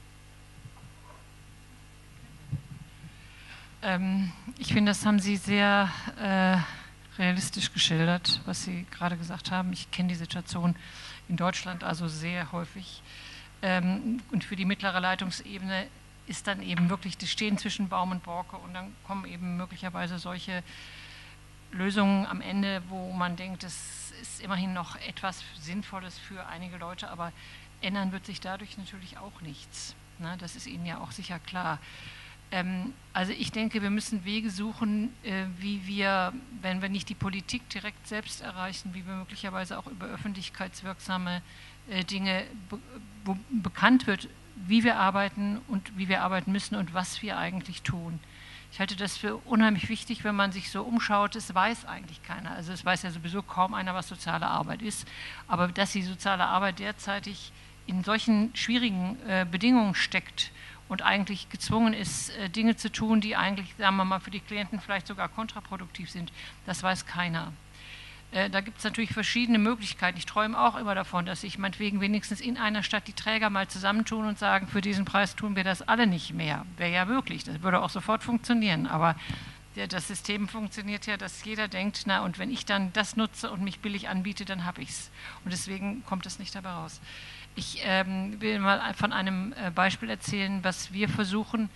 Ähm, ich finde, das haben Sie sehr äh, realistisch geschildert, was Sie gerade gesagt haben. Ich kenne die Situation in Deutschland also sehr häufig. Ähm, und für die mittlere Leitungsebene ist dann eben wirklich das Stehen zwischen Baum und Borke, und dann kommen eben möglicherweise solche Lösungen am Ende, wo man denkt, das ist immerhin noch etwas Sinnvolles für einige Leute, aber ändern wird sich dadurch natürlich auch nichts. Ne? Das ist Ihnen ja auch sicher klar. Ähm, also ich denke, wir müssen Wege suchen, äh, wie wir, wenn wir nicht die Politik direkt selbst erreichen, wie wir möglicherweise auch über öffentlichkeitswirksame äh, Dinge, be wo bekannt wird, wie wir arbeiten und wie wir arbeiten müssen und was wir eigentlich tun. Ich halte das für unheimlich wichtig, wenn man sich so umschaut, es weiß eigentlich keiner. Also es weiß ja sowieso kaum einer, was soziale Arbeit ist. Aber dass die soziale Arbeit derzeitig in solchen schwierigen äh, Bedingungen steckt und eigentlich gezwungen ist, äh, Dinge zu tun, die eigentlich, sagen wir mal, für die Klienten vielleicht sogar kontraproduktiv sind, das weiß keiner. Da gibt es natürlich verschiedene Möglichkeiten. Ich träume auch immer davon, dass sich meinetwegen wenigstens in einer Stadt die Träger mal zusammentun und sagen, für diesen Preis tun wir das alle nicht mehr. Wäre ja möglich, das würde auch sofort funktionieren. Aber der, das System funktioniert ja, dass jeder denkt, na, und wenn ich dann das nutze und mich billig anbiete, dann habe ich es. Und deswegen kommt es nicht dabei raus. Ich ähm, will mal von einem äh, Beispiel erzählen, was wir versuchen,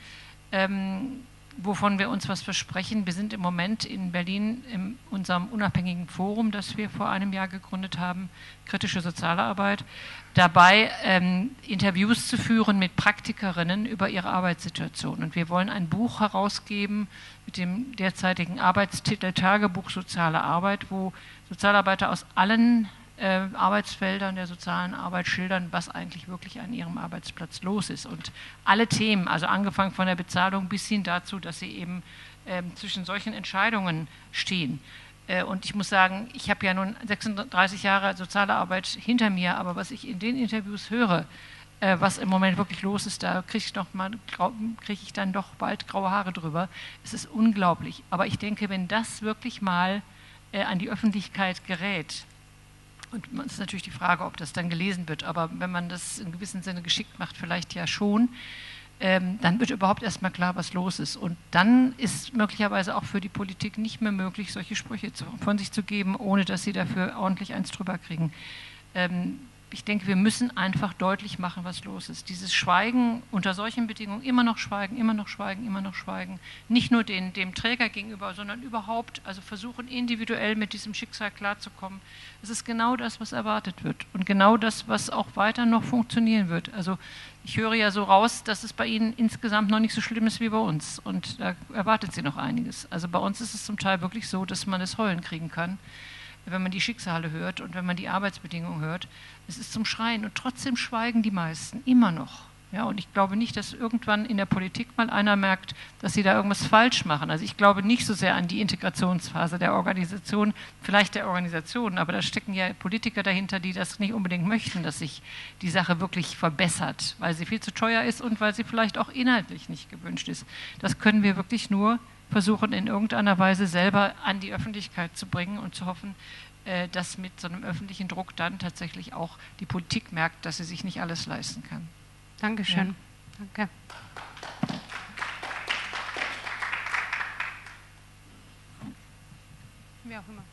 ähm, wovon wir uns was versprechen. Wir sind im Moment in Berlin in unserem unabhängigen Forum, das wir vor einem Jahr gegründet haben, kritische soziale Arbeit, dabei ähm, Interviews zu führen mit Praktikerinnen über ihre Arbeitssituation. Und wir wollen ein Buch herausgeben mit dem derzeitigen Arbeitstitel Tagebuch Soziale Arbeit, wo Sozialarbeiter aus allen äh, Arbeitsfeldern der sozialen Arbeit schildern, was eigentlich wirklich an ihrem Arbeitsplatz los ist. Und alle Themen, also angefangen von der Bezahlung bis hin dazu, dass sie eben äh, zwischen solchen Entscheidungen stehen. Äh, und ich muss sagen, ich habe ja nun sechsunddreißig Jahre soziale Arbeit hinter mir, aber was ich in den Interviews höre, äh, was im Moment wirklich los ist, da kriege ich, noch mal, krieg ich dann doch bald graue Haare drüber. Es ist unglaublich. Aber ich denke, wenn das wirklich mal äh, an die Öffentlichkeit gerät, und es ist natürlich die Frage, ob das dann gelesen wird, aber wenn man das in gewissem Sinne geschickt macht, vielleicht ja schon, ähm, dann wird überhaupt erstmal klar, was los ist. Und dann ist möglicherweise auch für die Politik nicht mehr möglich, solche Sprüche zu, von sich zu geben, ohne dass sie dafür ordentlich eins drüber kriegen. Ähm, ich denke, wir müssen einfach deutlich machen, was los ist. Dieses Schweigen unter solchen Bedingungen, immer noch schweigen, immer noch schweigen, immer noch schweigen, nicht nur den, dem Träger gegenüber, sondern überhaupt, also versuchen individuell mit diesem Schicksal klarzukommen. Es ist genau das, was erwartet wird und genau das, was auch weiter noch funktionieren wird. Also ich höre ja so raus, dass es bei Ihnen insgesamt noch nicht so schlimm ist wie bei uns, und da erwartet Sie noch einiges. Also bei uns ist es zum Teil wirklich so, dass man das Heulen kriegen kann, wenn man die Schicksale hört und wenn man die Arbeitsbedingungen hört. Es ist zum Schreien und trotzdem schweigen die meisten immer noch. Ja, und ich glaube nicht, dass irgendwann in der Politik mal einer merkt, dass sie da irgendwas falsch machen. Also ich glaube nicht so sehr an die Integrationsphase der Organisation, vielleicht der Organisation, aber da stecken ja Politiker dahinter, die das nicht unbedingt möchten, dass sich die Sache wirklich verbessert, weil sie viel zu teuer ist und weil sie vielleicht auch inhaltlich nicht gewünscht ist. Das können wir wirklich nur versuchen, in irgendeiner Weise selber an die Öffentlichkeit zu bringen und zu hoffen, dass mit so einem öffentlichen Druck dann tatsächlich auch die Politik merkt, dass sie sich nicht alles leisten kann. Dankeschön. Ja. Danke. Wie auch immer.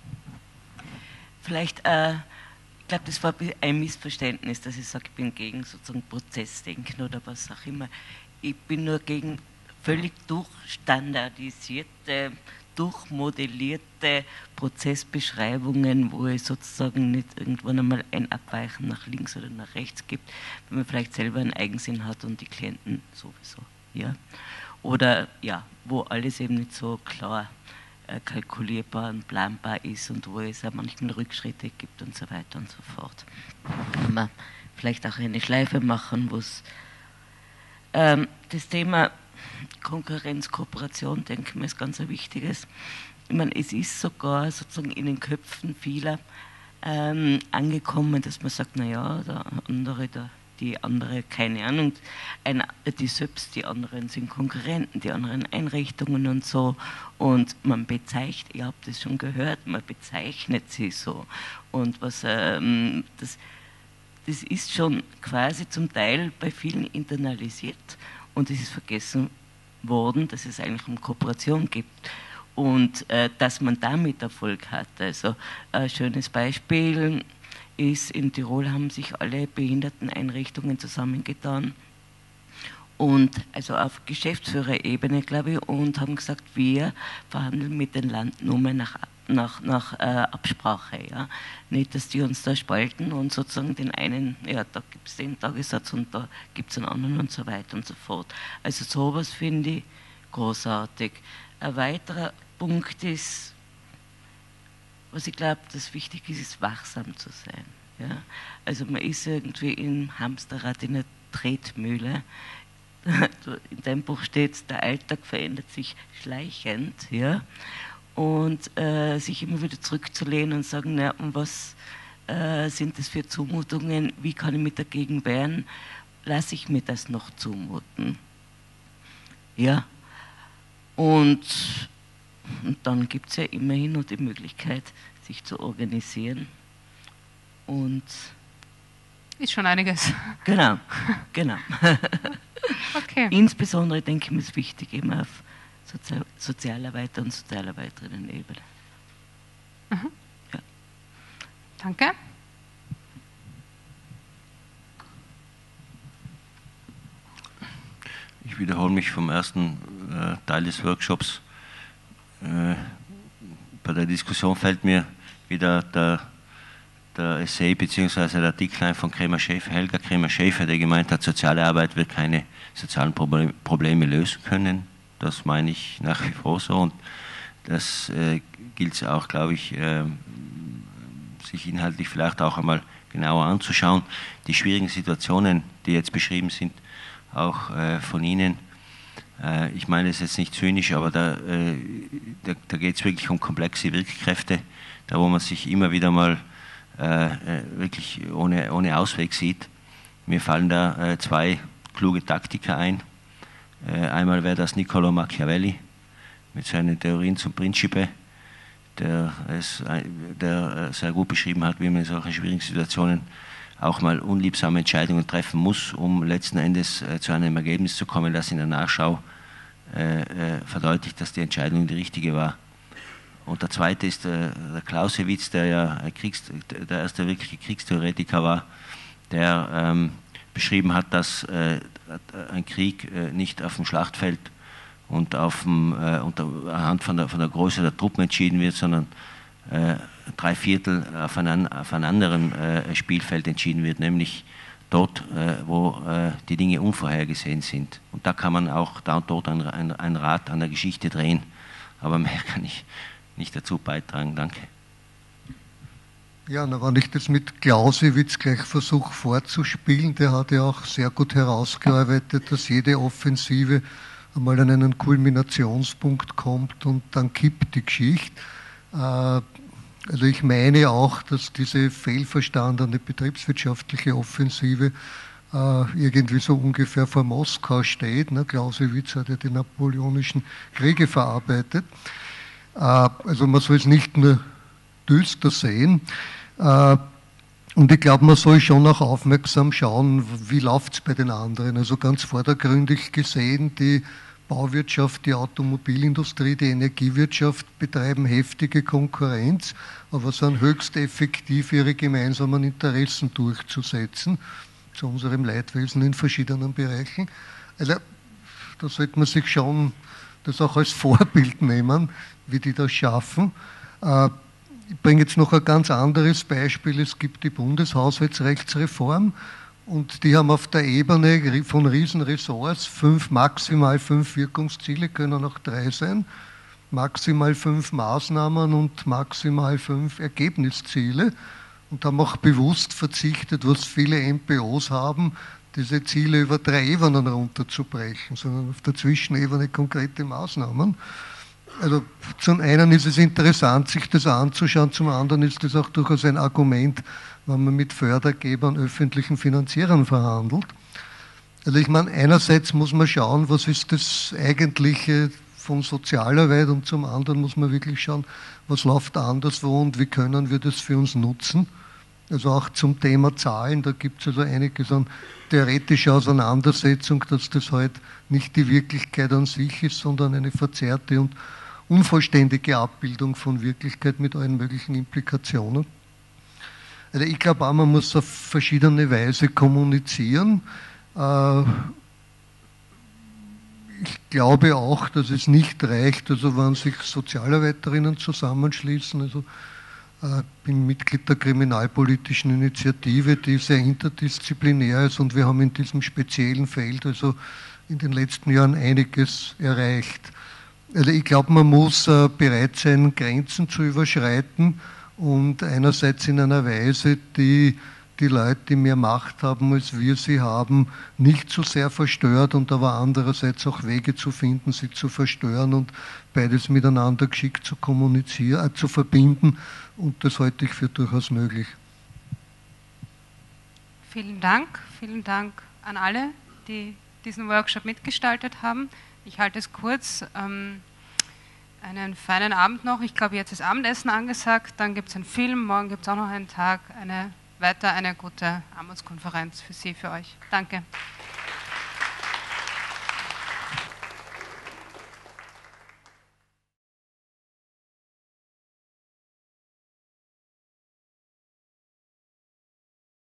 Vielleicht, äh, ich glaube, das war ein Missverständnis, dass ich sage, ich bin gegen sozusagen Prozessdenken oder was auch immer. Ich bin nur gegen völlig durchstandardisierte, durchmodellierte Prozessbeschreibungen, wo es sozusagen nicht irgendwann einmal ein Abweichen nach links oder nach rechts gibt, wenn man vielleicht selber einen Eigensinn hat und die Klienten sowieso. Ja? Oder ja, wo alles eben nicht so klar äh, kalkulierbar und planbar ist und wo es auch manchmal Rückschritte gibt und so weiter und so fort. Kann man vielleicht auch eine Schleife machen, wo es ähm, das Thema Konkurrenz, Kooperation, denke ich, ist ganz ein wichtiges. Ich meine, es ist sogar sozusagen in den Köpfen vieler ähm, angekommen, dass man sagt, naja, der andere, der, die andere, keine Ahnung, ein, die selbst, die anderen sind Konkurrenten, die anderen Einrichtungen und so. Und man bezeichnet, ihr habt das schon gehört, man bezeichnet sie so. Und was ähm, das, das ist schon quasi zum Teil bei vielen internalisiert. Und es ist vergessen worden, dass es eigentlich um Kooperation gibt und äh, dass man damit Erfolg hat. Also ein schönes Beispiel ist, in Tirol haben sich alle Behinderteneinrichtungen zusammengetan und also auf Geschäftsführerebene, glaube ich, und haben gesagt, wir verhandeln mit den Landnummern nach nach, nach äh, Absprache. Ja. Nicht, dass die uns da spalten und sozusagen den einen, ja, da gibt es den Tagessatz und da gibt es einen anderen und so weiter und so fort. Also sowas finde ich großartig. Ein weiterer Punkt ist, was ich glaube, das wichtig ist, ist wachsam zu sein. Ja. Also man ist irgendwie im Hamsterrad in einer Tretmühle. In deinem Buch steht, der Alltag verändert sich schleichend, ja. Und äh, sich immer wieder zurückzulehnen und sagen, na, und was äh, sind das für Zumutungen, wie kann ich mich dagegen wehren, lasse ich mir das noch zumuten. Ja, und, und dann gibt es ja immerhin noch die Möglichkeit, sich zu organisieren und ist schon einiges. Genau, genau. Okay. Insbesondere denke ich mir, ist wichtig, eben auf Sozi Sozialarbeiter und Sozialarbeiterinnen-Ebene. Mhm. Ja. Danke. Ich wiederhole mich vom ersten äh, Teil des Workshops. Äh, bei der Diskussion fällt mir wieder der, der Essay bzw. der Artikel ein von Kremer-Schäfer, Helga Kremer-Schäfer, der gemeint hat, soziale Arbeit wird keine sozialen Problem, Probleme lösen können. Das meine ich nach wie vor so und das äh, gilt es auch, glaube ich, äh, sich inhaltlich vielleicht auch einmal genauer anzuschauen. Die schwierigen Situationen, die jetzt beschrieben sind, auch äh, von Ihnen, äh, ich meine es jetzt nicht zynisch, aber da, äh, da, da geht es wirklich um komplexe Wirkkräfte, da wo man sich immer wieder mal äh, wirklich ohne, ohne Ausweg sieht. Mir fallen da äh, zwei kluge Taktiker ein. Einmal wäre das Niccolò Machiavelli mit seinen Theorien zum Principe, der es der sehr gut beschrieben hat, wie man in solchen schwierigen Situationen auch mal unliebsame Entscheidungen treffen muss, um letzten Endes zu einem Ergebnis zu kommen, das in der Nachschau äh, verdeutlicht, dass die Entscheidung die richtige war. Und der zweite ist der, der Clausewitz, der ja Kriegs, der erste wirkliche Kriegstheoretiker war, der ähm, beschrieben hat, dass äh, ein Krieg äh, nicht auf dem Schlachtfeld und auf dem, äh, unter, anhand von der, von der Größe der Truppen entschieden wird, sondern äh, drei Viertel auf, ein, auf einem anderen äh, Spielfeld entschieden wird, nämlich dort, äh, wo äh, die Dinge unvorhergesehen sind. Und da kann man auch da und dort ein, ein, ein Rad an der Geschichte drehen. Aber mehr kann ich nicht dazu beitragen. Danke. Ja, na, wenn ich das mit Clausewitz gleich versuche vorzuspielen, der hat ja auch sehr gut herausgearbeitet, dass jede Offensive einmal an einen Kulminationspunkt kommt und dann kippt die Geschichte. Also ich meine auch, dass diese fehlverstandene betriebswirtschaftliche Offensive irgendwie so ungefähr vor Moskau steht. Clausewitz hat ja die napoleonischen Kriege verarbeitet. Also man soll es nicht nur düster sehen. Und ich glaube, man soll schon auch aufmerksam schauen, wie läuft es bei den anderen. Also ganz vordergründig gesehen, die Bauwirtschaft, die Automobilindustrie, die Energiewirtschaft betreiben heftige Konkurrenz, aber sind höchst effektiv, ihre gemeinsamen Interessen durchzusetzen, zu unserem Leidwesen in verschiedenen Bereichen. Also da sollte man sich schon das auch als Vorbild nehmen, wie die das schaffen. Ich bringe jetzt noch ein ganz anderes Beispiel. Es gibt die Bundeshaushaltsrechtsreform und die haben auf der Ebene von Riesenressorts fünf, maximal fünf Wirkungsziele, können auch drei sein, maximal fünf Maßnahmen und maximal fünf Ergebnisziele und haben auch bewusst verzichtet, was viele M P Os haben, diese Ziele über drei Ebenen runterzubrechen, sondern auf der Zwischenebene konkrete Maßnahmen. Also zum einen ist es interessant, sich das anzuschauen, zum anderen ist es auch durchaus ein Argument, wenn man mit Fördergebern, öffentlichen Finanzierern verhandelt. Also ich meine, einerseits muss man schauen, was ist das Eigentliche von Sozialarbeit und zum anderen muss man wirklich schauen, was läuft anderswo und wie können wir das für uns nutzen. Also auch zum Thema Zahlen, da gibt es also einiges an theoretischer Auseinandersetzung, dass das halt nicht die Wirklichkeit an sich ist, sondern eine verzerrte und unvollständige Abbildung von Wirklichkeit mit allen möglichen Implikationen. Also ich glaube auch, man muss auf verschiedene Weise kommunizieren. Ich glaube auch, dass es nicht reicht, also wenn sich Sozialarbeiterinnen zusammenschließen, also ich bin Mitglied der Kriminalpolitischen Initiative, die sehr interdisziplinär ist und wir haben in diesem speziellen Feld also in den letzten Jahren einiges erreicht. Also ich glaube, man muss bereit sein, Grenzen zu überschreiten und einerseits in einer Weise, die die Leute, die mehr Macht haben, als wir sie haben, nicht so sehr verstört und aber andererseits auch Wege zu finden, sie zu verstören und beides miteinander geschickt zu kommunizieren, äh, zu verbinden und das halte ich für durchaus möglich. Vielen Dank, vielen Dank an alle, die diesen Workshop mitgestaltet haben. Ich halte es kurz. Ähm, einen feinen Abend noch. Ich glaube, jetzt ist Abendessen angesagt, dann gibt es einen Film, morgen gibt es auch noch einen Tag, eine weiter eine gute Armutskonferenz für Sie, für euch. Danke.